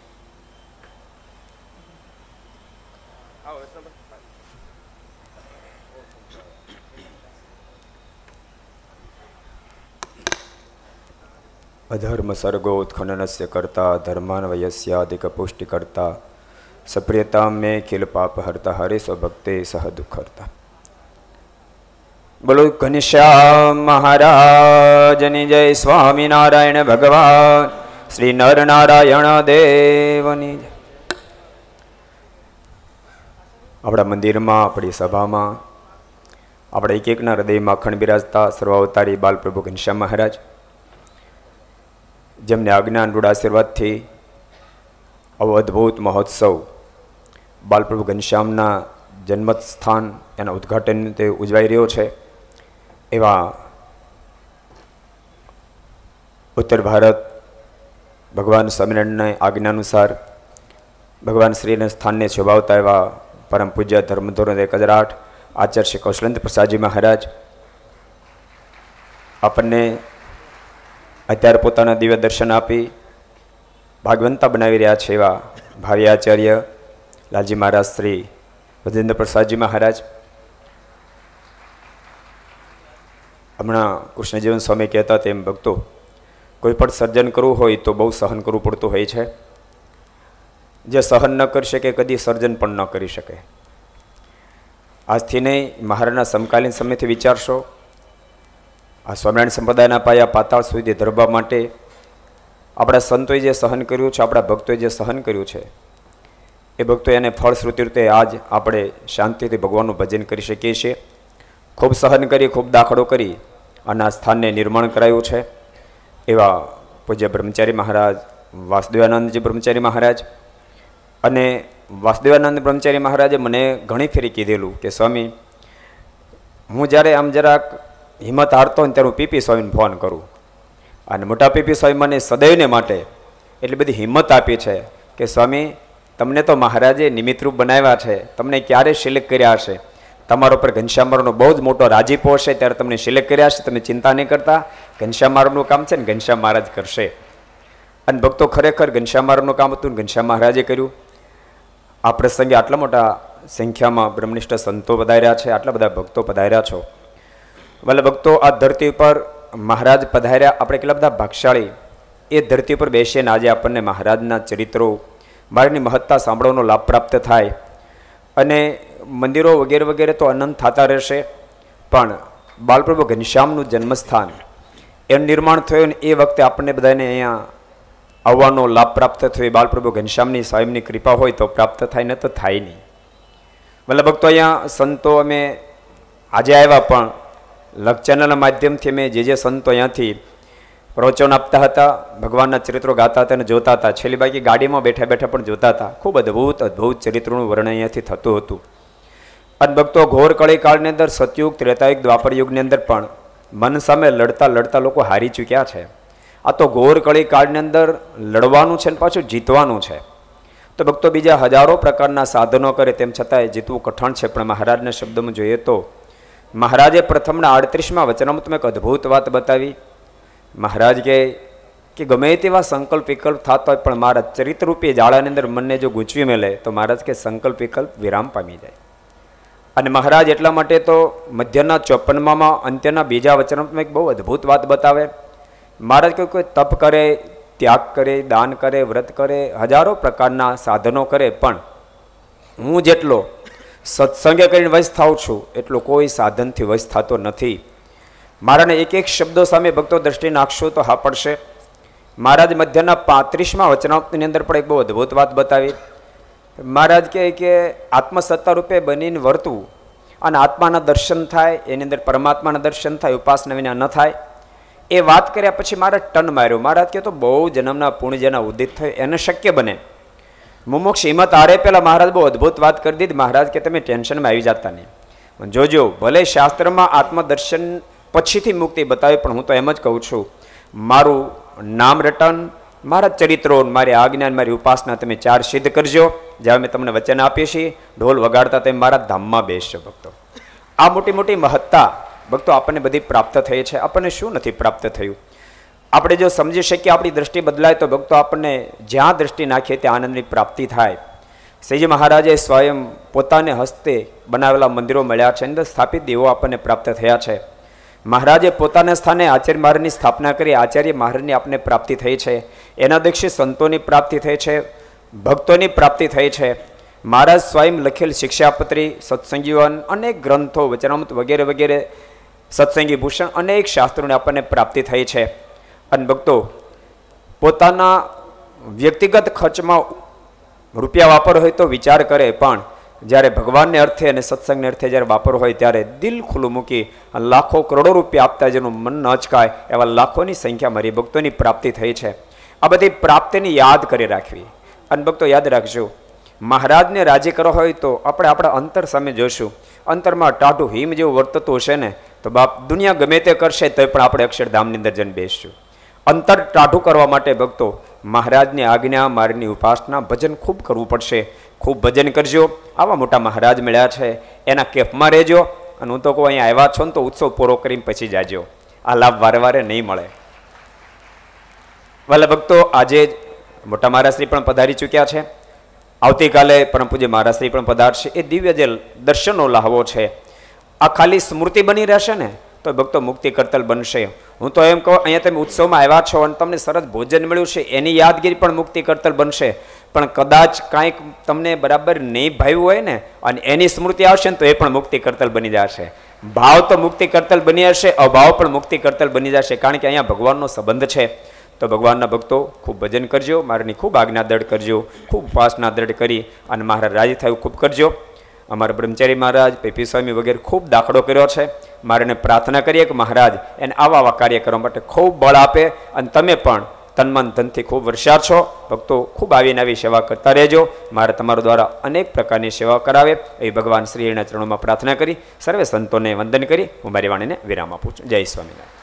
અધર્મ સર્ગોત્ખનનસ્ય કર્તા ધર્માન્વયસ્યાધિક પુષ્ટિ કરતા સપ્રિયતા મે ખિલ પાપ હરતા હરે સ્વભક્તે સહ દુઃખ હરતા. બોલો ઘનશ્યામ મહારાજની જય. સ્વામિનારાયણ ભગવાન શ્રી નર નારાયણ દેવની જય. આપણા મંદિરમાં, આપણી સભામાં, આપણા એક એકના હૃદયમાં અખંડ બિરાજતા સર્વાવતારી બાલપ્રભુ ઘનશ્યામ મહારાજ, જેમને આજ્ઞા રૂઢ આશીર્વાદથી આવો અદ્ભુત મહોત્સવ બાલપ્રભુ ઘનશ્યામના જન્મત સ્થાન એના ઉદ્ઘાટન તે ઉજવાઈ રહ્યો છે. એવા ઉત્તર ભારત ભગવાન સ્વામિનારાયણના આજ્ઞાનુસાર ભગવાન શ્રીના સ્થાનને શોભાવતા એવા પરમ પૂજ્ય ધર્મધોરણ એક હજાર આઠ આચાર્ય શ્રી કૌશલેન્દ્ર પ્રસાદજી મહારાજ આપણને અત્યારે પોતાના દિવ્ય દર્શન આપી ભાગવંતા બનાવી રહ્યા છે એવા ભાવી આચાર્ય લાલજી મહારાજ શ્રી રાજેન્દ્ર પ્રસાદજી મહારાજ. હમણાં કૃષ્ણજીવન સ્વામી કહેતા તેમ ભક્તો કોઈ પણ સર્જન કરવું હોય તો બહુ સહન કરવું પડતું હોય છે. જે સહન ન કરી શકે કદી સર્જન પણ ન કરી શકે. આજથી નહીં, મહારાજના સમકાલીન સમયથી વિચારશો. આ સ્વામિનારાયણ સંપ્રદાયના પાયા પાતાળ સુધી ધરવા માટે આપણા સંતોએ જે સહન કર્યું છે, આપણા ભક્તોએ જે સહન કર્યું છે, એ ભક્તો એને ફળશ્રુતિ રીતે આજ આપણે શાંતિથી ભગવાનનું ભજન કરી શકીએ છીએ. ખૂબ સહન કરી, ખૂબ દાખલો કરી અને આ સ્થાનને નિર્માણ કરાયું છે. એવા પૂજ્ય બ્રહ્મચારી મહારાજ, વાસુદેવાનંદજી બ્રહ્મચારી મહારાજ અને વાસુદેવાનંદ બ્રહ્મચારી મહારાજે મને ઘણી ફેરી કીધેલું કે સ્વામી, હું જ્યારે આમ જરાક હિંમત હારતો હોય ત્યારે હું પીપી સ્વામીને ફોન કરું. અને મોટા પીપી સ્વામી મને સદૈવને માટે એટલી બધી હિંમત આપી છે કે સ્વામી, તમને તો મહારાજે નિમિત્તરૂપ બનાવ્યા છે, તમને ક્યારે સિલેક્ટ કર્યા હશે, તમારા ઉપર ઘનશ્યામરનો બહુ જ મોટો રાજીપો હશે ત્યારે તમને સિલેક્ટ કર્યા હશે, તમે ચિંતા નહીં કરતા, ઘનશ્યામ મહારાજનું કામ છે ને ઘનશ્યામ મહારાજ કરશે. અને ભક્તો ખરેખર ઘનશ્યામ મહારાજનું કામ હતું ને ઘનશ્યામ મહારાજે કર્યું. આ પ્રસંગે આટલા મોટા સંખ્યામાં બ્રહ્મનિષ્ઠ સંતો પધાર્યા છે, આટલા બધા ભક્તો પધાર્યા છો. ભલે ભક્તો, આ ધરતી ઉપર મહારાજ પધાર્યા, આપણે કેટલા બધા ભાગશાળી એ ધરતી ઉપર બેસીને આજે આપણને મહારાજના ચરિત્રો, મહારાજની મહત્તા સાંભળવાનો લાભ પ્રાપ્ત થાય. અને મંદિરો વગેરે વગેરે તો અનંત થતા રહેશે, પણ બાલપ્રભુ ઘનશ્યામનું જન્મસ્થાન એનું નિર્માણ થયું ને એ વખતે આપણને બધાને અહીંયા આવવાનો લાભ પ્રાપ્ત થયો. બાલપ્રભુ ઘનશ્યામની સ્વયંની કૃપા હોય તો પ્રાપ્ત થાય, ન તો થાય નહીં. મતલબ ભક્તો, અહીંયા સંતો અમે આજે આવ્યા, પણ લગ ચેનલના માધ્યમથી અમે જે જે સંતો અહીંયાથી પ્રવચન આપતા હતા, ભગવાનના ચરિત્રો ગાતા હતા અને જોતા હતા. છેલ્લી બાકી ગાડીમાં બેઠા બેઠા પણ જોતા હતા. ખૂબ અદ્ભુત અદ્ભુત ચરિત્રોનું વર્ણન અહીંયાથી થતું હતું. અને ભક્તો, ઘોર કળી કાળની અંદર સતયુગ, ત્રેતાયુગ, દ્વાપર યુગની અંદર પણ મન સામે લડતા લડતા લોકો હારી ચૂક્યા છે. આ તો ઘોર કળી કાળની અંદર લડવાનું છે ને પાછું જીતવાનું છે. તો ભક્તો, બીજા હજારો પ્રકારના સાધનો કરે તેમ છતાંય જીતવું કઠણ છે. પણ મહારાજના શબ્દોમાં જોઈએ તો મહારાજે પ્રથમના આડત્રીસમાં વચનામૃતમાં એક અદ્ભુત વાત બતાવી. મહારાજ કહે કે ગમે તેવા સંકલ્પ વિકલ્પ થતો હોય પણ મારા ચરિત્રરૂપી જાળાની અંદર મનને જો ગૂંચવી મેલે તો મહારાજ કે સંકલ્પ વિકલ્પ વિરામ પામી જાય. અને મહારાજ એટલા માટે તો મધ્યના ચોપનમાં અંત્યના બીજા વચનામૃતમાં એક બહુ અદ્ભુત વાત બતાવે. મહારાજ કહે કોઈ તપ કરે, ત્યાગ કરે, દાન કરે, વ્રત કરે, હજારો પ્રકારના સાધનો કરે, પણ હું જેટલો સત્સંગે કરીને વશ થાઉં છું એટલો કોઈ સાધનથી વશ થતો નથી. મહારાજને એક એક શબ્દો સામે ભક્તો દ્રષ્ટિ નાખશો તો હા પડશે. મહારાજ મધ્યના પાંત્રીસમાં વચનામૃતની અંદર પણ એક બહુ અદ્ભુત વાત બતાવી. મહારાજ કહે કે આત્મસત્તા રૂપે બનીને વર્તવું અને આત્માના દર્શન થાય, એની અંદર પરમાત્માના દર્શન થાય, ઉપાસના વિના ન થાય. એ વાત કર્યા પછી મહારાજ ટન માર્યો. મહારાજ કહે તો બહુ જન્મના પુણ્ય જેના ઉદિત થયો એને શક્ય બને. મુમુક્ષ હિંમત હારે પહેલા મહારાજ બહુ અદ્ભુત વાત કરી દીધી. મહારાજ કે તમે ટેન્શનમાં આવી જતા નહીં. જોજો, ભલે શાસ્ત્રમાં આત્મદર્શન પછીથી મુક્તિ બતાવી, પણ હું તો એમ જ કહું છું, મારું નામ રટન, મારા ચરિત્રો, મારી આજ્ઞા, મારી ઉપાસના તમે ચાર સિદ્ધ કરજો. જ્યાં અમે તમને વચન આપીએ છીએ ઢોલ વગાડતા તેમ મારા ધામમાં બેસજો ભક્તો. આ મોટી મોટી મહત્તા ભક્તો આપણને બધી પ્રાપ્ત થઈ છે. આપણને શું નથી પ્રાપ્ત થયું? આપણે જો સમજી શકીએ, આપણી દ્રષ્ટિ બદલાય તો ભક્તો આપણને જ્યાં દ્રષ્ટિ નાખીએ ત્યાં આનંદની પ્રાપ્તિ થાય. શ્રીજી મહારાજે સ્વયં પોતાને હસ્તે બનાવેલા મંદિરો મળ્યા છે, અંદર સ્થાપિત દેવો આપણને પ્રાપ્ત થયા છે. મહારાજે પોતાના સ્થાને આચાર્ય મહારાજની સ્થાપના કરી, આચાર્ય મહારાજની આપણને પ્રાપ્તિ થઈ છે. એના દીક્ષિત સંતોની પ્રાપ્તિ થઈ છે, ભક્તોની પ્રાપ્તિ થઈ છે. મહારાજ સ્વયં લખેલ શિક્ષાપત્રી, સત્સંગીવન, અનેક ગ્રંથો, વચનામૃત વગેરે વગેરે, સત્સંગી ભૂષણ, અનેક શાસ્ત્રોની આપણને પ્રાપ્તિ થઈ છે. અને ભક્તો પોતાના વ્યક્તિગત ખર્ચમાં રૂપિયા વાપર હોય તો વિચાર કરે, પણ જ્યારે ભગવાનને અર્થે અને સત્સંગને અર્થે જ્યારે વાપર હોય ત્યારે દિલ ખુલ્લું મૂકી લાખો કરોડો રૂપિયા આપતા જેનું મન ન અચકાય એવા લાખોની સંખ્યા મારી ભક્તોની પ્રાપ્તિ થઈ છે. આ બધી પ્રાપ્તિને યાદ કરી રાખવી. અને ભક્તો યાદ રાખજો, મહારાજને રાજી કરો હોય તો આપણે આપણા અંતર સામે જોશું. અંતરમાં ટાઢું હિમ જેવું વર્તતું હશે ને તો બાપ દુનિયા ગમે તે કરશે તો પણ આપણે અક્ષરધામની અંદર જઈને બેસશું. અંતર ટાઢું કરવા માટે ભક્તો મહારાજની આજ્ઞા, મારની ઉપાસના, ભજન ખૂબ કરવું પડશે. ખૂબ ભજન કરજો. આવા મોટા મહારાજ મળ્યા છે, એના કેફમાં રહેજો. અને હું તો કહું અહીંયા આવ્યા છો ને તો ઉત્સવ પૂરો કરીને પછી જાજો. આ લાભ વારે વારે નહીં મળે. વાલા ભક્તો, આજે મોટા મહારાજશ્રી પણ પધારી ચૂક્યા છે. આવતીકાલે પરમ પૂજ્ય મહારાજશ્રી પણ પધારશે. એ દિવ્ય જે દર્શનનો લાહવો છે, આ ખાલી સ્મૃતિ બની રહેશે ને તો ભક્તો મુક્તિ કરતલ બનશે. હું તો એમ કહું, અહીંયા તમે ઉત્સવમાં આવ્યા છો અને તમને સરસ ભોજન મળ્યું છે, એની યાદગીરી પણ મુક્તિ કરતલ બનશે. પણ કદાચ કાંઈક તમને બરાબર નહીં ભાવ્યું હોય ને અને એની સ્મૃતિ આવશે ને તો એ પણ મુક્તિ કરતલ બની જશે. ભાવ તો મુક્તિ કરતલ બની હશે, અભાવ પણ મુક્તિ કરતલ બની જશે. કારણ કે અહીંયા ભગવાનનો સંબંધ છે. તો ભગવાનના ભક્તો ખૂબ ભજન કરજો, મારાની ખૂબ આજ્ઞા દૃઢ કરજો, ખૂબ ઉપાસના દૃઢ કરી અને મહારાજ રાજી થયું ખૂબ કરજો. અમારા બ્રહ્મચારી મહારાજ, પેપી સ્વામી વગેરે ખૂબ દાખલો કર્યો છે. મારે પ્રાર્થના કરીએ કે મહારાજ એને આવા આવા કાર્ય કરવા માટે ખૂબ બળ આપે અને તમે પણ તનમન ધનથી ખૂબ વરસાદ છો. ભક્તો ખૂબ આવીને આવી સેવા કરતા રહેજો. મારે તમારા દ્વારા અનેક પ્રકારની સેવા કરાવે એ ભગવાન શ્રીના ચરણોમાં પ્રાર્થના કરી સર્વે સંતોને વંદન કરી હું મારી વાણીને વિરામ આપું છું. જય સ્વામિનારાયણ.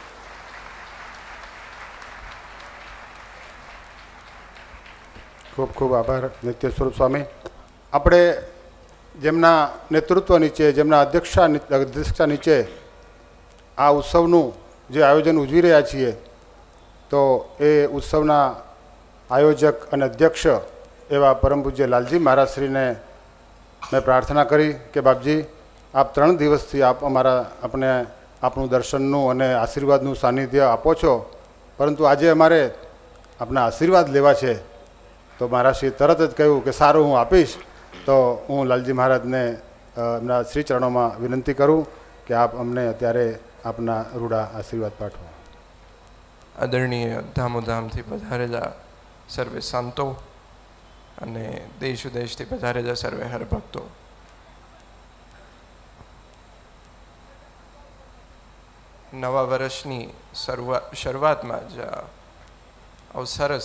ખૂબ ખૂબ આભાર નિત્ય સ્વરૂપ સ્વામી. આપણે જેમના નેતૃત્વ નીચે, જેમના અધ્યક્ષા અધ્યક્ષતા નીચે આ ઉત્સવનું જે આયોજન ઉજવી રહ્યા છીએ, તો એ ઉત્સવના આયોજક અને અધ્યક્ષ એવા પરમ પૂજ્ય લાલજી મહારાજશ્રીને મેં પ્રાર્થના કરી કે બાપજી, આપ ત્રણ દિવસથી આપ અમારા આપણે આપનું દર્શનનું અને આશીર્વાદનું સાનિધ્ય આપો છો, પરંતુ આજે અમારે આપના આશીર્વાદ લેવા છે. તો મહારાજશ્રીએ તરત જ કહ્યું કે સારું, હું આપીશ. તો હું લાલજી મહારાજને એમના શ્રી ચરણોમાં વિનંતી કરું કે આપ અમને અત્યારે આપના રૂડા આશીર્વાદ પાઠવો. આદરણીય ધામોધામથી પધારેલા સર્વે સંતો અને દેશ વિદેશથી પધારેલા સર્વે હરભક્તો, નવા વર્ષની શરૂઆત શરૂઆતમાં જ આવો સરસ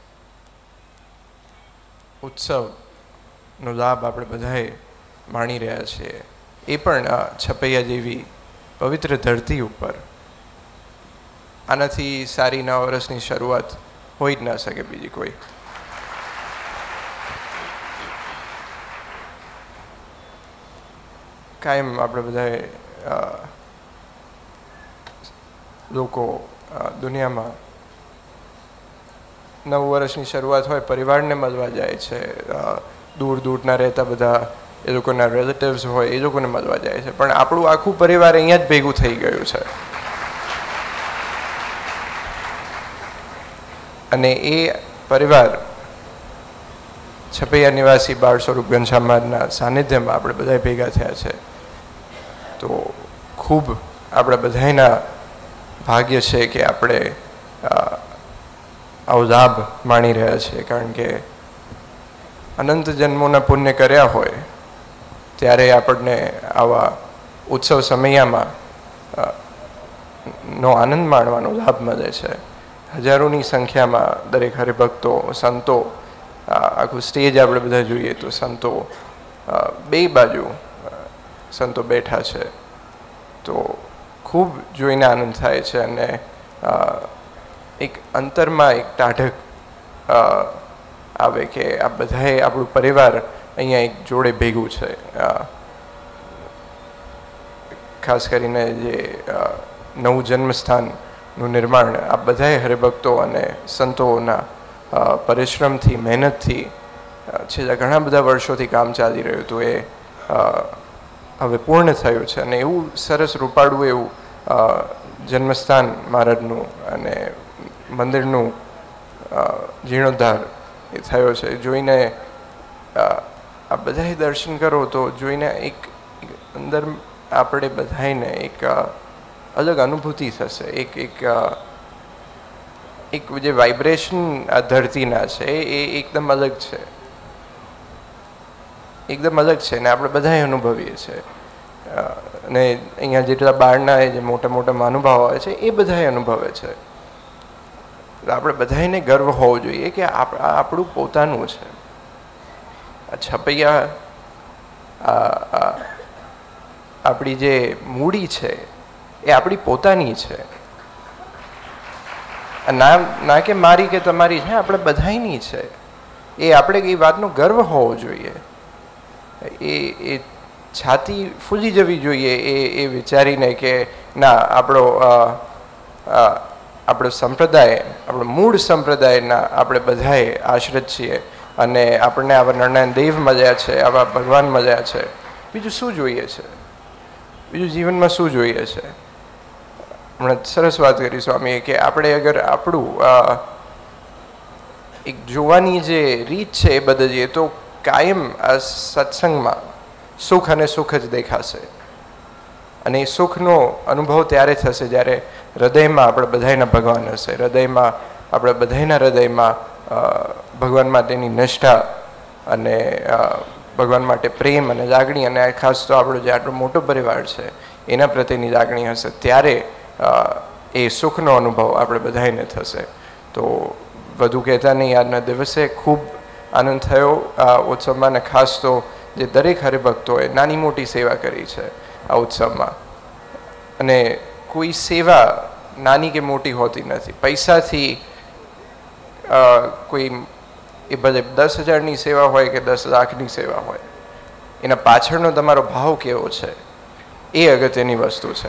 ઉત્સવનો લાભ આપણે બધાએ માણી રહ્યા છીએ, એ પણ આ છપૈયા જેવી પવિત્ર ધરતી ઉપર. આનાથી સારી નવા વર્ષની શરૂઆત હોઈ જ ના શકે બીજી કોઈ. કાયમ આપણે બધાએ લોકો દુનિયામાં નવ વર્ષની શરૂઆત હોય પરિવારને મળવા જાય છે, દૂર દૂરના રહેતા બધા એ લોકોના રિલેટિવ્સ હોય એ લોકોને મળવા જાય છે, પણ આપણું આખું પરિવાર અહીંયા જ ભેગું થઈ ગયું છે. અને એ પરિવાર છપૈયા નિવાસી બાળ સ્વરૂપ ઘનશ્યામ મહારાજના સાનિધ્યમાં આપણે બધા ભેગા થયા છે. તો ખૂબ આપણા બધાના ભાગ્ય છે કે આપણે આવો લાભ માણી રહ્યા છીએ. કારણ કે અનંત જન્મોના પુણ્ય કર્યા હોય ત્યારે આપણને આવા ઉત્સવ સમયમાં નો આનંદ માણવાનો લાભ મળે છે. હજારોની સંખ્યામાં દરેક હરિભક્તો, સંતો, આખું સ્ટેજ આપણે બધા જોઈએ તો સંતો બે બાજુ સંતો બેઠા છે. તો ખૂબ જોઈને આનંદ થાય છે અને એક અંતરમાં એક ટાઢક આવે કે આ બધાએ આપણું પરિવાર અહીંયા એક જોડે ભેગું છે. ખાસ કરીને જે નવું જન્મસ્થાનનું નિર્માણ આ બધાએ હરિભક્તો અને સંતોના પરિશ્રમથી, મહેનતથી છેલ્લા ઘણા બધા વર્ષોથી કામ ચાલી રહ્યું હતું એ હવે પૂર્ણ થયું છે. અને એવું સરસ રૂપાળું એવું જન્મસ્થાન મહારાજનું અને મંદિરનું જીર્ણોદ્ધાર એ થયો છે. જોઈને આ બધાએ દર્શન કરો તો જોઈને એક અંદર આપણે બધાને એક અલગ અનુભૂતિ થશે. એક એક એક જે વાઇબ્રેશન આ ધરતીના છે એ એકદમ અલગ છે, એકદમ અલગ છે ને આપણે બધાએ અનુભવીએ છીએ. અને અહીંયા જેટલા બહારના જે મોટા મોટા મહાનુભાવો હોય છે એ બધાએ અનુભવે છે. આપણે બધાને ગર્વ હોવો જોઈએ કે આપણું પોતાનું છે. આ છપૈયા આપણી જે મૂડી છે એ આપણી પોતાની છે. ના ના કે મારી કે તમારી છે, આપણે બધાની છે. એ આપણે એ વાતનો ગર્વ હોવો જોઈએ. એ એ છાતી ફૂલી જવી જોઈએ એ એ વિચારીને કે ના આપણો આપણો સંપ્રદાય, આપણો મૂળ સંપ્રદાયના આપણે બધાએ આશ્રિત છીએ અને આપણને આવા નારાયણ દેવ મળ્યા છે, આવા ભગવાન મળ્યા છે. બીજું શું જોઈએ છે? બીજું જીવનમાં શું જોઈએ છે? હમણાં સરસ વાત કરી સ્વામીએ કે આપણે અગર આપણું એક જોવાની જે રીત છે એ બદલીએ તો કાયમ આ સત્સંગમાં સુખ અને સુખ જ દેખાશે. અને એ સુખનો અનુભવ ત્યારે થશે જ્યારે હૃદયમાં આપણે બધાના ભગવાન હશે, હૃદયમાં આપણે બધાના હૃદયમાં ભગવાન માટેની નિષ્ઠા અને ભગવાન માટે પ્રેમ અને લાગણી, અને ખાસ તો આપણો જે આટલો મોટો પરિવાર છે એના પ્રત્યેની લાગણી હશે. ત્યારે એ સુખનો અનુભવ આપણે બધાને થશે. તો વધુ કહેતા નહીં, આજના દિવસે ખૂબ આનંદ થયો આ ઉત્સવમાં. અને ખાસ તો જે દરેક હરિભક્તોએ નાની મોટી સેવા કરી છે આ ઉત્સવમાં. અને કોઈ સેવા નાની કે મોટી હોતી નથી. પૈસાથી કોઈ એ ભલે દસ હજારની સેવા હોય કે દસ લાખની સેવા હોય, એના પાછળનો તમારો ભાવ કેવો છે એ અગત્યની વસ્તુ છે.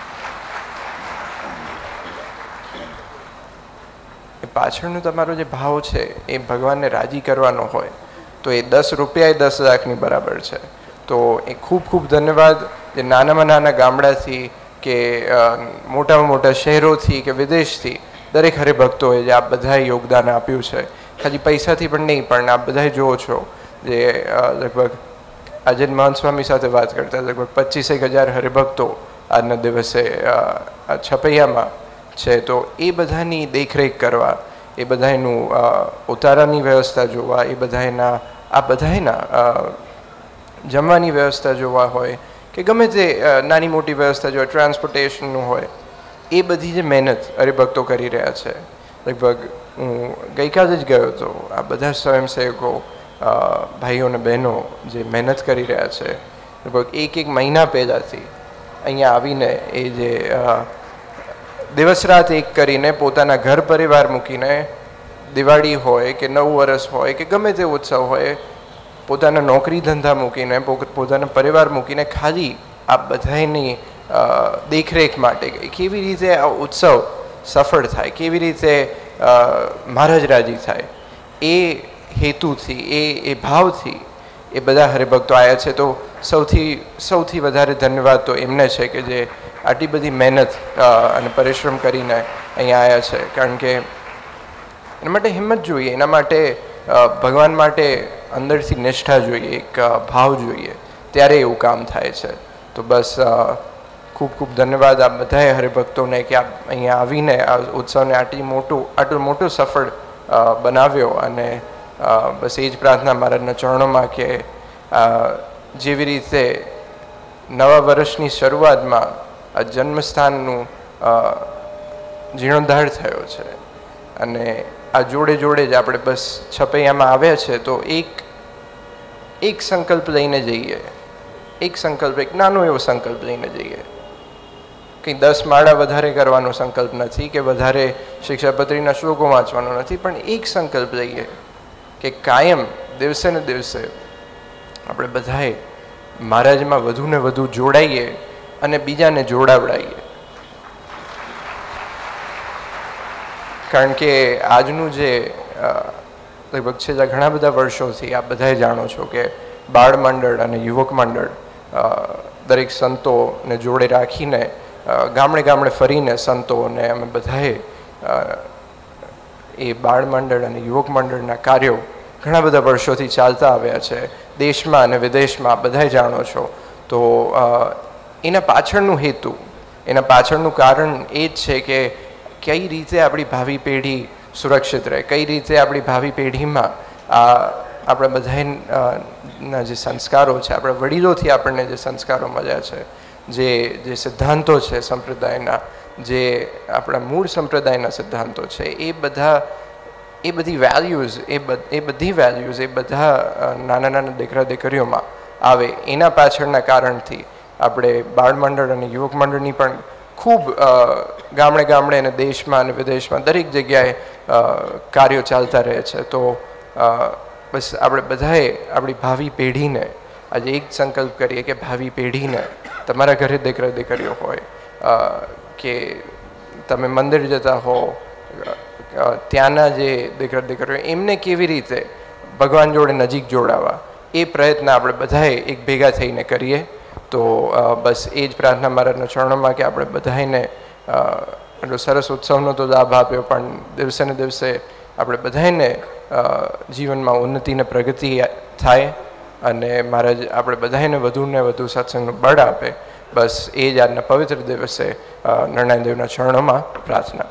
એ પાછળનો તમારો જે ભાવ છે એ ભગવાનને રાજી કરવાનો હોય તો એ દસ રૂપિયા એ દસ લાખની બરાબર છે. તો એ ખૂબ ખૂબ ધન્યવાદ જે નાનામાં નાના ગામડાથી કે મોટામાં મોટા શહેરોથી કે વિદેશથી દરેક હરિભક્તોએ જે આ બધાએ યોગદાન આપ્યું છે. ખાલી પૈસાથી પણ નહીં, પણ આપ બધા જુઓ છો જે લગભગ આજે મહંત સ્વામી સાથે વાત કરતા લગભગ પચીસેક હજાર હરિભક્તો આજના દિવસે આ છપૈયામાં છે. તો એ બધાની દેખરેખ કરવા, એ બધાનું ઉતારાની વ્યવસ્થા જોવા, એ બધાના આ બધાના જમવાની વ્યવસ્થા જોવા હોય કે ગમે તે નાની મોટી વ્યવસ્થા જોવા, ટ્રાન્સપોર્ટેશનનું હોય, એ બધી જે મહેનત હરિભક્તો કરી રહ્યા છે. લગભગ હું ગઈકાલે જ ગયો હતો. આ બધા સ્વયંસેવકો ભાઈઓ અને બહેનો જે મહેનત કરી રહ્યા છે, લગભગ એક એક મહિના પહેલાંથી અહીંયા આવીને એ જે દિવસ રાત એક કરીને પોતાના ઘર પરિવાર મૂકીને દિવાળી હોય કે નવું વર્ષ હોય કે ગમે તે ઉત્સવ હોય, પોતાના નોકરી ધંધા મૂકીને, પોતાના પરિવાર મૂકીને ખાલી આ બધાની દેખરેખ માટે કેવી રીતે આ ઉત્સવ સફળ થાય, કેવી રીતે મહારાજ રાજી થાય, એ હેતુથી, એ એ ભાવથી એ બધા હરિભક્તો આવ્યા છે. તો સૌથી સૌથી વધારે ધન્યવાદ તો એમને છે કે જે આટલી બધી મહેનત અને પરિશ્રમ કરીને અહીંયા આવ્યા છે. કારણ કે એના માટે હિંમત જોઈએ, એના માટે ભગવાન માટે અંદરથી નિષ્ઠા જોઈએ, એક ભાવ જોઈએ, ત્યારે એવું કામ થાય છે. તો બસ ખૂબ ખૂબ ધન્યવાદ આ બધાએ હરિભક્તોને કે આપ અહીંયા આવીને આ ઉત્સવને આટલી મોટું આટલું મોટું સફળ બનાવ્યો. અને બસ એ જ પ્રાર્થના મહારાજના ચરણોમાં કે જેવી રીતે નવા વર્ષની શરૂઆતમાં આ જન્મસ્થાનનું જીર્ણોદ્ધાર થયો છે અને આ જોડે જોડે જ આપણે બસ છપૈયામાં આવ્યા છે, તો એક એક સંકલ્પ લઈને જઈએ, એક સંકલ્પ, એક નાનો એવો સંકલ્પ લઈને જઈએ. કંઈ દસ માળા વધારે કરવાનો સંકલ્પ નથી કે વધારે શિક્ષાપત્રીના શ્લોકો વાંચવાનો નથી, પણ એક સંકલ્પ લઈએ કે કાયમ દિવસે ને દિવસે આપણે બધાએ મહારાજમાં વધુ ને વધુ જોડાઈએ અને બીજાને જોડાવડાવીએ. કારણ કે આજનું જે લગભગ છેલ્લા ઘણા બધા વર્ષોથી આપ બધાએ જાણો છો કે બાળ મંડળ અને યુવક મંડળ દરેક સંતોને જોડે રાખીને ગામડે ગામડે ફરીને સંતોને અમે બધાએ એ બાળ મંડળ અને યુવક મંડળના કાર્યો ઘણા બધા વર્ષોથી ચાલતા આવ્યા છે દેશમાં અને વિદેશમાં. બધાએ જાણો છો. તો એના પાછળનું હેતુ, એના પાછળનું કારણ એ જ છે કે કઈ રીતે આપણી ભાવિ પેઢી સુરક્ષિત રહે, કઈ રીતે આપણી ભાવિ પેઢીમાં આ આપણા બધાના જે સંસ્કારો છે, આપણા વડીલોથી આપણને જે સંસ્કારો મળ્યા છે, જે જે સિદ્ધાંતો છે સંપ્રદાયના, જે આપણા મૂળ સંપ્રદાયના સિદ્ધાંતો છે, એ બધા એ બધી વેલ્યુઝ એ એ બધી વેલ્યુઝ એ બધા નાના નાના દીકરા દીકરીઓમાં આવે. એના પાછળના કારણથી આપણે બાળ મંડળ અને યુવક મંડળની પણ ખૂબ ગામડે ગામડે અને દેશમાં અને વિદેશમાં દરેક જગ્યાએ કાર્યો ચાલતા રહે છે. તો બસ આપણે બધાએ આપણી ભાવિ પેઢીને આજે એક સંકલ્પ કરીએ કે ભાવિ પેઢીને, તમારા ઘરે દીકરા દીકરીઓ હોય કે તમે મંદિર જતા હો, ત્યાંના જે દીકરા દીકરીઓ એમને કેવી રીતે ભગવાન જોડે નજીક જોડાવા, એ પ્રયત્ન આપણે બધાએ એક ભેગા થઈને કરીએ. તો બસ એ જ પ્રાર્થના મારાના ચરણોમાં કે આપણે બધાને એટલો સરસ ઉત્સવનો તો લાભ આપ્યો, પણ દિવસે ને દિવસે આપણે બધાને જીવનમાં ઉન્નતિ ને પ્રગતિ થાય અને મહારાજ આપણે બધાને વધુ ને વધુ સત્સંગનું બળ આપે. બસ એ જ આજના પવિત્ર દિવસે નારાયણ દેવના ચરણોમાં પ્રાર્થના.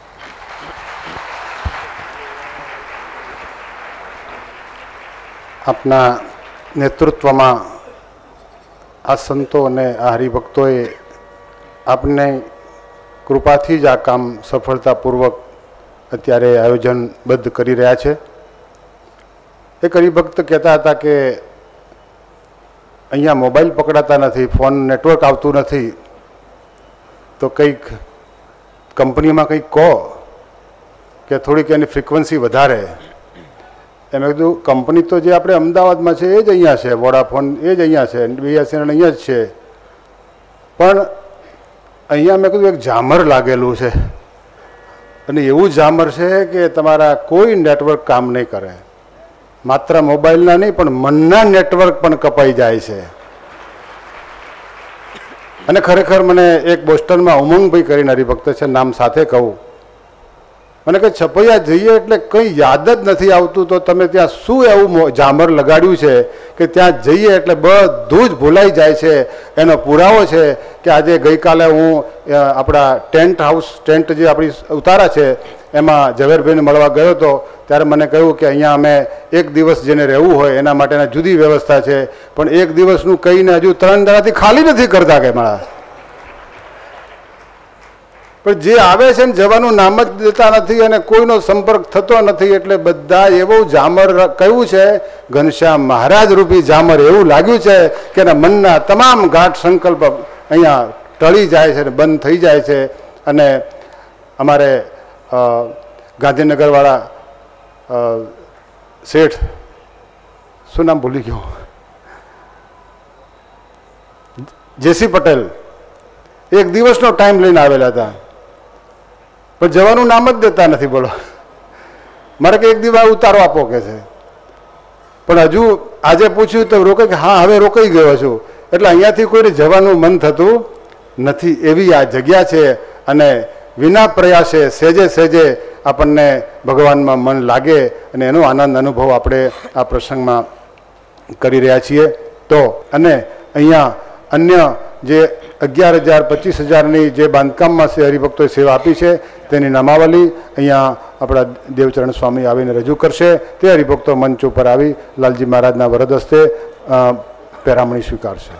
આપના નેતૃત્વમાં આ સંતો અને આ હરિભક્તોએ આપને કૃપાથી જ આ કામ સફળતાપૂર્વક અત્યારે આયોજનબદ્ધ કરી રહ્યા છે. એક હરિભક્ત કહેતા હતા કે અહીંયા મોબાઈલ પકડાતા નથી, ફોન નેટવર્ક આવતું નથી, તો કંઈક કંપનીમાં કંઈક કહો કે થોડીક એની ફ્રીક્વન્સી વધારે. એમ કીધું કંપની તો જે આપણે અમદાવાદમાં છે એ જ અહીંયા છે, વોડાફોન એ જ અહીંયા છે, બીએસએનએલ અહીંયા જ છે, પણ અહીંયા મેં કીધું એક ઝામર લાગેલું છે અને એવું ઝામર છે કે તમારા કોઈ નેટવર્ક કામ નહીં કરે. માત્ર મોબાઈલના નહીં પણ મનના નેટવર્ક પણ કપાઈ જાય છે. અને ખરેખર મને એક બોસ્ટનમાં ઉમંગભાઈ કરીને હરિભક્ત છે, નામ સાથે કહું, મને કે છપૈયા જઈએ એટલે કંઈ યાદ જ નથી આવતું, તો તમે ત્યાં શું એવું ઝામર લગાડ્યું છે કે ત્યાં જઈએ એટલે બધું જ ભૂલાઈ જાય છે. એનો પુરાવો છે કે આજે ગઈકાલે હું આપણા ટેન્ટ હાઉસ ટેન્ટ જે આપણી ઉતારા છે એમાં ઝવેરભાઈને મળવા ગયો હતો, ત્યારે મને કહ્યું કે અહીંયા અમે એક દિવસ જેને રહેવું હોય એના માટેના જુદી વ્યવસ્થા છે, પણ એક દિવસનું કહીને હજુ ત્રણ દાડાથી ખાલી નથી કરતા કે મારા. પણ જે આવે છે ને જવાનું નામ જ દેતા નથી અને કોઈનો સંપર્ક થતો નથી. એટલે બધા એવું ઝામર કયું છે, ઘનશ્યામ મહારાજ રૂપી ઝામર એવું લાગ્યું છે કે એના મનના તમામ ગાઢ સંકલ્પ અહીંયા ટળી જાય છે, બંધ થઈ જાય છે. અને અમારે ગાંધીનગરવાળા શેઠ, શું નામ ભૂલી ગયો, જેસી પટેલ, એક દિવસનો ટાઈમ લઈને આવેલા હતા, પણ જવાનું નામ જ દેતા નથી. બોલો, મારે કે એક દિવસ ઉતારો આપો કે છે, પણ હજુ આજે પૂછ્યું તો રોકે કે હા હવે રોકાઈ ગયો છું. એટલે અહીંયાથી કોઈને જવાનું મન થતું નથી. એવી આ જગ્યા છે અને વિના પ્રયાસે સેજે સેજે આપણને ભગવાનમાં મન લાગે અને એનો આનંદ અનુભવ આપણે આ પ્રસંગમાં કરી રહ્યા છીએ. તો અને અહીંયા અન્ય જે અગિયાર હજાર પચીસ હજારની જે બાંધકામમાં છે હરિભક્તોએ સેવા આપી છે તેની નામાવલી અહીંયા આપણા દેવચરણ સ્વામી આવીને રજૂ કરશે. તે હરિભક્તો મંચ ઉપર આવી લાલજી મહારાજના વરદ હસ્તે પેરામણી સ્વીકારશે.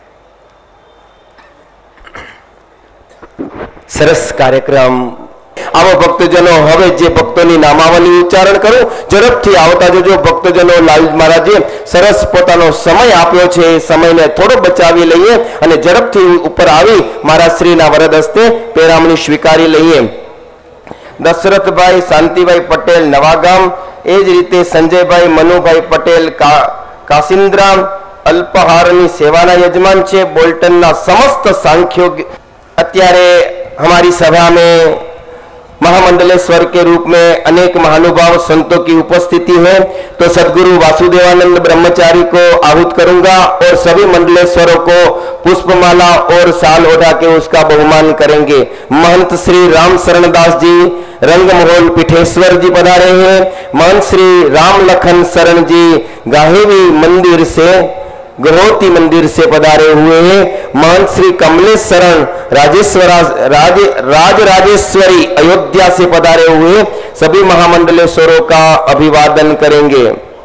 સરસ કાર્યક્રમ. આવો ભક્તજનો, હવે જે ભક્તોની નામાવલી ઉચ્ચારણ કરું, ઝડપથી આવતા જજો ભક્તજનો. લાલ મહારાજે સરસ પોતાનો સમય આપ્યો છે, એ સમયને થોડો બચાવી લઈએ અને ઝડપથી ઉપર આવી મહારાજ શ્રીના વરદ હસ્તે પેરામણી સ્વીકારી લઈએ. દશરથભાઈ શાંતિભાઈ પટેલ નવાગામ, એ જ રીતે સંજયભાઈ મનુભાઈ પટેલ કા કાસિન્દ્રા अल्पहारनी सेवाना यजमान छे। बोल्टनना समस्त सांख्योग अत्यारे हमारी सभा में महामंडलेश्वर के रूप में अनेक महानुभाव संतों की उपस्थिति है, तो सदगुरु वासुदेवानंद ब्रह्मचारी को आहूत करूंगा और सभी मंडलेश्वरों को पुष्पमाला और साल उठा के उसका बहुमान करेंगे। महंत श्री राम शरणदास जी रंगमहल पीठेश्वर जी पधारे हैं। महंत श्री राम लखन शरण जी गाहेवी मंदिर से गृहोती मंदिर से पधारे हुए हैं। महंत श्री कमलेश शरण राजेश्वर राज राज राजेश्वरी अयोध्या से पधारे हुए सभी महामंडलेश्वरों का अभिवादन करेंगे।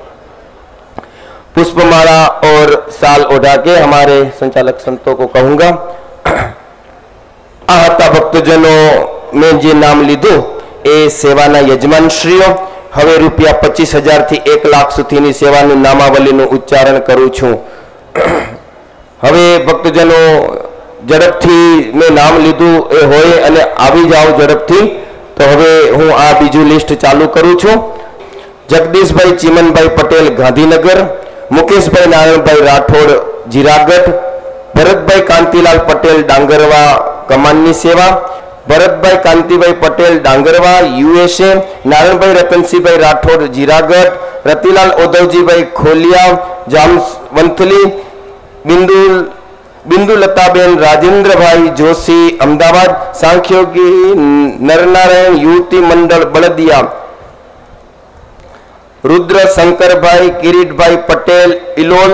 पुष्पमाला और साल उठा के हमारे संचालक संतों को कहूंगा। आहता भक्तजनों में जे नाम लीधु ए सेवाना यजमान श्रीओ। हवे रुपया पच्चीस हजार थी एक लाख सुधीनी सेवानी नामावलीનું ઉચ્ચારણ કરું છું। હવે ભક્તજનો ઝડપથી મેં નામ લીધું એ હોય અને આવી જાઓ ઝડપથી, તો હવે હું આ બીજું લિસ્ટ ચાલુ કરું છું। જગદીશભાઈ ચીમનભાઈ પટેલ ગાંધીનગર, મુકેશભાઈ નારાયણભાઈ રાઠોડ જીરાગઢ, ભરતભાઈ કાંતિલાલ પટેલ ડાંગરવા કમાનની સેવા, भरतभाई कांतिभाई पटेल डांगरवा यूएसए, नारायणभाई रतनसिंहभाई राठौड़ जीरागढ़, रतिलाल ओधवजीभाई खोलिया जामवंथली, बिंदु बिंदुलताबेन राजेंद्रभाई जोशी अहमदाबाद, सांख्योगी नरनारायण युवती मंडल बलदिया, रुद्र शंकरभाई किरीटभाई पटेल इलोल,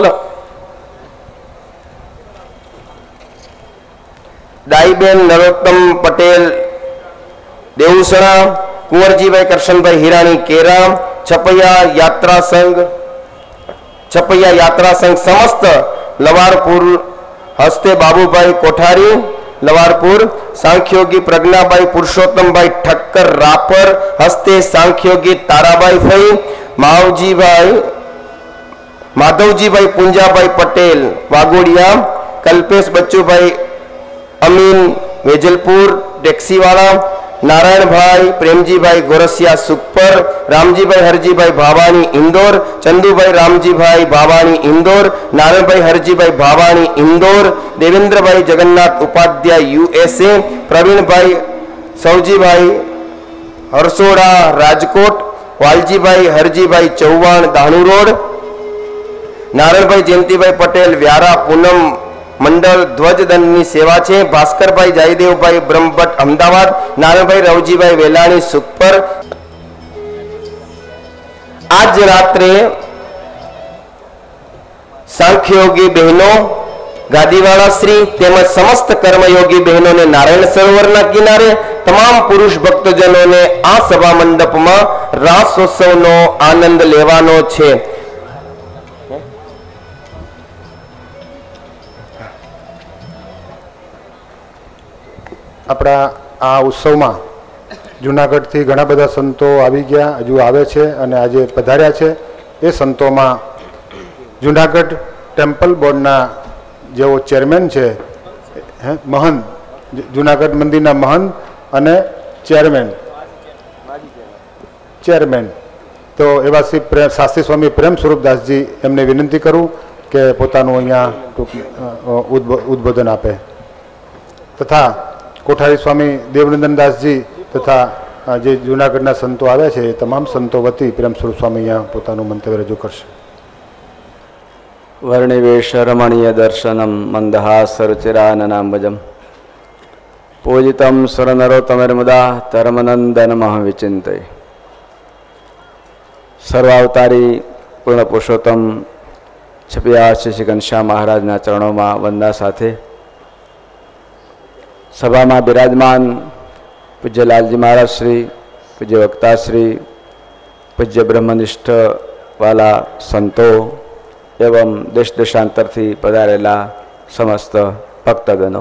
दाईबेन नरोत्तम पटेल देवसरा, कुंवरजीभाई करशनभाई हिराणी केरा, छपैया यात्रा संघ छपैया यात्रा संघ समस्त लवारपुर हस्ते बाबूभाई कोठारी लवारपुर, सांख्योगी प्रज्ञाबाई पुरुषोत्तमभाई ठक्कर रापर हस्ते सांख्योगी ताराबाई फई, मावजीभाई माधवजीभाई पुंजाभाई पटेल वागोड़िया, कल्पेश बच्चूभाई अमीन वेजलपुर डेक्सीवाड़ा, नारायण भाई प्रेमजी भाई गोरसिया सुखपर, रामजी भाई हरजी भाई भावानी इंदौर, चंदू भाई रामजी भाई भावानी इंदौर, नारायण भाई हरजी भाई भावानी इंदौर, देवेंद्र भाई जगन्नाथ उपाध्याय यूएसए, प्रवीण भाई सौजी भाई हरसोड़ा राजकोट, वालजी भाई हरजी भाई चौहान दाणू रोड, नारायण भाई जयंती भाई पटेल व्यारा पूनम मंडल ध्वजदंडनी सेवा है, भास्कर भाई जयदेव भाई ब्रह्मभट्ट अहमदाबाद, नारायण भाई रवजी भाई वेलाणी सुखपर। आज रात्रे सांख्ययोगी बहनों गादीवाड़ा श्री तेमज समस्त कर्मयोगी बहनों ने नारायण सरोवर किनारे तमाम पुरुष भक्तजनों ने आ सभा मंडप में रासोत्सव नो आनंद लेवानो छे। આપણા આ ઉત્સવમાં જૂનાગઢથી ઘણા બધા સંતો આવી ગયા, હજુ આવે છે અને આજે પધાર્યા છે। એ સંતોમાં જૂનાગઢ ટેમ્પલ બોર્ડના જેઓ ચેરમેન છે, હે મહંત, જૂનાગઢ મંદિરના મહંત અને ચેરમેન ચેરમેન તો એવા શ્રી પ્રેમ શાસ્ત્રી સ્વામી પ્રેમ સ્વરૂપદાસજી એમને વિનંતી કરું કે પોતાનું અહીંયા ઉદ્બોધન આપે, તથા कोठारी स्वामी देवनंदन दास जी तथा जे जूनागढ़ना संतो आव्या छे तमाम संतो वती प्रेम स्वरूप स्वामी यहाँ पोतानुं मंतव्य रजू करशे। वर्णिवेश रमणीय दर्शनम मंदहासरुचिराननाम्बजम पूजितं सुरनरोत्तमर्मुदा धर्मनंदनमः विचिन्तये। सर्वावतारी पूर्ण पुरुषोत्तम छपिया श्री घनश्याम महाराजना चरणों में वंदना साथे सभा में विराजमान पूज्य लालजी महाराज श्री, पूज्य वक्ता श्री, पूज्य ब्रह्मनिष्ठ वाला संतों एवं देश देशांतर थी पधारेला समस्त भक्तगणों,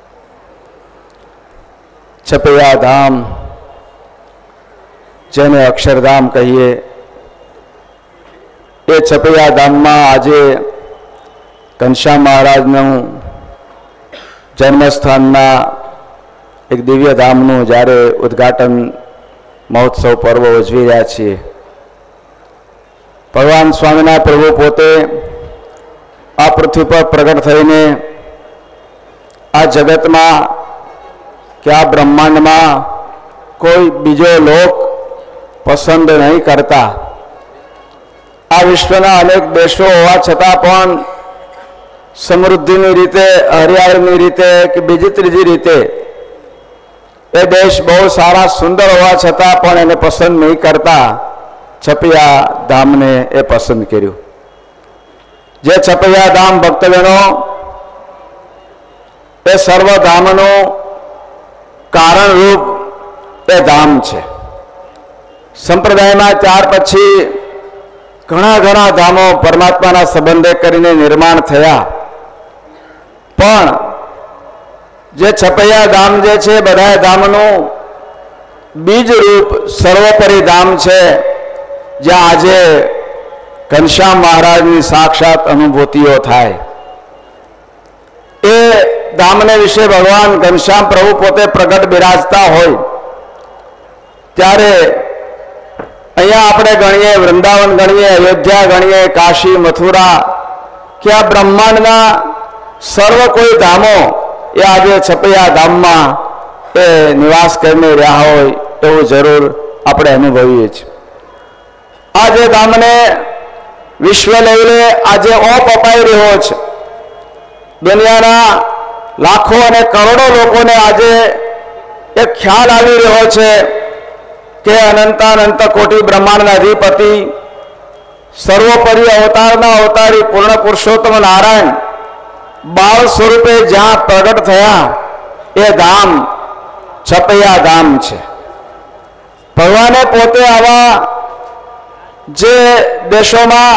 छपैया धाम जेने अक्षरधाम कहिए, ये छपैया धाम में आज घनश्याम महाराज जन्मस्थान एक दिव्य धामनु જ્યારે ઉદ્ઘાટન મહોત્સવ પર્વ ઉજવી રહ્યા છીએ ભગવાન સ્વામિનારાયણ પ્રભુ પોતે આ પૃથ્વી પર પ્રગટ થઈને આ જગતમાં કે આ બ્રહ્માંડમાં કોઈ બીજો લોક પસંદ નહીં કરતા. આ વિશ્વના અનેક દેશો હોવા છતાં પણ સમૃદ્ધિની રીતે, હરિયાળીની રીતે કે બીજી ત્રીજી રીતે એ દેશ બહુ સારા સુંદર હોવા છતાં પણ એને પસંદ નહીં કરતા છપૈયા ધામને એ પસંદ કર્યું. જે છપૈયા ધામ ભક્તજનો એ સર્વધામનું કારણરૂપ એ ધામ છે. સંપ્રદાયમાં ત્યાર પછી ઘણા ઘણા ધામો પરમાત્માના સંબંધે કરીને નિર્માણ થયા, પણ જે છપૈયા ધામ જે છે બધા ધામનું બીજ રૂપ સર્વોપરી ધામ છે, જ્યાં આજે ઘનશ્યામ મહારાજની સાક્ષાત અનુભૂતિઓ થાય. એ ધામને વિશે ભગવાન ઘનશ્યામ પ્રભુ પોતે પ્રગટ બિરાજતા હોય ત્યારે અહીંયા આપણે ગણીએ, વૃંદાવન ગણીએ, અયોધ્યા ગણીએ, કાશી, મથુરા કે આ બ્રહ્માંડના સર્વ કોઈ ધામો એ આજે છપૈયા ધામમાં એ નિવાસ કરીને રહ્યા હોય એવું જરૂર આપણે અનુભવીએ છીએ. આ જે ધામને વિશ્વ લેવલે આજે ઓપ અપાઈ રહ્યો છે. દુનિયાના લાખો અને કરોડો લોકોને આજે એક ખ્યાલ આવી રહ્યો છે કે અનંતાનંત કોટી બ્રહ્માંડના અધિપતિ સર્વોપરી અવતારના અવતારી પૂર્ણ પુરુષોત્તમ નારાયણ બાળ સ્વરૂપે જ્યાં પ્રગટ થયા એ ધામ છપૈયા ધામ છે. ભગવાને પોતે આવા જે દેશોમાં,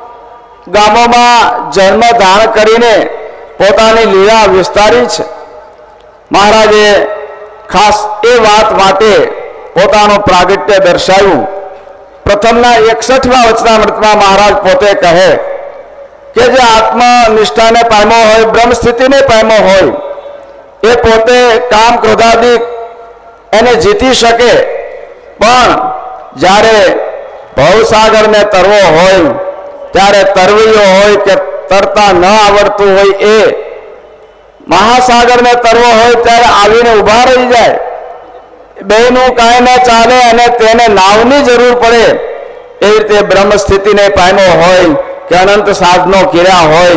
ગામોમાં જન્મ ધારણ કરીને પોતાની લીલા વિસ્તારી છે. મહારાજે ખાસ એ વાત માટે પોતાનું પ્રાગટ્ય દર્શાવ્યું. પ્રથમના એકસઠમાં વચનામૃતમાં મહારાજ પોતે કહે કે જે આત્મનિષ્ઠાને પામ્યો હોય, બ્રહ્મ સ્થિતિને પામ્યો હોય, એ પોતે કામ ક્રોધાદિક એને જીતી શકે, પણ જ્યારે ભવસાગરને તરવો હોય ત્યારે તરવૈયો હોય કે તરતા ન આવડતું હોય એ મહાસાગરને તરવો હોય ત્યારે આવીને ઊભા રહી જાય. બેનું કાંઈ ન ચાલે અને તેને નાવની જરૂર પડે. એવી રીતે બ્રહ્મ સ્થિતિને પામ્યો હોય કે અનંત સાધનો કર્યા હોય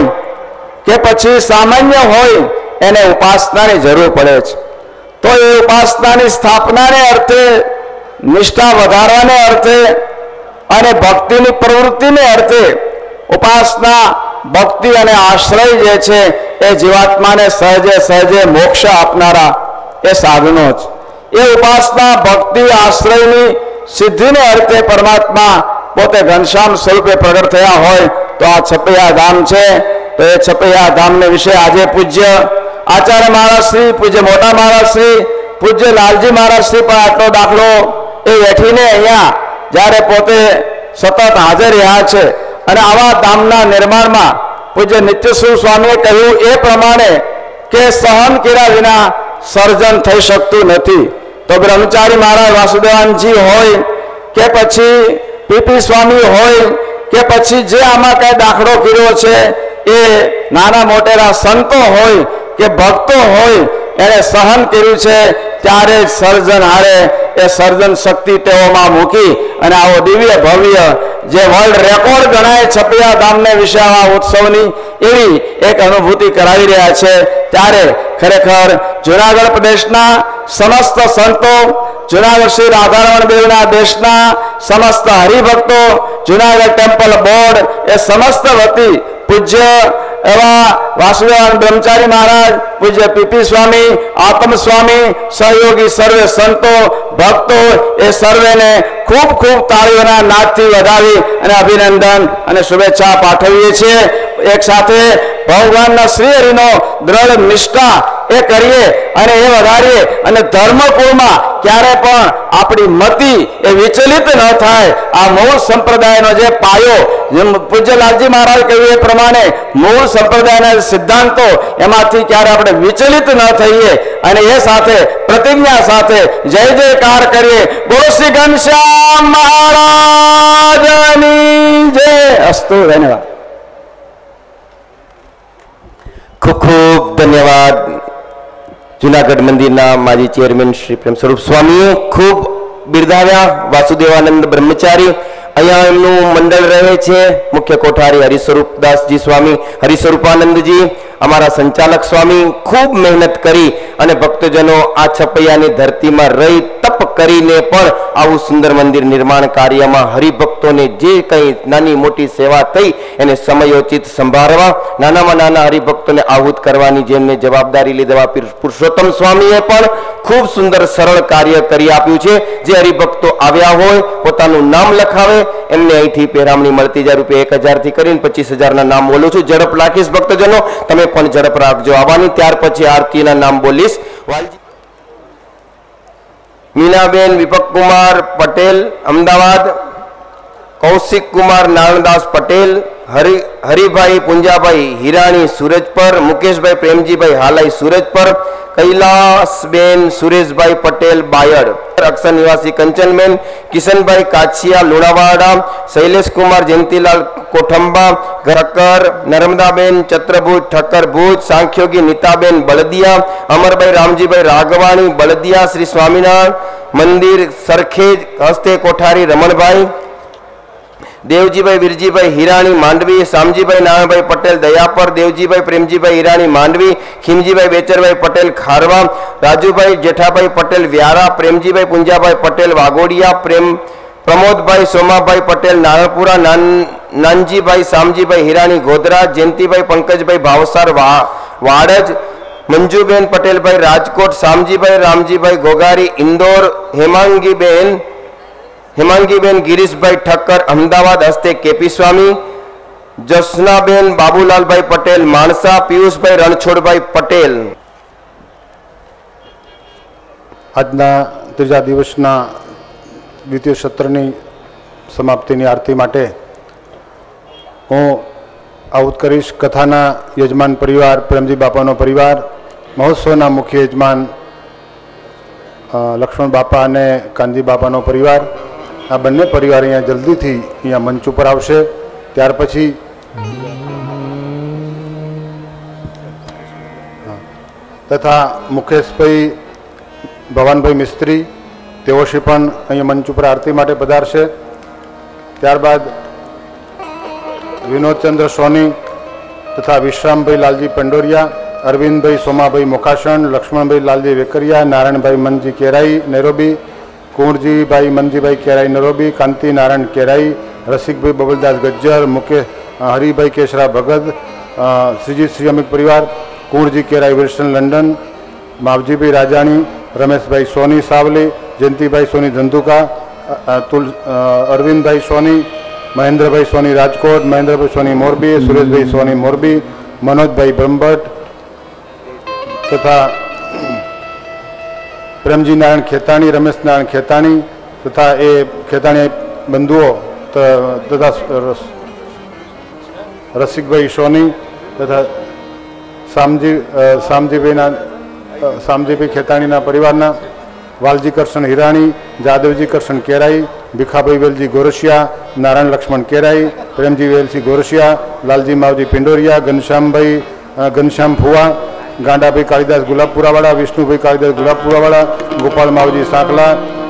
કે પછી સામાન્ય હોય, એને ઉપાસનાની જરૂર પડે છે. તો એ ઉપાસનાની સ્થાપનાને અર્થે, નિષ્ઠા વધારવાને અર્થે અને ભક્તિની પ્રવૃત્તિને અર્થે ઉપાસના, ભક્તિ અને આશ્રય જે છે એ જીવાત્માને સહજે સહજે મોક્ષ આપનારા એ સાધનો છે. એ ઉપાસના, ભક્તિ, આશ્રયની સિદ્ધિને અર્થે પરમાત્મા પોતે ઘનશ્યામ સ્વરૂપે પ્રગટ થયા હોય તો આ છપૈયા ધામ છે. તો એ છપૈયા ધામને વિશે આજે પૂજ્ય આચાર્ય મહારાજ શ્રી, પૂજ્ય મોટા મહારાજ શ્રી, પૂજ્ય લાલજી મહારાજ શ્રી પણ આટલો દાખલો એ બેઠીને અહીંયા જ્યારે પોતે સતત હાજર રહ્યા છે. અને આવા ધામના નિર્માણમાં પૂજ્ય નિત્યસુર સ્વામીએ કહ્યું એ પ્રમાણે કે સહન કર્યા વિના સર્જન થઈ શકતું નથી. તો બ્રહ્મચારી મહારાજ વાસુદેવાનજી હોય કે પછી પીપી સ્વામી હોય કે પછી જે આમાં કઈ દાખલો કર્યો છે એ નાના મોટેરા સંતો હોય કે ભક્તો હોય, એને સહન કર્યું છે ત્યારે સર્જન હારે એ સર્જન શક્તિ તેઓમાં મૂકી અને આવો દિવ્ય ભવ્ય જે વર્લ્ડ રેકોર્ડ ગણાય છપૈયા ધામને વિશે આવા ઉત્સવની એવી એક અનુભૂતિ કરાવી રહ્યા છે. ત્યારે ખરેખર જુનાગઢ પ્રદેશના સમસ્ત સંતો, જુનાગઢ શ્રી રાધારમણ દેવના દેશના સમસ્ત હરિભક્તો, જુનાગઢ ટેમ્પલ બોર્ડ એ સમસ્ત વતી પૂજ્ય એવા વાસુદેવાનંદ બ્રહ્મચારી મહારાજ, પૂજ્ય પીપી સ્વામી, આત્મ સ્વામી, સહયોગી સર્વે સંતો, ભક્તો એ સર્વેને ખૂબ ખૂબ તાળીઓના નાદથી વધાવી અને અભિનંદન અને શુભેચ્છા પાઠવીએ છીએ. એક સાથે ભગવાનના શ્રી હરિનો દ્રઢ નિષ્ઠા એ કરીએ અને એ વધારીએ અને ધર્મકુળમાં ક્યારે પણ આપણી મતિ એ વિચલિત ન થાય. આ મૂળ સંપ્રદાયનો જે પાયો, જેમ પૂજ્ય લાલજી મહારાજ કહ્યું એ પ્રમાણે મૂળ સંપ્રદાયના સિદ્ધાંતો એમાંથી ક્યારે આપણે વિચલિત ન થઈએ અને એ સાથે પ્રતિજ્ઞા સાથે જય જયકાર કરીએ. બોલો શ્રી ઘનશ્યામ મહારાજની જય. અસ્તુ. ધન્યવાદ. ખૂબ ખૂબ ધન્યવાદ જુનાગઢ મંદિરના માજી ચેરમેન શ્રી પ્રેમ સ્વરૂપ સ્વામીએ ખૂબ બિરદાવ્યા વાસુદેવાનંદ બ્રહ્મચારી. અહીંયા એમનું મંડળ રહે છે મુખ્ય કોઠારી હરિસ્વરૂપદાસજી સ્વામી, હરિસ્વરૂપાનંદજી, અમારા સંચાલક સ્વામી ખૂબ મહેનત કરી અને ભક્તજનો આ છપૈયાની ધરતીમાં રહી તપ કરીને પણ આવું સુંદર મંદિર નિર્માણ કાર્યમાં હરિભક્તોને જે કંઈ નાની મોટી સેવા થઈ એને સમયોચિત સંભાળવા, નાનામાં નાના હરિભક્તોને આહુત કરવાની જેમને જવાબદારી લીધા પુરુષોત્તમ સ્વામીએ પણ ખૂબ સુંદર સરળ કાર્ય કરી આપ્યું છે. જે હરિભક્તો આવ્યા હોય પોતાનું નામ લખાવે એમને અહીંથી પહેરામણી મળતી જાય રૂપિયા એક હજાર થી કરીને પચીસ હજારના નામ બોલું છું. ઝડપ રાખીશ ભક્તજનો, તમે પણ ઝડપ રાખજો આવવાની. ત્યાર પછી આરતીના નામ બોલીશ. વાલજી મીનાબેન વિપકકુમાર પટેલ અમદાવાદ, કૌશિક કુમાર નારણદાસ પટેલ, હરિ હરિભાઈ પુંજાભાઈ હિરાણી સુરજપર, મુકેશભાઈ પ્રેમજીભાઈ હાલાઈ સુરજપર, કૈલાસબેન સુરેશભાઈ પટેલ બાયડ, અક્ષર નિવાસી કંચનબેન, કિશનભાઈ કાછિયા લુણાવાડા, શૈલેષકુમાર જયંતિલાલ કોઠંબા ઠક્કર, નર્મદાબેન ચત્રભુજ ઠક્કર ભુજ, સાંખ્યોગી નીતાબેન બળદિયા, અમરભાઈ રામજીભાઈ રાઘવાણી બળદિયા, શ્રી સ્વામિનારાયણ મંદિર સરખેજ હસ્તે કોઠારી રમણભાઈ, દેવજીભાઈ વિરજીભાઈ હિરાણી માંડવી, શામજીભાઈ નારાયણભાઈ પટેલ દયાપર, દેવજીભાઈ પ્રેમજીભાઈ હિરાણી માંડવી, ખીમજીભાઈ બેચરભાઈ પટેલ ખારવા, રાજુભાઈ જેઠાભાઈ પટેલ વ્યારા, પ્રેમજીભાઈ પુંજાભાઈ પટેલ વાઘોડિયા, પ્રેમ પ્રમોદભાઈ સોમાભાઈ પટેલ નારણપુરા, નાન નાનજીભાઈ શામજીભાઈ હિરાણી ગોધરા, જયંતિભાઈ પંકજભાઈ ભાવસાર વાડજ, મંજુબેન પટેલભાઈ રાજકોટ, શામજીભાઈ રામજીભાઈ ઘોઘારી ઇન્દોર, હેમાંગીબેન હેમાંગીબેન ગિરીશભાઈ ઠક્કર અમદાવાદ હસ્તે કેપી સ્વામી, જસનાબેન બાબુલાલભાઈ પટેલ માણસા, પિયુષભાઈ રણછોડભાઈ પટેલ. આજના ત્રીજા દિવસના દ્વિતીય સત્રની સમાપ્તિની આરતી માટે હું આહુત કરીશ કથાના યજમાન પરિવાર પ્રેમજી બાપાનો પરિવાર, મહોત્સવના મુખ્ય યજમાન લક્ષ્મણ બાપા અને કાનજી બાપાનો પરિવાર. આ બંને પરિવાર અહીંયા જલ્દીથી અહીંયા મંચ ઉપર આવશે. ત્યાર પછી તથા મુકેશભાઈ ભવાનભાઈ મિસ્ત્રી તેઓ શ્રી પણ અહીંયા મંચ ઉપર આરતી માટે પધારશે. ત્યારબાદ વિનોદચંદ્ર સોની તથા વિશ્રામભાઈ લાલજી પંડોરિયા, અરવિંદભાઈ સોમાભાઈ મોકાસણ, લક્ષ્મણભાઈ લાલજી વેકરિયા, નારાયણભાઈ મનજી કેરાઈ નેરોબી, કુંવરજીભાઈ મનજીભાઈ કેરાઈ નરોબી, કાંતિ નારાયણ કેરાઈ, રસિકભાઈ બબલદાસ ગજ્જર, મુકેશ હરિભાઈ કેશરા ભગત, શ્રીજી શ્રીઅમિક પરિવાર, કુંવરજી કેરાઈ વિલ્સન લંડન, માવજીભાઈ રાજાણી, રમેશભાઈ સોની સાવલી, જયંતિભાઈ સોની ધંધુકા, તુલ અરવિંદભાઈ સોની, મહેન્દ્રભાઈ સોની રાજકોટ, મહેન્દ્રભાઈ સોની મોરબી, સુરેશભાઈ સોની મોરબી, મનોજભાઈ બ્રહ્મભટ્ટ તથા પ્રેમજી નારાયણ ખેતાણી, રમેશ નારાયણ ખેતાણી તથા એ ખેતાણી બંધુઓ તથા રસિકભાઈ સોની તથા શામજી શામજીભાઈના શામજીભાઈ ખેતાણીના પરિવારના, વાલજી કરશન હિરાણી, જાદવજી કરશન કેરાઈ, ભીખાભાઈ વેલજી ગોરસિયા, નારાયણ લક્ષ્મણ કેરાઈ, પ્રેમજી વેલજી ગોરસિયા, લાલજી માવજી પિંડોરિયા, ઘનશ્યામભાઈ ઘનશ્યામ ફુવા, ગાંડાભાઈ કાળીદાસ ગુલાબપુરાવાળા, વિષ્ણુભાઈ કાળીદાસ ગુલાબપુરાવાળા, ગોપાલ માવજી સાંકલા,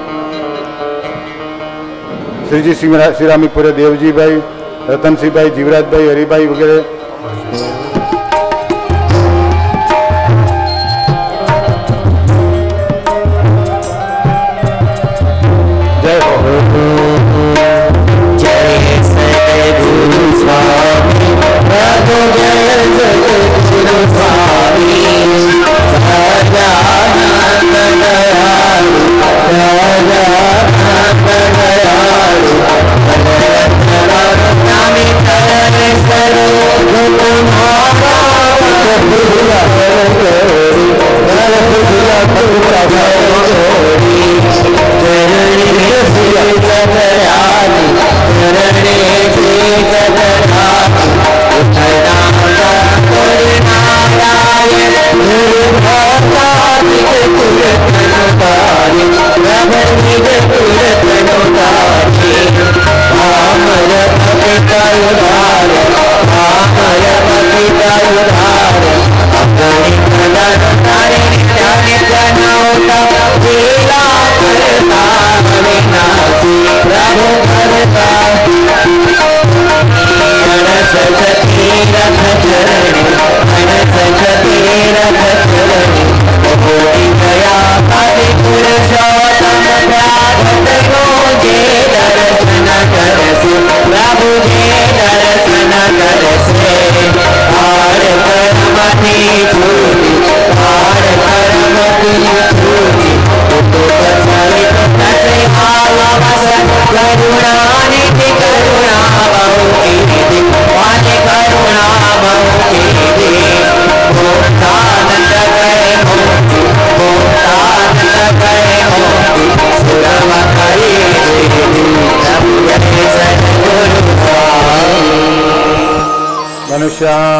શ્રીજી સિરામિકપુરે દેવજીભાઈ, રતનસિંહભાઈ, જીવરાજભાઈ, હરિભાઈ વગેરે. જય હો. જય સદગુરુ સ્વામી, પ્રભુ જય સદગુરુ સ્વામી, સહજાનંદ દયાળુ, સહજાનંદ દયાળુ, નામી કરે સર્વ Thank you. चा